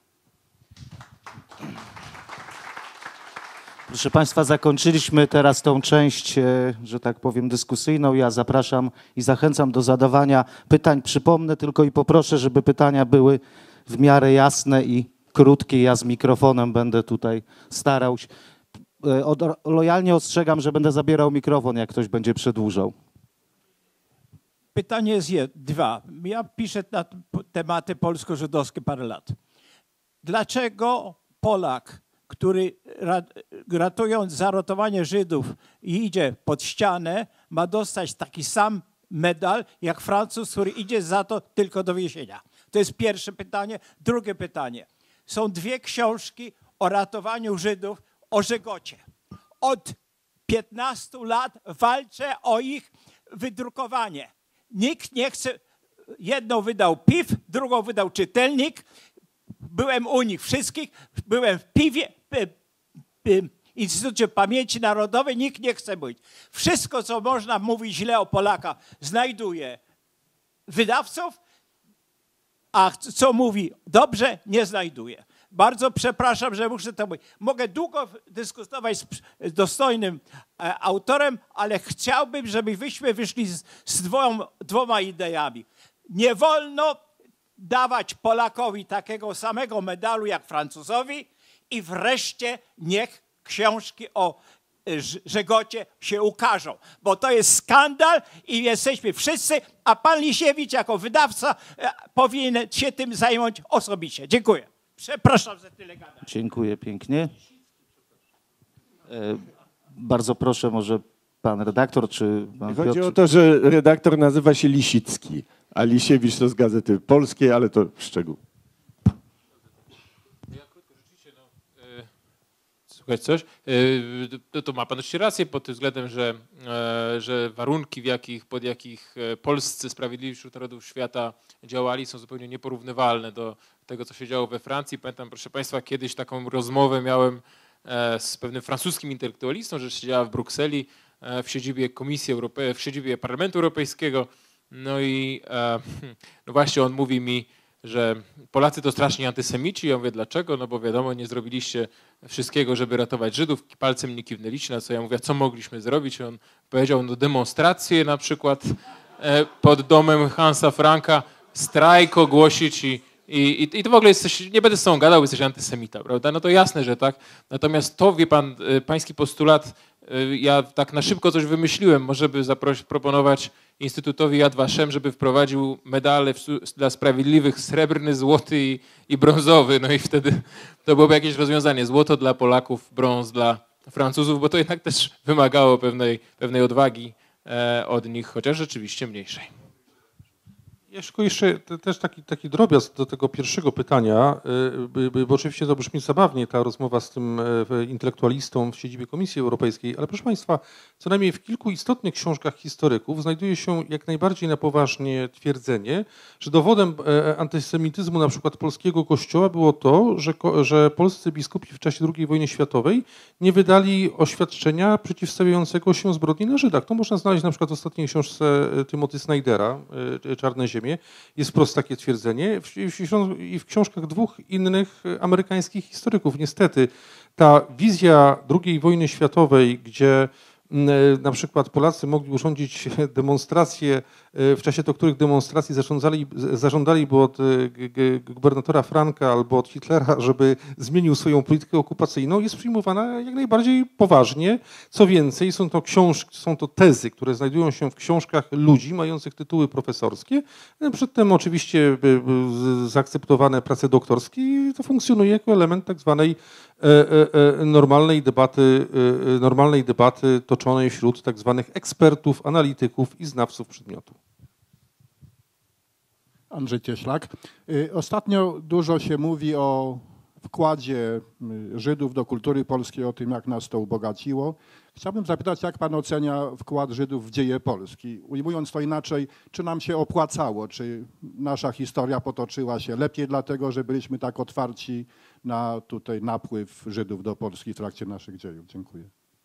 Proszę Państwa, zakończyliśmy teraz tą część, że tak powiem, dyskusyjną. Ja zapraszam i zachęcam do zadawania pytań. Przypomnę tylko i poproszę, żeby pytania były w miarę jasne i krótkie. Ja z mikrofonem będę tutaj starał się. Lojalnie ostrzegam, że będę zabierał mikrofon, jak ktoś będzie przedłużał. Pytanie jest dwa. Ja piszę na tematy polsko-żydowskie parę lat. Dlaczego Polak, który ratując zaratowanie Żydów i idzie pod ścianę, ma dostać taki sam medal jak Francuz, który idzie za to tylko do więzienia? To jest pierwsze pytanie. Drugie pytanie. Są dwie książki o ratowaniu Żydów, o Żegocie. Od piętnastu lat walczę o ich wydrukowanie. Nikt nie chce, jedną wydał P I W, drugą wydał Czytelnik. Byłem u nich wszystkich, byłem w Piwie, Instytucie Pamięci Narodowej, nikt nie chce być. Wszystko, co można mówić źle o Polakach, znajduje wydawców, a co mówi dobrze, nie znajduje. Bardzo przepraszam, że muszę to mówić. Mogę długo dyskutować z dostojnym autorem, ale chciałbym, żebyśmy wyszli z, z dwoma, dwoma ideami. Nie wolno dawać Polakowi takiego samego medalu jak Francuzowi i wreszcie niech książki o Żegocie się ukażą, bo to jest skandal i jesteśmy wszyscy, a pan Lisiewicz jako wydawca powinien się tym zająć osobiście. Dziękuję. Przepraszam za tyle gadania. Dziękuję pięknie. E, bardzo proszę, może pan redaktor, czy pan Chodzi Piotr? o to, że redaktor nazywa się Lisicki, a Lisiewicz to z Gazety Polskiej, ale to szczegół. Słuchać coś? To, to ma pan oczywiście rację pod tym względem, że, że warunki, w jakich, pod jakich polscy sprawiedliwi wśród narodów świata działali, są zupełnie nieporównywalne do tego, co się działo we Francji. Pamiętam, proszę państwa, kiedyś taką rozmowę miałem z pewnym francuskim intelektualistą, że siedziała w Brukseli w siedzibie Komisji Europejskiej, w siedzibie Parlamentu Europejskiego. No i no właśnie on mówi mi, że Polacy to strasznie antysemici. Ja mówię, dlaczego? No bo wiadomo, nie zrobiliście wszystkiego, żeby ratować Żydów. Palcem nie kiwnęliście, na co ja mówię, co mogliśmy zrobić? On powiedział, no demonstracje na przykład pod domem Hansa Franka, strajk ogłosić i, i, i to w ogóle jesteś, nie będę z tobą gadał, jesteś antysemita, prawda? No to jasne, że tak. Natomiast to, wie pan, pański postulat, ja tak na szybko coś wymyśliłem, może by zaproponować Instytutowi Yad Vashem, żeby wprowadził medale dla sprawiedliwych, srebrny, złoty i, i brązowy. No i wtedy to byłoby jakieś rozwiązanie. Złoto dla Polaków, brąz dla Francuzów, bo to jednak też wymagało pewnej, pewnej odwagi e, od nich, chociaż rzeczywiście mniejszej. Jeszcze, jeszcze też taki, taki drobiazg do tego pierwszego pytania, bo oczywiście to brzmi zabawnie, ta rozmowa z tym intelektualistą w siedzibie Komisji Europejskiej, ale proszę państwa, co najmniej w kilku istotnych książkach historyków znajduje się jak najbardziej na poważnie twierdzenie, że dowodem antysemityzmu na przykład polskiego kościoła było to, że, że polscy biskupi w czasie drugiej wojny światowej nie wydali oświadczenia przeciwstawiającego się zbrodni na Żydach. To można znaleźć na przykład w ostatniej książce Timothy Snydera, Czarne ziemie. Jest wprost takie twierdzenie i w książkach dwóch innych amerykańskich historyków. Niestety ta wizja drugiej wojny światowej, gdzie na przykład Polacy mogli urządzić demonstracje, w czasie do których demonstracji zażądali, zażądali by od gubernatora Franka albo od Hitlera, żeby zmienił swoją politykę okupacyjną, jest przyjmowana jak najbardziej poważnie. Co więcej, są to książki, są to tezy, które znajdują się w książkach ludzi mających tytuły profesorskie. Przedtem oczywiście zaakceptowane prace doktorskie i to funkcjonuje jako element tak zwanej normalnej debaty, normalnej debaty toczonej wśród tak zwanych ekspertów, analityków i znawców przedmiotu. Andrzej Cieślak. Ostatnio dużo się mówi o wkładzie Żydów do kultury polskiej, o tym, jak nas to ubogaciło. Chciałbym zapytać, jak pan ocenia wkład Żydów w dzieje Polski? Ujmując to inaczej, czy nam się opłacało, czy nasza historia potoczyła się lepiej dlatego, że byliśmy tak otwarci na tutaj napływ Żydów do Polski w trakcie naszych dziejów? Dziękuję.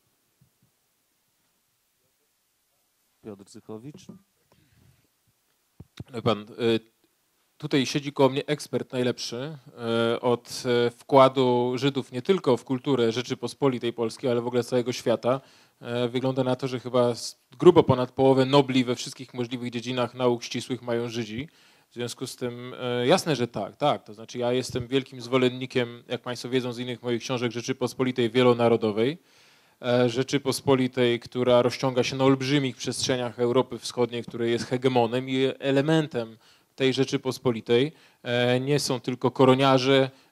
Piotr Zychowicz. Pan, tutaj siedzi koło mnie ekspert najlepszy od wkładu Żydów nie tylko w kulturę Rzeczypospolitej Polskiej, ale w ogóle całego świata. Wygląda na to, że chyba grubo ponad połowę nobli we wszystkich możliwych dziedzinach nauk ścisłych mają Żydzi. W związku z tym jasne, że tak, tak. To znaczy ja jestem wielkim zwolennikiem, jak państwo wiedzą z innych moich książek, Rzeczypospolitej wielonarodowej. Rzeczypospolitej, która rozciąga się na olbrzymich przestrzeniach Europy Wschodniej, której jest hegemonem i elementem tej Rzeczypospolitej nie są tylko koroniarze,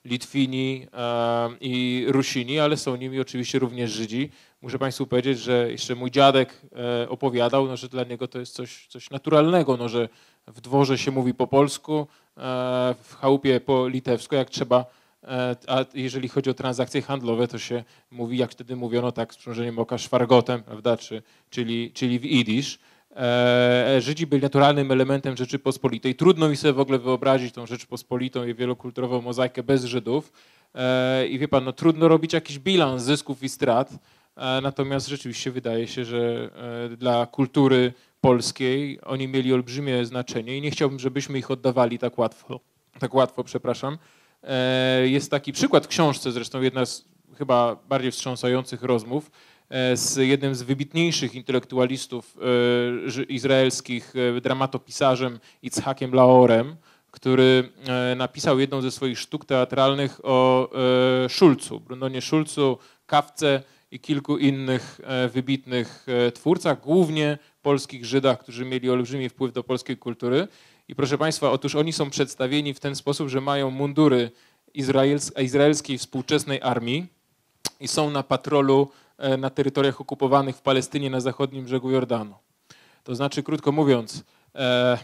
Litwini e, i Rusini, ale są nimi oczywiście również Żydzi. Muszę Państwu powiedzieć, że jeszcze mój dziadek e, opowiadał, no, że dla niego to jest coś, coś naturalnego, no, że w dworze się mówi po polsku, e, w chałupie po litewsku, jak trzeba, e, a jeżeli chodzi o transakcje handlowe, to się mówi, jak wtedy mówiono, tak z przymrużeniem oka, szwargotem, prawda, Czy, czyli, czyli w idysz. E, Żydzi byli naturalnym elementem Rzeczypospolitej. Trudno mi sobie w ogóle wyobrazić tą Rzeczypospolitą i wielokulturową mozaikę bez Żydów. E, I wie pan, no, trudno robić jakiś bilans zysków i strat, e, natomiast rzeczywiście wydaje się, że e, dla kultury polskiej oni mieli olbrzymie znaczenie i nie chciałbym, żebyśmy ich oddawali tak łatwo. Tak łatwo, przepraszam. E, Jest taki przykład w książce, zresztą jedna z chyba bardziej wstrząsających rozmów, z jednym z wybitniejszych intelektualistów izraelskich, dramatopisarzem Itzhakiem Laorem, który napisał jedną ze swoich sztuk teatralnych o Schulzu, Brunonie Schulzu, Kafce i kilku innych wybitnych twórcach, głównie polskich Żydach, którzy mieli olbrzymi wpływ do polskiej kultury. I proszę Państwa, otóż oni są przedstawieni w ten sposób, że mają mundury izraelskiej współczesnej armii i są na patrolu na terytoriach okupowanych w Palestynie na zachodnim brzegu Jordanu. To znaczy, krótko mówiąc, e,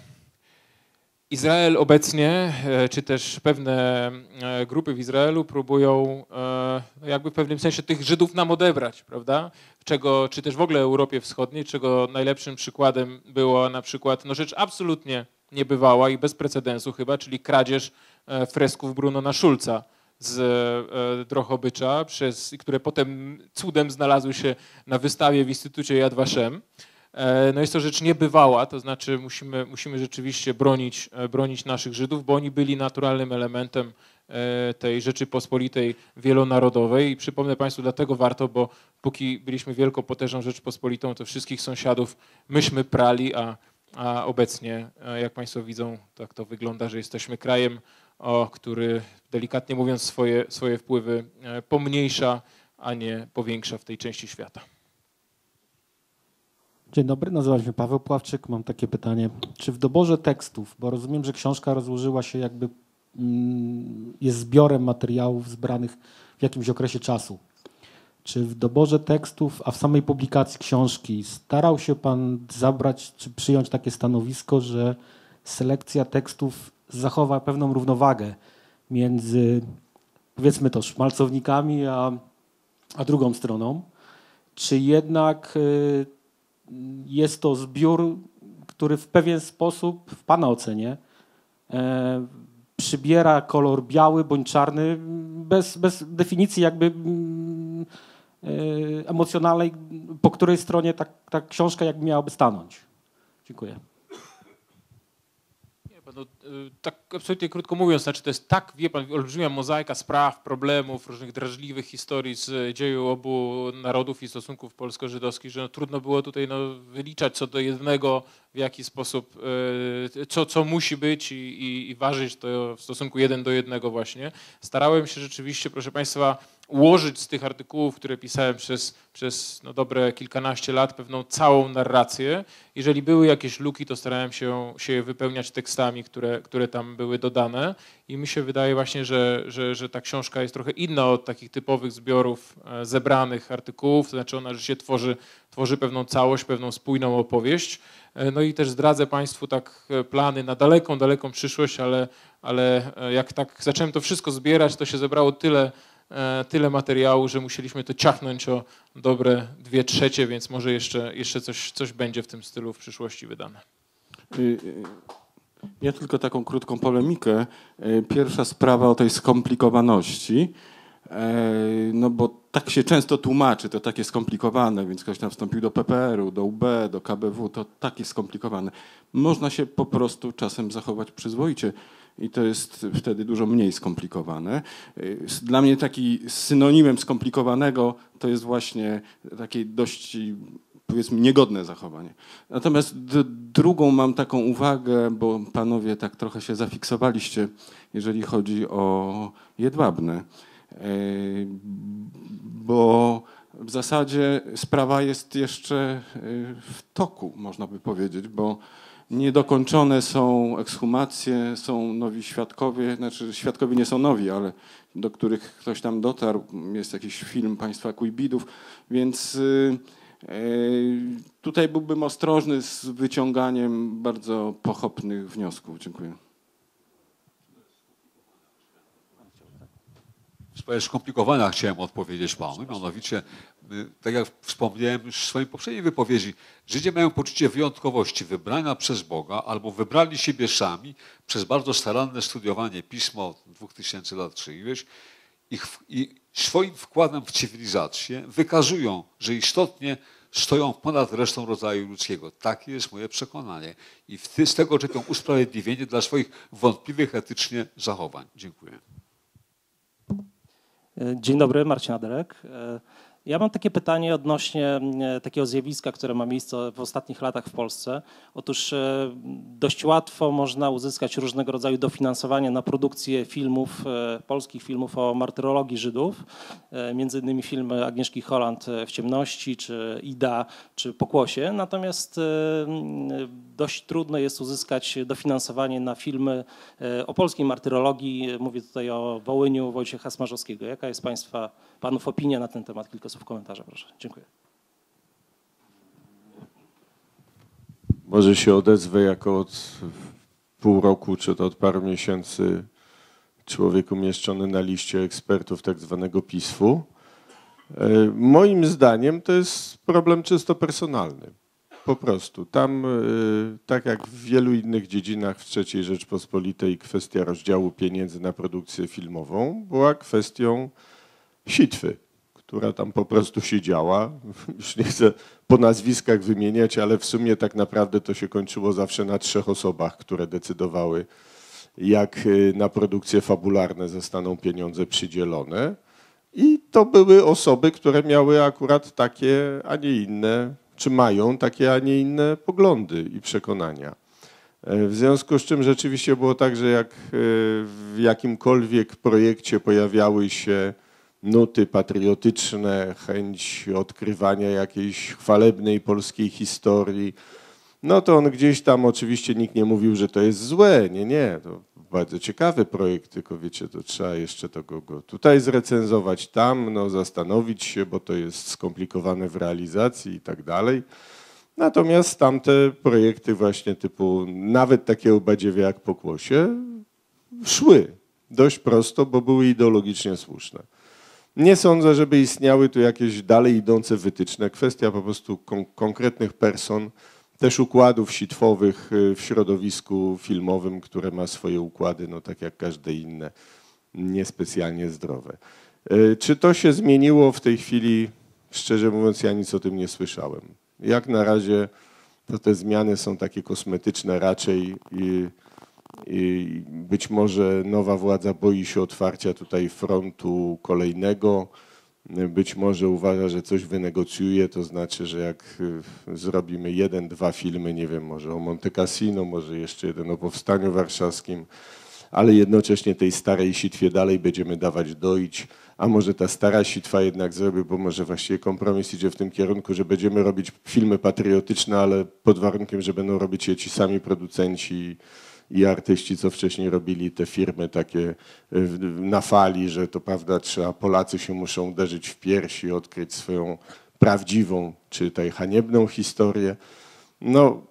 Izrael obecnie, e, czy też pewne e, grupy w Izraelu próbują e, jakby w pewnym sensie tych Żydów nam odebrać, prawda? Czego, czy też w ogóle Europie Wschodniej, czego najlepszym przykładem była na przykład no rzecz absolutnie niebywała i bez precedensu chyba, czyli kradzież e, fresków Brunona Schulza z e, Drohobycza, przez, które potem cudem znalazły się na wystawie w Instytucie Yad Vashem. E, no jest to rzecz niebywała, to znaczy musimy, musimy rzeczywiście bronić, e, bronić naszych Żydów, bo oni byli naturalnym elementem e, tej Rzeczypospolitej wielonarodowej i przypomnę Państwu, dlatego warto, bo póki byliśmy wielkopotężną Rzeczpospolitą, to wszystkich sąsiadów myśmy prali, a, a obecnie, e, jak Państwo widzą, tak to wygląda, że jesteśmy krajem, o, który delikatnie mówiąc swoje, swoje wpływy pomniejsza, a nie powiększa w tej części świata. Dzień dobry, nazywam się Paweł Pławczyk. Mam takie pytanie. Czy w doborze tekstów, bo rozumiem, że książka rozłożyła się jakby, mm, jest zbiorem materiałów zbranych w jakimś okresie czasu. Czy w doborze tekstów, a w samej publikacji książki starał się Pan zabrać, czy przyjąć takie stanowisko, że selekcja tekstów zachowa pewną równowagę między, powiedzmy to, szmalcownikami, a, a drugą stroną? Czy jednak y, jest to zbiór, który w pewien sposób, w Pana ocenie, y, przybiera kolor biały bądź czarny, bez, bez definicji jakby y, y, emocjonalnej, po której stronie ta, ta książka jakby miałaby stanąć? Dziękuję. No, tak absolutnie krótko mówiąc, znaczy to jest tak, wie pan, olbrzymia mozaika spraw, problemów, różnych drażliwych historii z dzieju obu narodów i stosunków polsko-żydowskich, że no, trudno było tutaj no, wyliczać co do jednego, w jaki sposób, co, co musi być i, i, i ważyć to w stosunku jeden do jednego właśnie. Starałem się rzeczywiście, proszę Państwa, ułożyć z tych artykułów, które pisałem przez, przez no, dobre kilkanaście lat, pewną całą narrację. Jeżeli były jakieś luki, to starałem się, się je wypełniać tekstami, które, które tam były dodane. I mi się wydaje właśnie, że, że, że ta książka jest trochę inna od takich typowych zbiorów zebranych artykułów, to znaczy ona, że się tworzy, tworzy pewną całość, pewną spójną opowieść. No i też zdradzę Państwu tak plany na daleką, daleką przyszłość, ale, ale jak tak zacząłem to wszystko zbierać, to się zebrało tyle, tyle materiału, że musieliśmy to ciachnąć o dobre dwie trzecie, więc może jeszcze, jeszcze coś, coś będzie w tym stylu w przyszłości wydane. Ja tylko taką krótką polemikę. Pierwsza sprawa o tej skomplikowaności, no bo tak się często tłumaczy, to takie skomplikowane, więc ktoś tam wstąpił do P P R u, do U B, do K B W, to takie skomplikowane. Można się po prostu czasem zachować przyzwoicie i to jest wtedy dużo mniej skomplikowane. Dla mnie taki synonimem skomplikowanego to jest właśnie takie dość, powiedzmy, niegodne zachowanie. Natomiast drugą mam taką uwagę, bo panowie tak trochę się zafiksowaliście, jeżeli chodzi o Jedwabne. Bo w zasadzie sprawa jest jeszcze w toku, można by powiedzieć, bo Niedokończone są ekshumacje, są nowi świadkowie, znaczy świadkowie nie są nowi, ale do których ktoś tam dotarł. Jest jakiś film państwa Kujbidów, więc y, y, tutaj byłbym ostrożny z wyciąganiem bardzo pochopnych wniosków. Dziękuję. W sprawie skomplikowania chciałem odpowiedzieć panu, mianowicie, tak jak wspomniałem już w swojej poprzedniej wypowiedzi, Żydzi mają poczucie wyjątkowości wybrania przez Boga albo wybrali siebie sami przez bardzo staranne studiowanie Pisma od dwóch tysięcy lat czy ileś i, i swoim wkładem w cywilizację wykazują, że istotnie stoją ponad resztą rodzaju ludzkiego. Takie jest moje przekonanie i w ty, z tego czerpią usprawiedliwienie dla swoich wątpliwych etycznie zachowań. Dziękuję. Dzień dobry, Marcin Aderek. Ja mam takie pytanie odnośnie takiego zjawiska, które ma miejsce w ostatnich latach w Polsce. Otóż dość łatwo można uzyskać różnego rodzaju dofinansowanie na produkcję filmów, polskich filmów o martyrologii Żydów. Między innymi filmy Agnieszki Holland W ciemności, czy Ida, czy Pokłosie. Natomiast dość trudno jest uzyskać dofinansowanie na filmy o polskiej martyrologii. Mówię tutaj o Wołyniu Wojciecha Smarzowskiego. Jaka jest Państwa, Panów opinia na ten temat? Kilka słów komentarza, proszę. Dziękuję. Może się odezwę jako od pół roku, czy to od paru miesięcy człowiek umieszczony na liście ekspertów tak zwanego PiSF-u. Moim zdaniem to jest problem czysto personalny. Po prostu. Tam, tak jak w wielu innych dziedzinach w trzeciej Rzeczpospolitej, kwestia rozdziału pieniędzy na produkcję filmową była kwestią sitwy, która tam po prostu się działa. Już nie chcę po nazwiskach wymieniać, ale w sumie tak naprawdę to się kończyło zawsze na trzech osobach, które decydowały, jak na produkcje fabularne zostaną pieniądze przydzielone. I to były osoby, które miały akurat takie, a nie inne, czy mają takie, a nie inne poglądy i przekonania. W związku z czym rzeczywiście było tak, że jak w jakimkolwiek projekcie pojawiały się nuty patriotyczne, chęć odkrywania jakiejś chwalebnej polskiej historii, no to on gdzieś tam, oczywiście nikt nie mówił, że to jest złe, nie, nie, to bardzo ciekawy projekt, tylko wiecie, to trzeba jeszcze tego go tutaj zrecenzować, tam, no zastanowić się, bo to jest skomplikowane w realizacji i tak dalej. Natomiast tamte projekty właśnie typu, nawet takiego badziewia jak Pokłosie, szły dość prosto, bo były ideologicznie słuszne. Nie sądzę, żeby istniały tu jakieś dalej idące wytyczne. Kwestia po prostu kon konkretnych person, też układów sitwowych w środowisku filmowym, które ma swoje układy, no tak jak każde inne, niespecjalnie zdrowe. Czy to się zmieniło w tej chwili? Szczerze mówiąc, ja nic o tym nie słyszałem. Jak na razie to te zmiany są takie kosmetyczne raczej i, i być może nowa władza boi się otwarcia tutaj frontu kolejnego. Być może uważa, że coś wynegocjuje, to znaczy, że jak zrobimy jeden, dwa filmy, nie wiem, może o Monte Cassino, może jeszcze jeden o Powstaniu Warszawskim, ale jednocześnie tej starej sitwie dalej będziemy dawać doić, a może ta stara sitwa jednak zrobi, bo może właściwie kompromis idzie w tym kierunku, że będziemy robić filmy patriotyczne, ale pod warunkiem, że będą robić je ci sami producenci i artyści, co wcześniej robili te firmy takie na fali, że to prawda, trzeba, Polacy się muszą uderzyć w piersi, odkryć swoją prawdziwą, czy tej haniebną historię. No,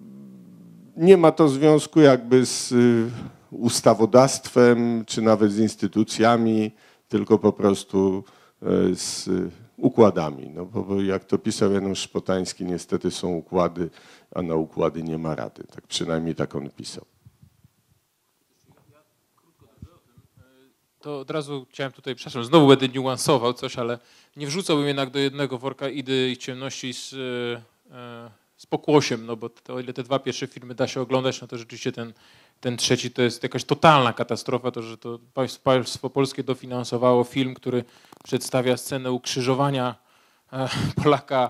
nie ma to związku jakby z ustawodawstwem, czy nawet z instytucjami, tylko po prostu z układami. No, bo jak to pisał Janusz Szpotański, niestety są układy, a na układy nie ma rady. Tak przynajmniej tak on pisał. To od razu chciałem tutaj, przepraszam, znowu będę niuansował coś, ale nie wrzucałbym jednak do jednego worka Idy i Ciemności z, z Pokłosiem, no bo to, o ile te dwa pierwsze filmy da się oglądać, no to rzeczywiście ten, ten trzeci to jest jakaś totalna katastrofa, to, że to państwo, państwo polskie dofinansowało film, który przedstawia scenę ukrzyżowania Polaka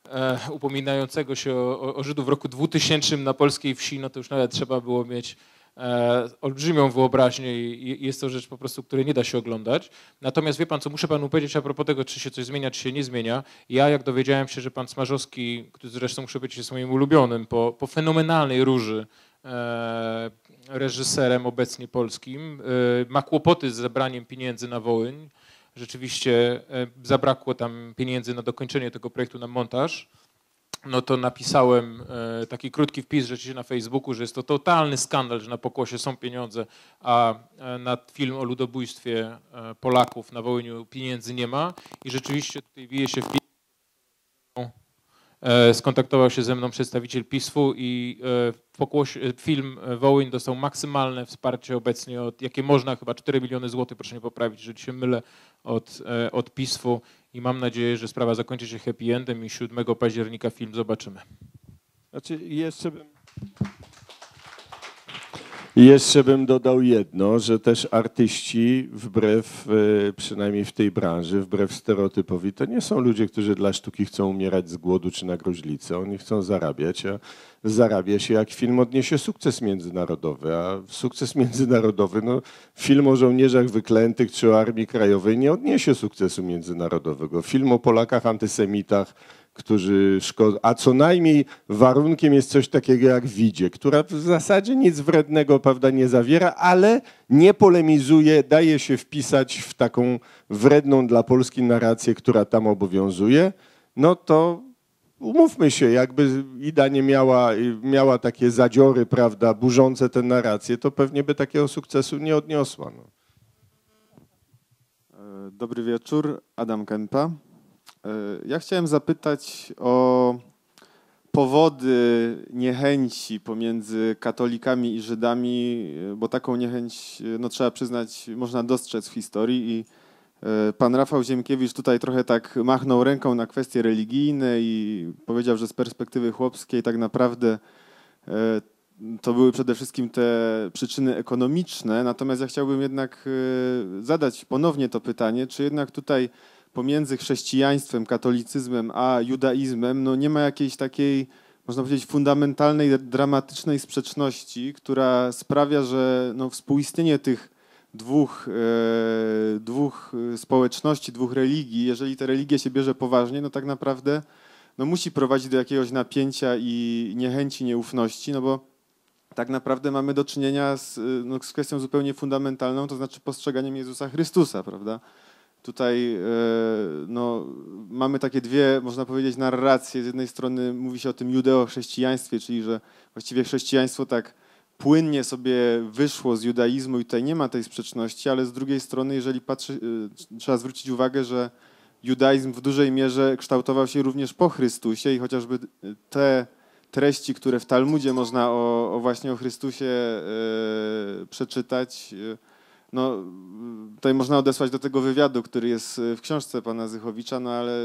upominającego się o, o Żydów w roku dwutysięcznym na polskiej wsi, no to już nawet trzeba było mieć e, olbrzymią wyobraźnię i jest to rzecz po prostu, której nie da się oglądać. Natomiast wie pan co, muszę panu powiedzieć a propos tego, czy się coś zmienia, czy się nie zmienia. Ja jak dowiedziałem się, że pan Smarzowski, który zresztą muszę być jest moim ulubionym, po, po fenomenalnej Róży, e, reżyserem obecnie polskim, e, ma kłopoty z zebraniem pieniędzy na Wołyń. Rzeczywiście e, zabrakło tam pieniędzy na dokończenie tego projektu, na montaż. No to napisałem e, taki krótki wpis rzeczywiście na Facebooku, że jest to totalny skandal, że na pokłosie są pieniądze, a e, na film o ludobójstwie e, Polaków na Wołyniu pieniędzy nie ma. I rzeczywiście tutaj wije się wpis. E, skontaktował się ze mną przedstawiciel PiSu i e, w pokłosie, film Wołyń dostał maksymalne wsparcie obecnie, od, jakie można, chyba cztery miliony złotych, proszę mnie poprawić, jeżeli się mylę, od, e, od PiSu. I mam nadzieję, że sprawa zakończy się happy endem i siódmego października film zobaczymy. Znaczy jeszcze bym... Jeszcze bym dodał jedno, że też artyści wbrew, przynajmniej w tej branży, wbrew stereotypowi, to nie są ludzie, którzy dla sztuki chcą umierać z głodu czy na gruźlicę. Oni chcą zarabiać, a zarabia się, jak film odniesie sukces międzynarodowy. A sukces międzynarodowy, no film o żołnierzach wyklętych czy o Armii Krajowej nie odniesie sukcesu międzynarodowego. Film o Polakach antysemitach, którzy szkodzą, a co najmniej warunkiem jest coś takiego jak Widzie, która w zasadzie nic wrednego, prawda, nie zawiera, ale nie polemizuje, daje się wpisać w taką wredną dla Polski narrację, która tam obowiązuje, no to umówmy się, jakby Ida nie miała, miała takie zadziory, prawda, burzące tę narrację, to pewnie by takiego sukcesu nie odniosła. No. Dobry wieczór, Adam Kępa. Ja chciałem zapytać o powody niechęci pomiędzy katolikami i Żydami, bo taką niechęć, no trzeba przyznać, można dostrzec w historii i pan Rafał Ziemkiewicz tutaj trochę tak machnął ręką na kwestie religijne i powiedział, że z perspektywy chłopskiej tak naprawdę to były przede wszystkim te przyczyny ekonomiczne, natomiast ja chciałbym jednak zadać ponownie to pytanie, czy jednak tutaj pomiędzy chrześcijaństwem, katolicyzmem a judaizmem no nie ma jakiejś takiej, można powiedzieć, fundamentalnej, dramatycznej sprzeczności, która sprawia, że no współistnienie tych dwóch, e, dwóch społeczności, dwóch religii, jeżeli te religie się bierze poważnie, no tak naprawdę no musi prowadzić do jakiegoś napięcia i niechęci, nieufności, no bo tak naprawdę mamy do czynienia z, no, z kwestią zupełnie fundamentalną, to znaczy postrzeganiem Jezusa Chrystusa, prawda? Tutaj no, mamy takie dwie, można powiedzieć, narracje. Z jednej strony mówi się o tym judeo-chrześcijaństwie, czyli że właściwie chrześcijaństwo tak płynnie sobie wyszło z judaizmu i tutaj nie ma tej sprzeczności, ale z drugiej strony, jeżeli patrzy, trzeba zwrócić uwagę, że judaizm w dużej mierze kształtował się również po Chrystusie i chociażby te treści, które w Talmudzie można o, o właśnie o Chrystusie e, przeczytać, no, tutaj można odesłać do tego wywiadu, który jest w książce pana Zychowicza, no ale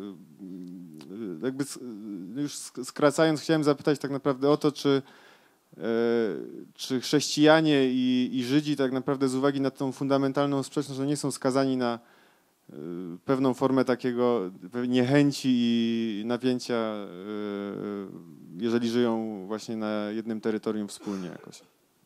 jakby już skracając, chciałem zapytać tak naprawdę o to, czy, czy chrześcijanie i, i Żydzi tak naprawdę z uwagi na tą fundamentalną sprzeczność, że nie są skazani na pewną formę takiego niechęci i napięcia, jeżeli żyją właśnie na jednym terytorium wspólnie jakoś.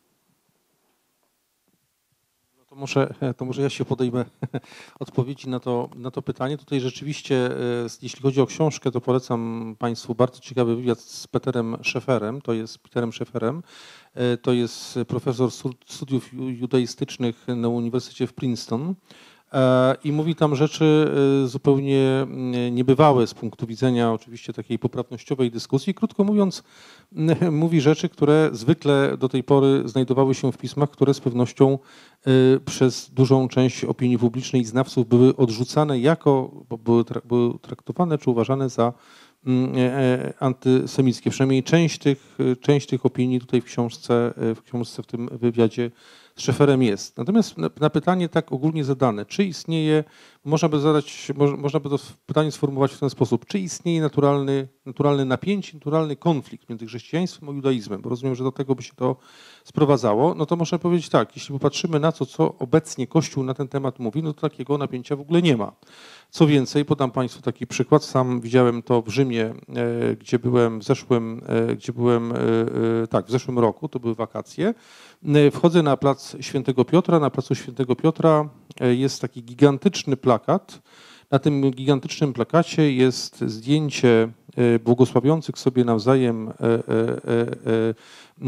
To może, to może ja się podejmę odpowiedzi na to, na to pytanie. Tutaj rzeczywiście, jeśli chodzi o książkę, to polecam Państwu bardzo ciekawy wywiad z Peterem Szeferem, to jest Peterem Szeferem, to jest profesor studiów judaistycznych na Uniwersytecie w Princeton i mówi tam rzeczy zupełnie niebywałe z punktu widzenia oczywiście takiej poprawnościowej dyskusji. Krótko mówiąc, mówi rzeczy, które zwykle do tej pory znajdowały się w pismach, które z pewnością przez dużą część opinii publicznej i znawców były odrzucane jako, bo były, były traktowane czy uważane za antysemickie. Przynajmniej część tych, część tych opinii tutaj w książce, w książce, w tym wywiadzie z Szeferem jest. Natomiast na pytanie tak ogólnie zadane, czy istnieje można by zadać, mo, można by to pytanie sformułować w ten sposób. Czy istnieje naturalny, naturalne napięcie, naturalny konflikt między chrześcijaństwem a judaizmem? Bo rozumiem, że do tego by się to sprowadzało. No to można powiedzieć tak, jeśli popatrzymy na to, co obecnie Kościół na ten temat mówi, no to takiego napięcia w ogóle nie ma. Co więcej, podam Państwu taki przykład. Sam widziałem to w Rzymie, e, gdzie byłem w zeszłym, e, gdzie byłem, e, e, tak, w zeszłym roku, to były wakacje. E, wchodzę na plac Świętego Piotra. Na placu Świętego Piotra e, jest taki gigantyczny plakat. Na tym gigantycznym plakacie jest zdjęcie e, błogosławiących sobie nawzajem e, e, e,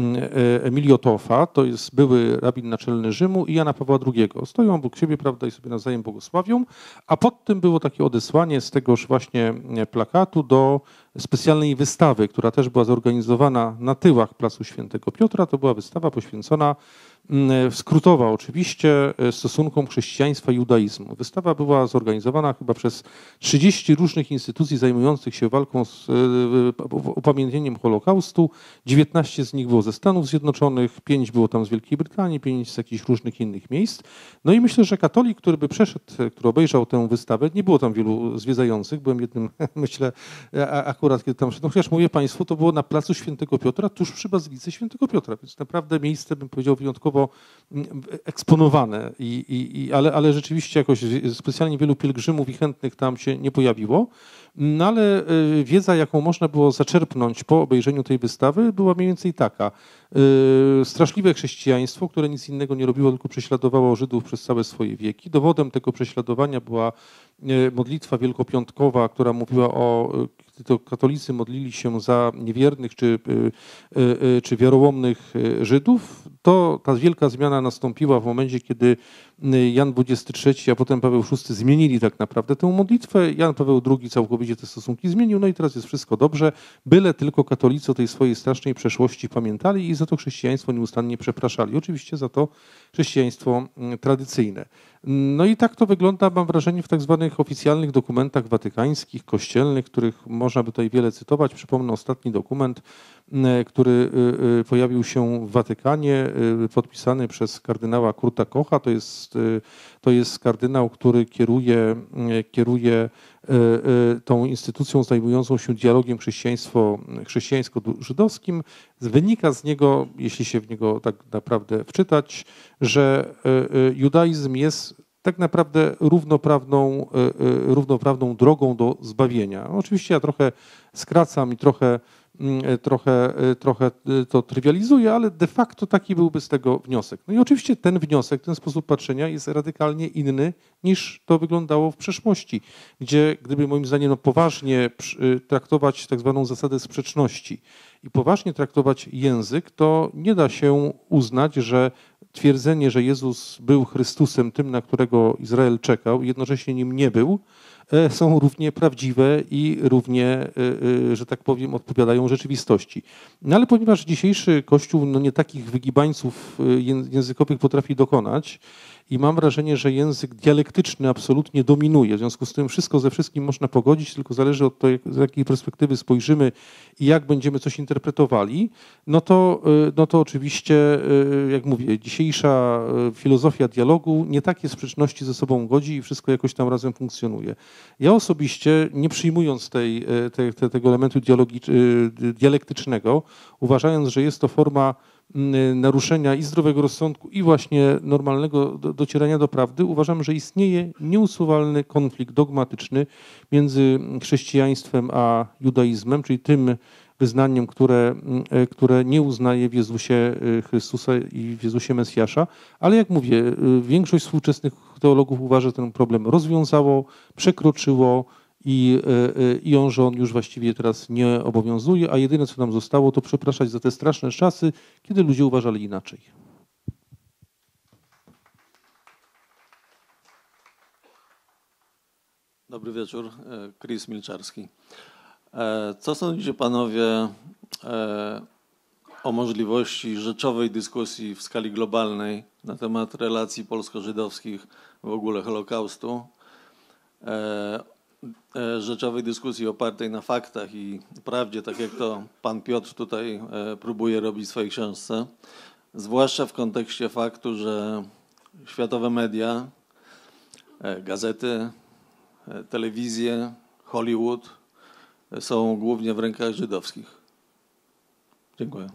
Emilio Toffa, to jest były rabin naczelny Rzymu, i Jana Pawła drugiego. Stoją obok siebie, prawda, i sobie nawzajem błogosławią, a pod tym było takie odesłanie z tegoż właśnie plakatu do specjalnej wystawy, która też była zorganizowana na tyłach placu Świętego Piotra. To była wystawa poświęcona, skrótowa oczywiście, stosunkom chrześcijaństwa i judaizmu. Wystawa była zorganizowana chyba przez trzydzieści różnych instytucji zajmujących się walką z upamiętnieniem Holokaustu. dziewiętnaście z nich było ze Stanów Zjednoczonych, pięć było tam z Wielkiej Brytanii, pięć z jakichś różnych innych miejsc. No i myślę, że katolik, który by przeszedł, który obejrzał tę wystawę, nie było tam wielu zwiedzających, byłem jednym, myślę, akurat kiedy tam szedłem, chociaż mówię Państwu, to było na placu Świętego Piotra, tuż przy Bazylice Świętego Piotra, więc naprawdę miejsce, bym powiedział, wyjątkowo eksponowane, i, i, i, ale, ale rzeczywiście jakoś specjalnie wielu pielgrzymów i chętnych tam się nie pojawiło. No ale wiedza, jaką można było zaczerpnąć po obejrzeniu tej wystawy, była mniej więcej taka. Straszliwe chrześcijaństwo, które nic innego nie robiło, tylko prześladowało Żydów przez całe swoje wieki. Dowodem tego prześladowania była modlitwa wielkopiątkowa, która mówiła o, gdy to katolicy modlili się za niewiernych czy, czy wiarołomnych Żydów, to ta wielka zmiana nastąpiła w momencie, kiedy Jan dwudziesty trzeci, a potem Paweł szósty zmienili tak naprawdę tę modlitwę. Jan Paweł drugi całkowicie te stosunki zmienił, no i teraz jest wszystko dobrze, byle tylko katolicy o tej swojej strasznej przeszłości pamiętali i za to chrześcijaństwo nieustannie przepraszali. Oczywiście za to chrześcijaństwo tradycyjne. No i tak to wygląda, mam wrażenie, w tak zwanych oficjalnych dokumentach watykańskich, kościelnych, których można by tutaj wiele cytować. Przypomnę ostatni dokument, który pojawił się w Watykanie, podpisany przez kardynała Kurta Kocha. To jest, to jest kardynał, który kieruje, kieruje tą instytucją zajmującą się dialogiem chrześcijaństwo, chrześcijańsko-żydowskim. Wynika z niego, jeśli się w niego tak naprawdę wczytać, że judaizm jest tak naprawdę równoprawną, równoprawną drogą do zbawienia. Oczywiście ja trochę skracam i trochę Trochę, trochę to trywializuję, ale de facto taki byłby z tego wniosek. No i oczywiście ten wniosek, ten sposób patrzenia jest radykalnie inny niż to wyglądało w przeszłości, gdzie gdyby moim zdaniem no, poważnie traktować tak zwaną zasadę sprzeczności i poważnie traktować język, to nie da się uznać, że twierdzenie, że Jezus był Chrystusem, tym, na którego Izrael czekał, i jednocześnie nim nie był, są równie prawdziwe i równie, że tak powiem, odpowiadają rzeczywistości. No ale ponieważ dzisiejszy Kościół no nie takich wygibańców językowych potrafi dokonać i mam wrażenie, że język dialektyczny absolutnie dominuje, w związku z tym wszystko ze wszystkim można pogodzić, tylko zależy od tego, z jakiej perspektywy spojrzymy i jak będziemy coś interpretowali, no to, no to oczywiście, jak mówię, dzisiejsza filozofia dialogu nie takie sprzeczności ze sobą godzi i wszystko jakoś tam razem funkcjonuje. Ja osobiście, nie przyjmując tej, te, te, tego elementu dialogi, dialektycznego, uważając, że jest to forma naruszenia i zdrowego rozsądku, i właśnie normalnego docierania do prawdy, uważam, że istnieje nieusuwalny konflikt dogmatyczny między chrześcijaństwem a judaizmem, czyli tym wyznaniem, które, które nie uznaje w Jezusie Chrystusa i w Jezusie Mesjasza. Ale jak mówię, większość współczesnych teologów uważa, że ten problem rozwiązało, przekroczyło i, i on, że on już właściwie teraz nie obowiązuje, a jedyne, co nam zostało, to przepraszać za te straszne czasy, kiedy ludzie uważali inaczej. Dobry wieczór, Chris Milczarski. Co sądzicie panowie o możliwości rzeczowej dyskusji w skali globalnej na temat relacji polsko-żydowskich, w ogóle Holokaustu? Rzeczowej dyskusji opartej na faktach i prawdzie, tak jak to pan Piotr tutaj próbuje robić w swojej książce, zwłaszcza w kontekście faktu, że światowe media, gazety, telewizje, Hollywood są głównie w rękach żydowskich. Dziękuję.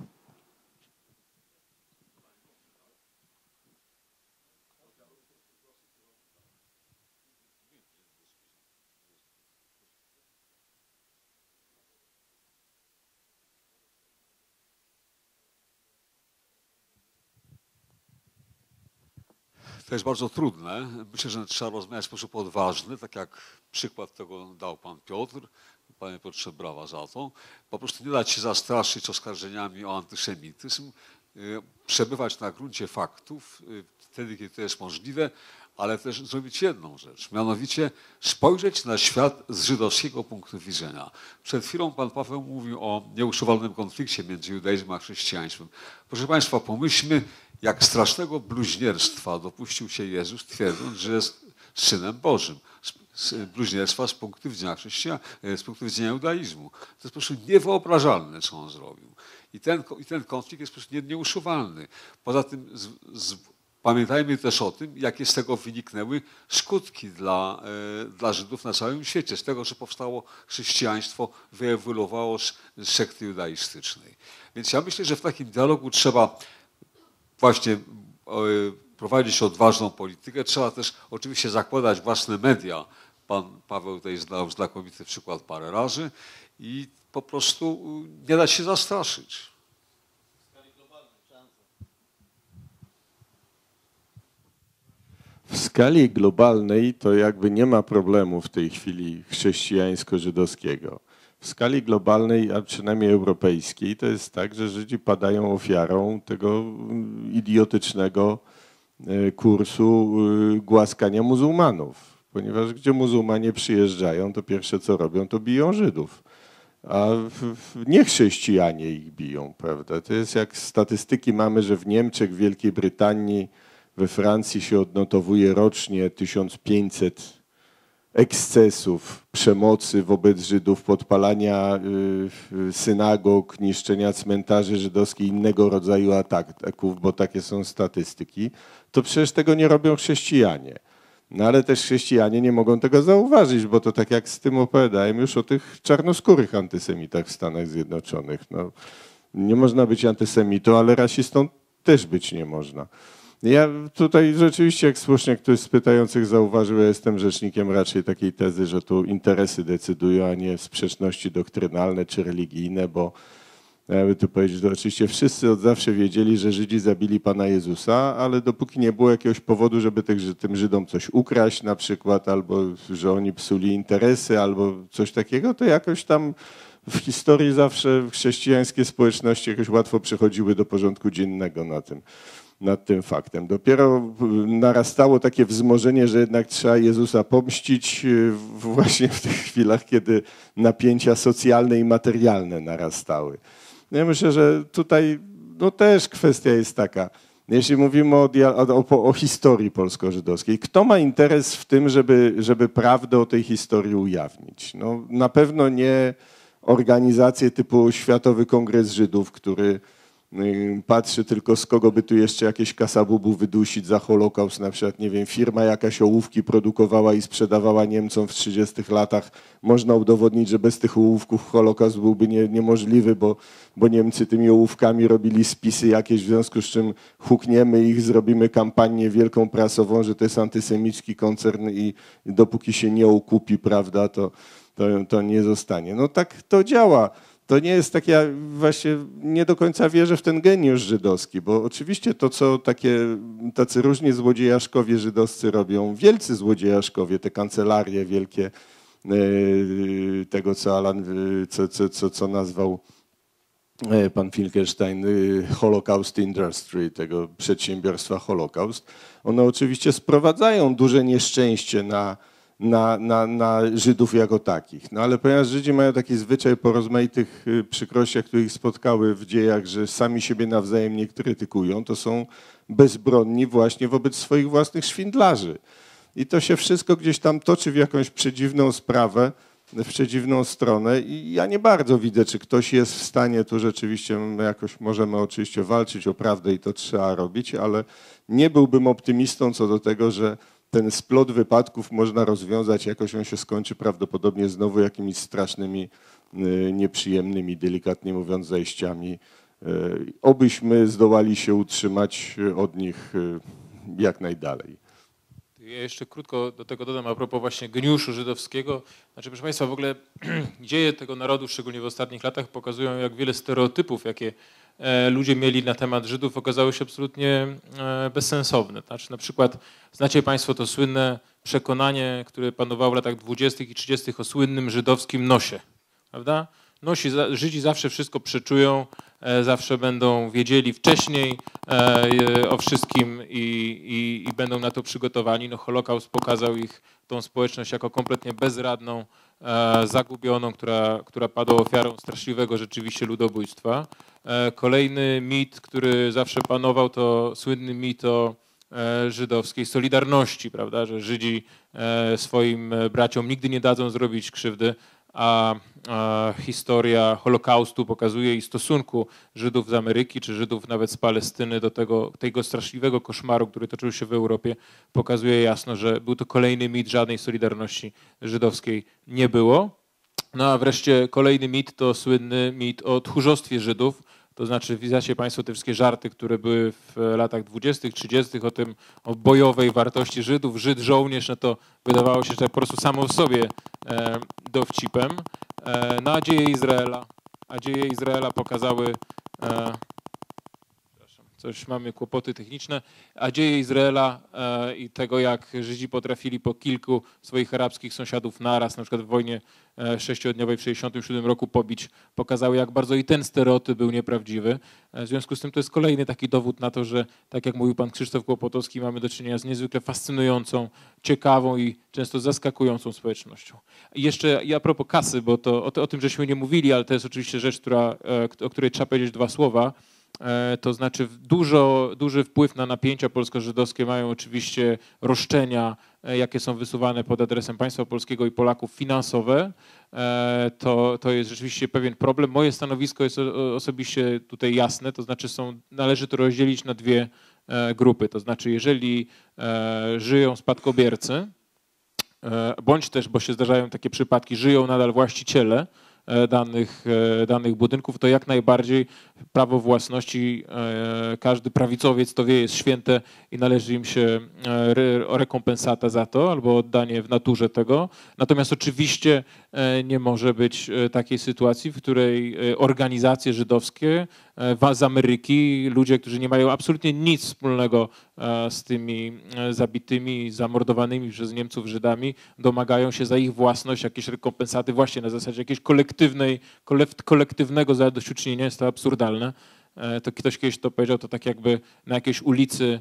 To jest bardzo trudne. Myślę, że trzeba rozmawiać w sposób odważny, tak jak przykład tego dał pan Piotr. Panie Piotrze, brawa za to. Po prostu nie dać się zastraszyć oskarżeniami o antysemityzm, przebywać na gruncie faktów, wtedy, kiedy to jest możliwe, ale też zrobić jedną rzecz, mianowicie spojrzeć na świat z żydowskiego punktu widzenia. Przed chwilą pan Paweł mówił o nieusuwalnym konflikcie między judaizmem a chrześcijaństwem. Proszę państwa, pomyślmy, jak strasznego bluźnierstwa dopuścił się Jezus, twierdząc, że jest Synem Bożym. Bluźnierstwa z punktu widzenia chrześcijan, z punktu widzenia judaizmu. To jest po prostu niewyobrażalne, co on zrobił. I ten, i ten konflikt jest po prostu nie, nieusuwalny. Poza tym z, z, pamiętajmy też o tym, jakie z tego wyniknęły skutki dla, e, dla Żydów na całym świecie. Z tego, że powstało chrześcijaństwo, wyewoluowało z, z sekty judaistycznej. Więc ja myślę, że w takim dialogu trzeba właśnie prowadzić odważną politykę. Trzeba też oczywiście zakładać własne media. Pan Paweł tutaj zdał znakomity przykład parę razy i po prostu nie dać się zastraszyć. W skali globalnej to jakby nie ma problemu w tej chwili chrześcijańsko-żydowskiego. W skali globalnej, a przynajmniej europejskiej, to jest tak, że Żydzi padają ofiarą tego idiotycznego kursu głaskania muzułmanów. Ponieważ gdzie muzułmanie przyjeżdżają, to pierwsze co robią, to biją Żydów. A nie chrześcijanie ich biją, prawda? To jest jak statystyki mamy, że w Niemczech, w Wielkiej Brytanii, we Francji się odnotowuje rocznie tysiąc pięćset ekscesów przemocy wobec Żydów, podpalania y, synagog, niszczenia cmentarzy żydowskich, innego rodzaju ataków, bo takie są statystyki, to przecież tego nie robią chrześcijanie. No ale też chrześcijanie nie mogą tego zauważyć, bo to tak jak z tym opowiadałem już o tych czarnoskórych antysemitach w Stanach Zjednoczonych. No, nie można być antysemitą, ale rasistą też być nie można. Ja tutaj rzeczywiście, jak słusznie ktoś z pytających zauważył, ja jestem rzecznikiem raczej takiej tezy, że tu interesy decydują, a nie sprzeczności doktrynalne czy religijne, bo ja by tu powiedzieć, że oczywiście wszyscy od zawsze wiedzieli, że Żydzi zabili Pana Jezusa, ale dopóki nie było jakiegoś powodu, żeby tych, tym Żydom coś ukraść na przykład, albo że oni psuli interesy, albo coś takiego, to jakoś tam w historii zawsze chrześcijańskie społeczności jakoś łatwo przechodziły do porządku dziennego na tym. nad tym faktem. Dopiero narastało takie wzmożenie, że jednak trzeba Jezusa pomścić właśnie w tych chwilach, kiedy napięcia socjalne i materialne narastały. Ja myślę, że tutaj no też kwestia jest taka, jeśli mówimy o, o, o historii polsko-żydowskiej, kto ma interes w tym, żeby, żeby prawdę o tej historii ujawnić? No, na pewno nie organizacje typu Światowy Kongres Żydów, który patrzy tylko z kogo by tu jeszcze jakieś kasabubu wydusić za Holokaust, na przykład, nie wiem, firma jakaś ołówki produkowała i sprzedawała Niemcom w trzydziestych latach. Można udowodnić, że bez tych ołówków Holokaust byłby nie, niemożliwy, bo, bo Niemcy tymi ołówkami robili spisy jakieś, w związku z czym hukniemy ich, zrobimy kampanię wielką prasową, że to jest antysemicki koncern i, i dopóki się nie okupi, prawda, to, to, to nie zostanie. No tak to działa. To nie jest tak, ja właśnie nie do końca wierzę w ten geniusz żydowski, bo oczywiście to, co takie, tacy różni złodziejaszkowie żydowscy robią, wielcy złodziejaszkowie, te kancelarie wielkie, tego, co Alan, co, co, co, co nazwał pan Finkelstein, Holocaust Industry, tego przedsiębiorstwa Holocaust, one oczywiście sprowadzają duże nieszczęście na Na, na, na Żydów jako takich. No ale ponieważ Żydzi mają taki zwyczaj po rozmaitych przykrościach, które ich spotkały w dziejach, że sami siebie nawzajem nie krytykują, to są bezbronni właśnie wobec swoich własnych szwindlarzy. I to się wszystko gdzieś tam toczy w jakąś przedziwną sprawę, w przedziwną stronę i ja nie bardzo widzę, czy ktoś jest w stanie, tu rzeczywiście jakoś możemy oczywiście walczyć o prawdę i to trzeba robić, ale nie byłbym optymistą co do tego, że ten splot wypadków można rozwiązać, jakoś on się skończy prawdopodobnie znowu jakimiś strasznymi, nieprzyjemnymi, delikatnie mówiąc, zajściami. Obyśmy zdołali się utrzymać od nich jak najdalej. Ja jeszcze krótko do tego dodam a propos właśnie geniuszu żydowskiego. Znaczy, proszę Państwa, w ogóle dzieje tego narodu, szczególnie w ostatnich latach, pokazują, jak wiele stereotypów, jakie ludzie mieli na temat Żydów, okazały się absolutnie bezsensowne. Znaczy, na przykład, znacie Państwo to słynne przekonanie, które panowało w latach dwudziestych i trzydziestych o słynnym żydowskim nosie, prawda? Nosi, Żydzi zawsze wszystko przeczują, zawsze będą wiedzieli wcześniej o wszystkim i, i, i będą na to przygotowani. No, Holokaust pokazał ich, tą społeczność, jako kompletnie bezradną, zagubioną, która, która padła ofiarą straszliwego rzeczywiście ludobójstwa. Kolejny mit, który zawsze panował, to słynny mit o żydowskiej solidarności, prawda, że Żydzi swoim braciom nigdy nie dadzą zrobić krzywdy. A, a historia Holokaustu pokazuje i stosunku Żydów z Ameryki, czy Żydów nawet z Palestyny do tego, tego straszliwego koszmaru, który toczył się w Europie, pokazuje jasno, że był to kolejny mit, żadnej solidarności żydowskiej nie było. No a wreszcie kolejny mit to słynny mit o tchórzostwie Żydów. To znaczy, widzicie Państwo te wszystkie żarty, które były w latach dwudziestych, trzydziestych o tym, o bojowej wartości Żydów. Żyd, żołnierz, no to wydawało się, że po prostu samo w sobie e, dowcipem. E, no a dzieje Izraela, a dzieje Izraela pokazały, e, coś mamy kłopoty techniczne, a dzieje Izraela e, i tego, jak Żydzi potrafili po kilku swoich arabskich sąsiadów naraz, na przykład w wojnie e, sześciodniowej w tysiąc dziewięćset sześćdziesiątym siódmym roku pobić, pokazały, jak bardzo i ten stereotyp był nieprawdziwy. E, w związku z tym to jest kolejny taki dowód na to, że tak jak mówił pan Krzysztof Kłopotowski, mamy do czynienia z niezwykle fascynującą, ciekawą i często zaskakującą społecznością. I jeszcze i a propos kasy, bo to o, to, o tym żeśmy nie mówili, ale to jest oczywiście rzecz, która, e, o której trzeba powiedzieć dwa słowa. To znaczy dużo, duży wpływ na napięcia polsko-żydowskie mają oczywiście roszczenia, jakie są wysuwane pod adresem państwa polskiego i Polaków finansowe. To, to jest rzeczywiście pewien problem. Moje stanowisko jest osobiście tutaj jasne, to znaczy są, należy to rozdzielić na dwie grupy. To znaczy jeżeli żyją spadkobiercy, bądź też, bo się zdarzają takie przypadki, żyją nadal właściciele danych, danych budynków, to jak najbardziej prawo własności, każdy prawicowiec to wie, jest święte i należy im się rekompensata za to albo oddanie w naturze tego. Natomiast oczywiście nie może być takiej sytuacji, w której organizacje żydowskie z Ameryki, ludzie, którzy nie mają absolutnie nic wspólnego z tymi zabitymi, zamordowanymi przez Niemców Żydami, domagają się za ich własność jakiejś rekompensaty właśnie na zasadzie jakiejś kolektywnej, kolektywnego zadośćuczynienia. Jest to absurdalne. To ktoś kiedyś to powiedział, to tak jakby na jakiejś ulicy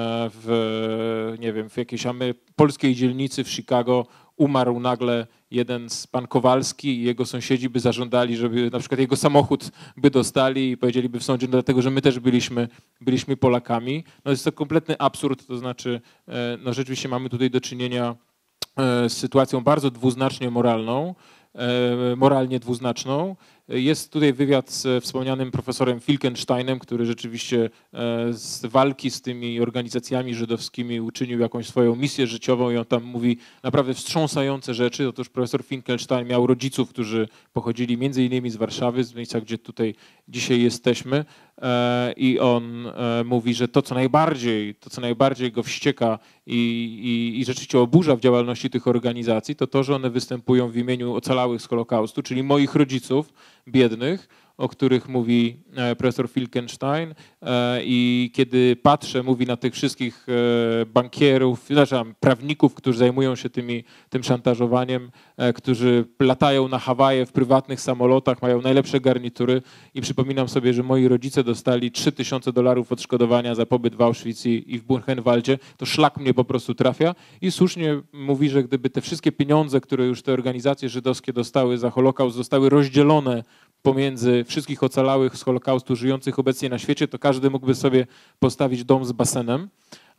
w, nie wiem, w jakiejś polskiej dzielnicy w Chicago umarł nagle jeden z pan Kowalski i jego sąsiedzi by zażądali, żeby na przykład jego samochód by dostali i powiedzieliby w sądzie, no dlatego, że my też byliśmy, byliśmy Polakami. No jest to kompletny absurd, to znaczy no rzeczywiście mamy tutaj do czynienia z sytuacją bardzo dwuznacznie moralną, moralnie dwuznaczną. Jest tutaj wywiad z wspomnianym profesorem Filkensteinem, który rzeczywiście z walki z tymi organizacjami żydowskimi uczynił jakąś swoją misję życiową i on tam mówi naprawdę wstrząsające rzeczy. Otóż profesor Finkelstein miał rodziców, którzy pochodzili między innymi z Warszawy, z miejsca, gdzie tutaj dzisiaj jesteśmy, i on mówi, że to, co najbardziej, to, co najbardziej go wścieka i, i, i rzeczywiście oburza w działalności tych organizacji, to to, że one występują w imieniu ocalałych z Holokaustu, czyli moich rodziców, biednych, o których mówi profesor Filkenstein, i kiedy patrzę, mówi na tych wszystkich bankierów, znaczy prawników, którzy zajmują się tymi, tym szantażowaniem, którzy latają na Hawaje w prywatnych samolotach, mają najlepsze garnitury i przypominam sobie, że moi rodzice dostali trzy tysiące dolarów odszkodowania za pobyt w Auschwitz i w Buchenwaldzie, to szlak mnie po prostu trafia i słusznie mówi, że gdyby te wszystkie pieniądze, które już te organizacje żydowskie dostały za Holokaust, zostały rozdzielone pomiędzy wszystkich ocalałych z Holokaustu żyjących obecnie na świecie, to każdy mógłby sobie postawić dom z basenem.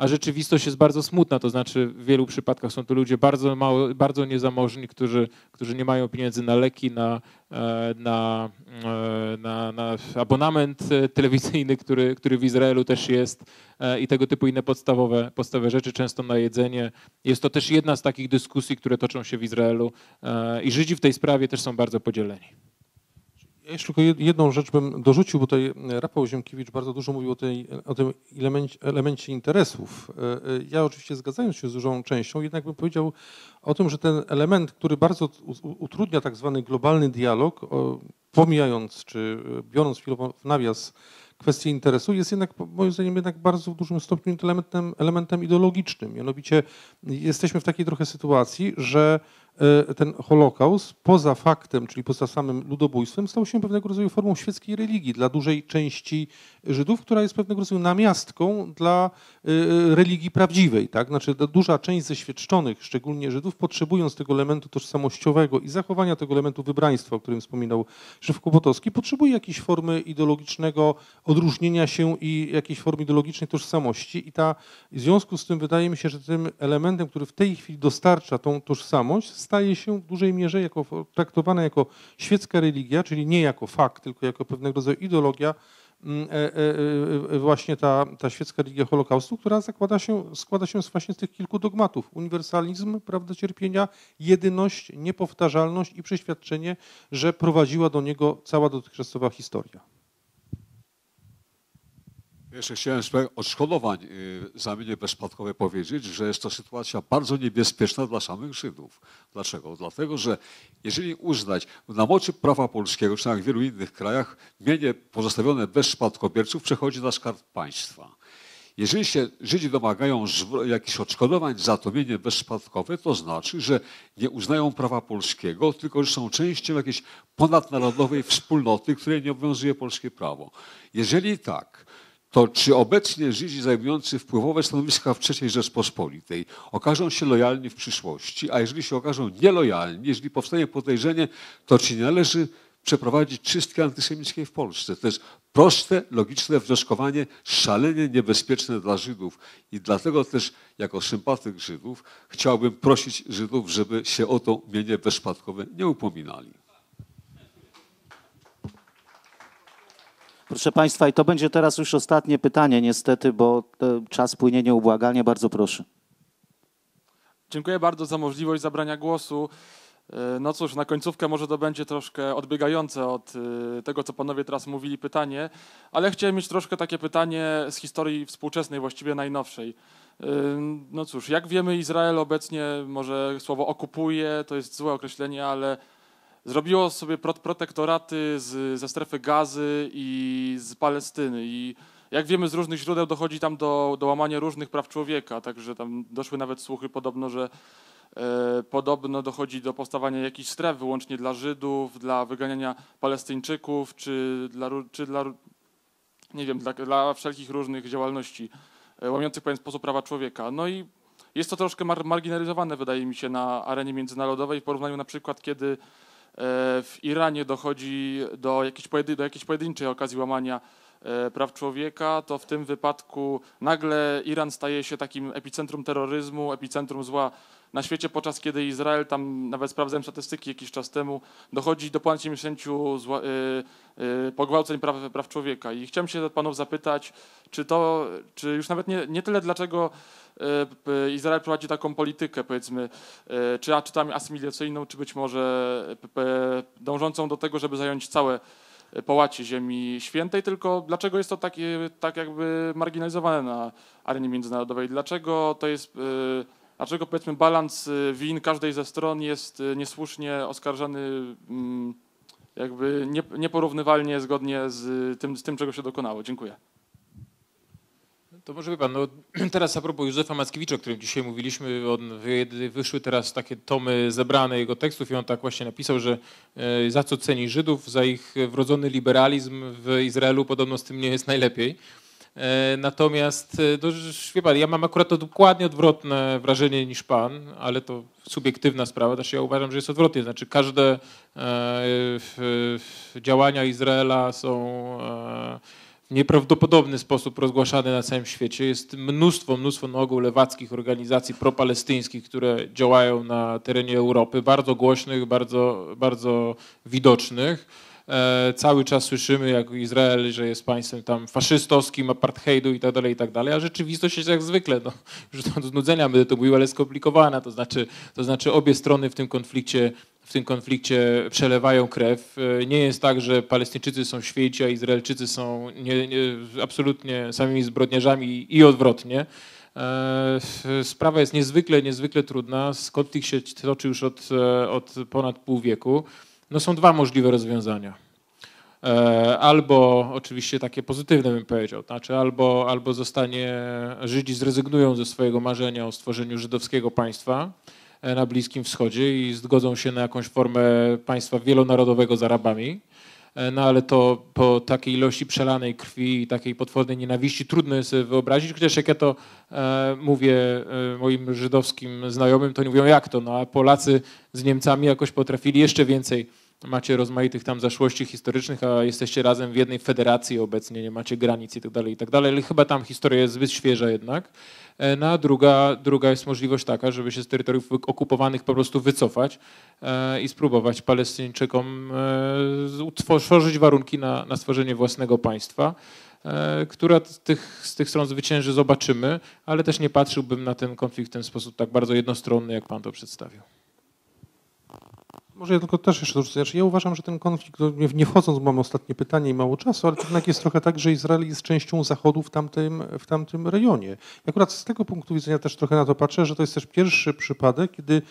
a rzeczywistość jest bardzo smutna, to znaczy w wielu przypadkach są to ludzie bardzo mało, bardzo niezamożni, którzy, którzy nie mają pieniędzy na leki, na, na, na, na abonament telewizyjny, który, który w Izraelu też jest i tego typu inne podstawowe, podstawowe rzeczy, często na jedzenie. Jest to też jedna z takich dyskusji, które toczą się w Izraelu i Żydzi w tej sprawie też są bardzo podzieleni. Ja jeszcze tylko jedną rzecz bym dorzucił, bo tutaj Rafał Ziemkiewicz bardzo dużo mówił o, tej, o tym elemencie, elemencie interesów. Ja oczywiście zgadzając się z dużą częścią, jednak bym powiedział o tym, że ten element, który bardzo utrudnia tak zwany globalny dialog, pomijając czy biorąc chwilowo w nawias kwestię interesu, jest jednak moim zdaniem jednak bardzo w dużym stopniu elementem, elementem ideologicznym. Mianowicie jesteśmy w takiej trochę sytuacji, że ten Holokaust poza faktem, czyli poza samym ludobójstwem, stał się pewnego rodzaju formą świeckiej religii dla dużej części Żydów, która jest pewnego rodzaju namiastką dla religii prawdziwej. Tak? Znaczy duża część ze świadczonych, szczególnie Żydów, potrzebując tego elementu tożsamościowego i zachowania tego elementu wybraństwa, o którym wspominał Szef Kłopotowski, potrzebuje jakiejś formy ideologicznego odróżnienia się i jakiejś formy ideologicznej tożsamości. I ta, w związku z tym wydaje mi się, że tym elementem, który w tej chwili dostarcza tą tożsamość, staje się w dużej mierze jako, traktowana jako świecka religia, czyli nie jako fakt, tylko jako pewnego rodzaju ideologia, właśnie ta, ta świecka religia Holokaustu, która zakłada się, składa się właśnie z tych kilku dogmatów. Uniwersalizm, prawda, cierpienia, jedyność, niepowtarzalność i przeświadczenie, że prowadziła do niego cała dotychczasowa historia. Jeszcze chciałem w sprawie odszkodowań za mienie bezspadkowe powiedzieć, że jest to sytuacja bardzo niebezpieczna dla samych Żydów. Dlaczego? Dlatego, że jeżeli uznać na mocy prawa polskiego, czy jak w wielu innych krajach, mienie pozostawione bez spadkobierców przechodzi na skarb państwa. Jeżeli się Żydzi domagają jakichś odszkodowań za to mienie bezspadkowe, to znaczy, że nie uznają prawa polskiego, tylko że są częścią jakiejś ponadnarodowej wspólnoty, której nie obowiązuje polskie prawo. Jeżeli tak, to czy obecnie Żydzi zajmujący wpływowe stanowiska w trzeciej Rzeczpospolitej okażą się lojalni w przyszłości, a jeżeli się okażą nielojalni, jeżeli powstanie podejrzenie, to czy nie należy przeprowadzić czystki antysemickiej w Polsce? To jest proste, logiczne wnioskowanie, szalenie niebezpieczne dla Żydów i dlatego też jako sympatyk Żydów chciałbym prosić Żydów, żeby się o to mienie bezspadkowe nie upominali. Proszę Państwa, i to będzie teraz już ostatnie pytanie niestety, bo czas płynie nieubłagalnie. Bardzo proszę. Dziękuję bardzo za możliwość zabrania głosu. No cóż, na końcówkę może to będzie troszkę odbiegające od tego, co panowie teraz mówili, pytanie, ale chciałem mieć troszkę takie pytanie z historii współczesnej, właściwie najnowszej. No cóż, jak wiemy, Izrael obecnie, może słowo okupuje, to jest złe określenie, ale zrobiło sobie protektoraty z, ze strefy Gazy i z Palestyny i jak wiemy z różnych źródeł dochodzi tam do, do łamania różnych praw człowieka, także tam doszły nawet słuchy podobno, że e, podobno dochodzi do powstawania jakichś stref wyłącznie dla Żydów, dla wyganiania Palestyńczyków, czy dla, czy dla nie wiem, dla, dla wszelkich różnych działalności e, łamiących w pewien sposób prawa człowieka. No i jest to troszkę mar marginalizowane, wydaje mi się, na arenie międzynarodowej w porównaniu na przykład, kiedy w Iranie dochodzi do jakiejś, pojedyn do jakiejś pojedynczej okazji łamania praw człowieka, to w tym wypadku nagle Iran staje się takim epicentrum terroryzmu, epicentrum zła na świecie, podczas kiedy Izrael, tam nawet sprawdzałem statystyki jakiś czas temu, dochodzi do ponad siedemdziesięciu zła, y, y, pogwałceń praw, praw człowieka. I chciałem się panów zapytać, czy to, czy już nawet nie, nie tyle dlaczego y, Izrael prowadzi taką politykę, powiedzmy, y, czy, czy tam asymilacyjną, czy być może y, y, dążącą do tego, żeby zająć całe połacie Ziemi Świętej, tylko dlaczego jest to takie, tak jakby marginalizowane na arenie międzynarodowej? Dlaczego to jest... Y, Dlaczego, powiedzmy, balans win każdej ze stron jest niesłusznie oskarżany jakby nieporównywalnie zgodnie z tym, z tym, czego się dokonało? Dziękuję. To może wie pan, no, teraz a propos Józefa Mackiewicza, o którym dzisiaj mówiliśmy, on, wyszły teraz takie tomy zebrane jego tekstów i on tak właśnie napisał, że e, za co ceni Żydów, za ich wrodzony liberalizm w Izraelu podobno z tym nie jest najlepiej. Natomiast, no, wie pan, ja mam akurat to dokładnie odwrotne wrażenie niż pan, ale to subiektywna sprawa, znaczy ja uważam, że jest odwrotnie, znaczy każde e, działania Izraela są e, nieprawdopodobny sposób rozgłaszany na całym świecie. Jest mnóstwo, mnóstwo na ogół lewackich organizacji propalestyńskich, które działają na terenie Europy, bardzo głośnych, bardzo, bardzo widocznych. E, cały czas słyszymy, jak Izrael, że jest państwem tam faszystowskim, apartheidu i tak dalej, i tak dalej, a rzeczywistość jest jak zwykle, no, już to znudzenia będę to mówił, ale skomplikowana, to znaczy, to znaczy obie strony w tym konflikcie w tym konflikcie przelewają krew. Nie jest tak, że Palestyńczycy są święci, a Izraelczycy są nie, nie, absolutnie samymi zbrodniarzami i odwrotnie. Sprawa jest niezwykle, niezwykle trudna. Konflikt się toczy już od, od ponad pół wieku. No są dwa możliwe rozwiązania. Albo oczywiście takie pozytywne bym powiedział, znaczy albo, albo zostanie, Żydzi zrezygnują ze swojego marzenia o stworzeniu żydowskiego państwa na Bliskim Wschodzie i zgodzą się na jakąś formę państwa wielonarodowego z Arabami. No ale to po takiej ilości przelanej krwi i takiej potwornej nienawiści trudno jest sobie wyobrazić, chociaż jak ja to e, mówię e, moim żydowskim znajomym, to oni mówią, jak to, no a Polacy z Niemcami jakoś potrafili jeszcze więcej. Macie rozmaitych tam zaszłości historycznych, a jesteście razem w jednej federacji obecnie, nie macie granic i tak dalej, i tak dalej, ale chyba tam historia jest zbyt świeża jednak. No a druga, druga jest możliwość taka, żeby się z terytoriów okupowanych po prostu wycofać e, i spróbować Palestyńczykom e, utworzyć warunki na, na stworzenie własnego państwa, e, która z tych, z tych stron zwycięży, zobaczymy, ale też nie patrzyłbym na ten konflikt w ten sposób tak bardzo jednostronny, jak pan to przedstawił. Może ja tylko też jeszcze dorzucę. Znaczy, ja uważam, że ten konflikt, nie wchodząc, bo mamy ostatnie pytanie i mało czasu, ale jednak jest trochę tak, że Izrael jest częścią Zachodu w tamtym, w tamtym rejonie. I akurat z tego punktu widzenia też trochę na to patrzę, że to jest też pierwszy przypadek, kiedy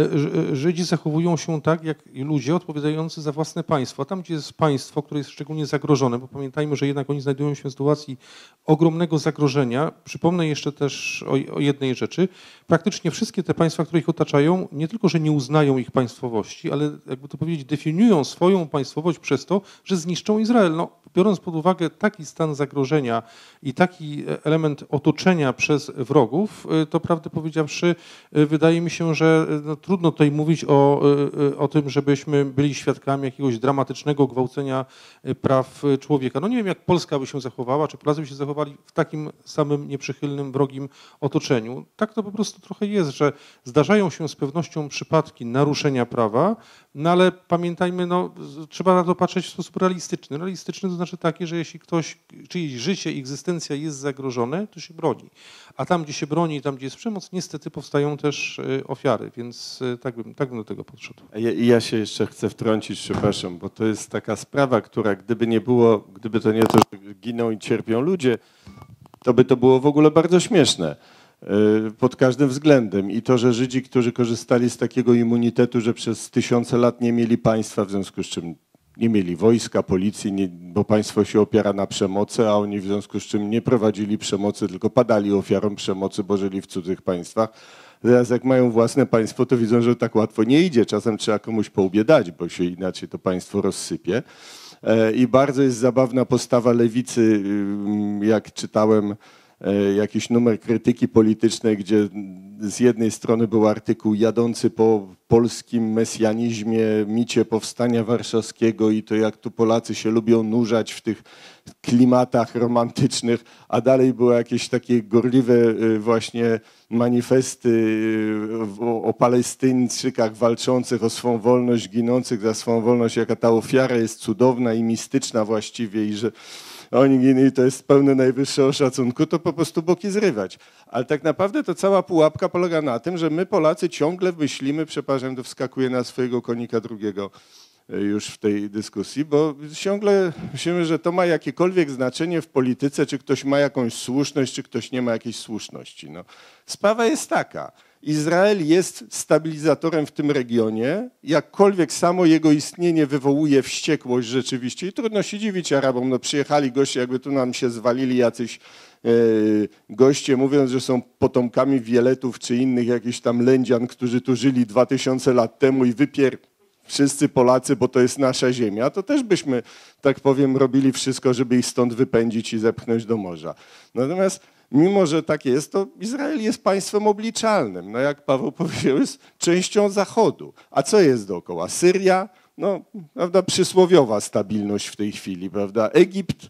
Żydzi zachowują się tak, jak ludzie odpowiadający za własne państwo. A tam, gdzie jest państwo, które jest szczególnie zagrożone, bo pamiętajmy, że jednak oni znajdują się w sytuacji ogromnego zagrożenia. Przypomnę jeszcze też o, o jednej rzeczy. Praktycznie wszystkie te państwa, które ich otaczają, nie tylko, że nie uznają ich państwowości, ale jakby to powiedzieć, definiują swoją państwowość przez to, że zniszczą Izrael. No, biorąc pod uwagę taki stan zagrożenia i taki element otoczenia przez wrogów, to prawdę powiedziawszy, wydaje mi się, że no, trudno tutaj mówić o, o tym, żebyśmy byli świadkami jakiegoś dramatycznego gwałcenia praw człowieka. No nie wiem, jak Polska by się zachowała, czy Polacy by się zachowali w takim samym nieprzychylnym, wrogim otoczeniu. Tak to po prostu trochę jest, że zdarzają się z pewnością przypadki naruszenia prawa, no ale pamiętajmy, no, trzeba na to patrzeć w sposób realistyczny. Realistyczny to znaczy taki, że jeśli ktoś, czyjeś życie, egzystencja jest zagrożone, to się broni. A tam, gdzie się broni, tam, gdzie jest przemoc, niestety powstają też ofiary, więc tak bym, tak bym do tego podszedł. Ja, ja się jeszcze chcę wtrącić, przepraszam, bo to jest taka sprawa, która gdyby nie było, gdyby to nie to, że giną i cierpią ludzie, to by to było w ogóle bardzo śmieszne. Pod każdym względem. I to, że Żydzi, którzy korzystali z takiego immunitetu, że przez tysiące lat nie mieli państwa, w związku z czym nie mieli wojska, policji, nie, bo państwo się opiera na przemocy, a oni w związku z czym nie prowadzili przemocy, tylko padali ofiarą przemocy, bo żyli w cudzych państwach. Teraz jak mają własne państwo, to widzą, że tak łatwo nie idzie. Czasem trzeba komuś po łbie dać, bo się inaczej to państwo rozsypie. I bardzo jest zabawna postawa lewicy, jak czytałem jakiś numer krytyki politycznej, gdzie z jednej strony był artykuł jadący po polskim mesjanizmie, micie powstania warszawskiego i to jak tu Polacy się lubią nurzać w tych klimatach romantycznych, a dalej były jakieś takie gorliwe właśnie manifesty o, o Palestyńczykach walczących o swą wolność, ginących za swą wolność, jaka ta ofiara jest cudowna i mistyczna właściwie i że oni ginęli, to jest pełne najwyższego szacunku, to po prostu boki zrywać. Ale tak naprawdę to cała pułapka polega na tym, że my Polacy ciągle myślimy, przepraszam, to wskakuje na swojego konika drugiego już w tej dyskusji, bo ciągle myślimy, że to ma jakiekolwiek znaczenie w polityce, czy ktoś ma jakąś słuszność, czy ktoś nie ma jakiejś słuszności. No. Sprawa jest taka. Izrael jest stabilizatorem w tym regionie, jakkolwiek samo jego istnienie wywołuje wściekłość rzeczywiście i trudno się dziwić Arabom. No, przyjechali goście, jakby tu nam się zwalili jacyś e, goście, mówiąc, że są potomkami Wieletów czy innych jakichś tam Lędzian, którzy tu żyli dwa tysiące lat temu i wypier... wszyscy Polacy, bo to jest nasza ziemia, to też byśmy, tak powiem, robili wszystko, żeby ich stąd wypędzić i zepchnąć do morza. Natomiast mimo, że tak jest, to Izrael jest państwem obliczalnym. No jak Paweł powiedział, jest częścią Zachodu. A co jest dookoła? Syria, no, prawda, przysłowiowa stabilność w tej chwili, prawda? Egipt,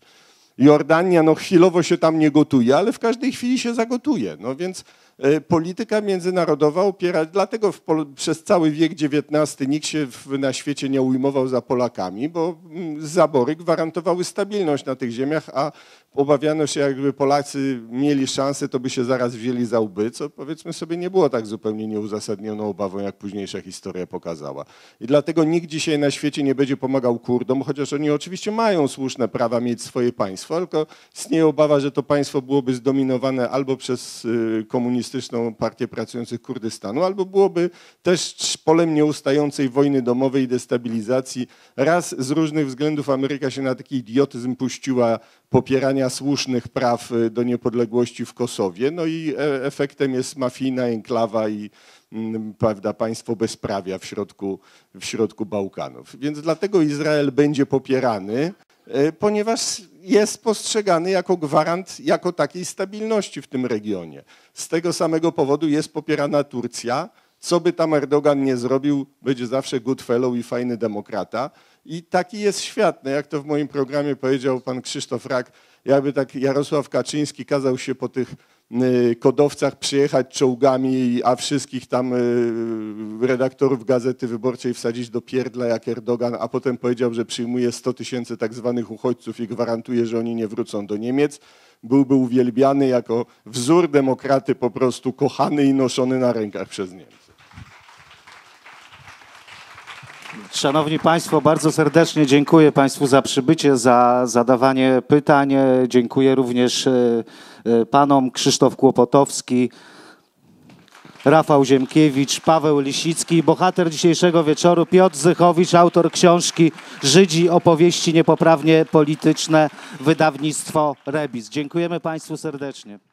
Jordania, no chwilowo się tam nie gotuje, ale w każdej chwili się zagotuje. No więc polityka międzynarodowa opiera, dlatego w Pol przez cały wiek dziewiętnasty nikt się w, na świecie nie ujmował za Polakami, bo zabory gwarantowały stabilność na tych ziemiach, a obawiano się, jakby Polacy mieli szansę, to by się zaraz wzięli za łby, co powiedzmy sobie nie było tak zupełnie nieuzasadnioną obawą, jak późniejsza historia pokazała. I dlatego nikt dzisiaj na świecie nie będzie pomagał Kurdom, chociaż oni oczywiście mają słuszne prawa mieć swoje państwo, tylko istnieje obawa, że to państwo byłoby zdominowane albo przez komunistyczną partię pracujących Kurdystanu, albo byłoby też polem nieustającej wojny domowej i destabilizacji. Raz z różnych względów Ameryka się na taki idiotyzm puściła popierania słusznych praw do niepodległości w Kosowie, no i efektem jest mafijna enklawa i prawda, państwo bezprawia w środku, w środku Bałkanów. Więc dlatego Izrael będzie popierany, ponieważ jest postrzegany jako gwarant jako takiej stabilności w tym regionie. Z tego samego powodu jest popierana Turcja. Co by tam Erdogan nie zrobił, będzie zawsze good fellow i fajny demokrata. I taki jest świat. No jak to w moim programie powiedział pan Krzysztof Rak, jakby tak Jarosław Kaczyński kazał się po tych kodowcach przyjechać czołgami, a wszystkich tam redaktorów Gazety Wyborczej wsadzić do pierdla jak Erdogan, a potem powiedział, że przyjmuje sto tysięcy tak zwanych uchodźców i gwarantuje, że oni nie wrócą do Niemiec, byłby uwielbiany jako wzór demokraty, po prostu kochany i noszony na rękach przez Niemcy. Szanowni Państwo, bardzo serdecznie dziękuję Państwu za przybycie, za zadawanie pytań. Dziękuję również panom Krzysztof Kłopotowski, Rafał Ziemkiewicz, Paweł Lisicki, bohater dzisiejszego wieczoru Piotr Zychowicz, autor książki Żydzi, opowieści niepoprawnie polityczne, wydawnictwo Rebis. Dziękujemy Państwu serdecznie.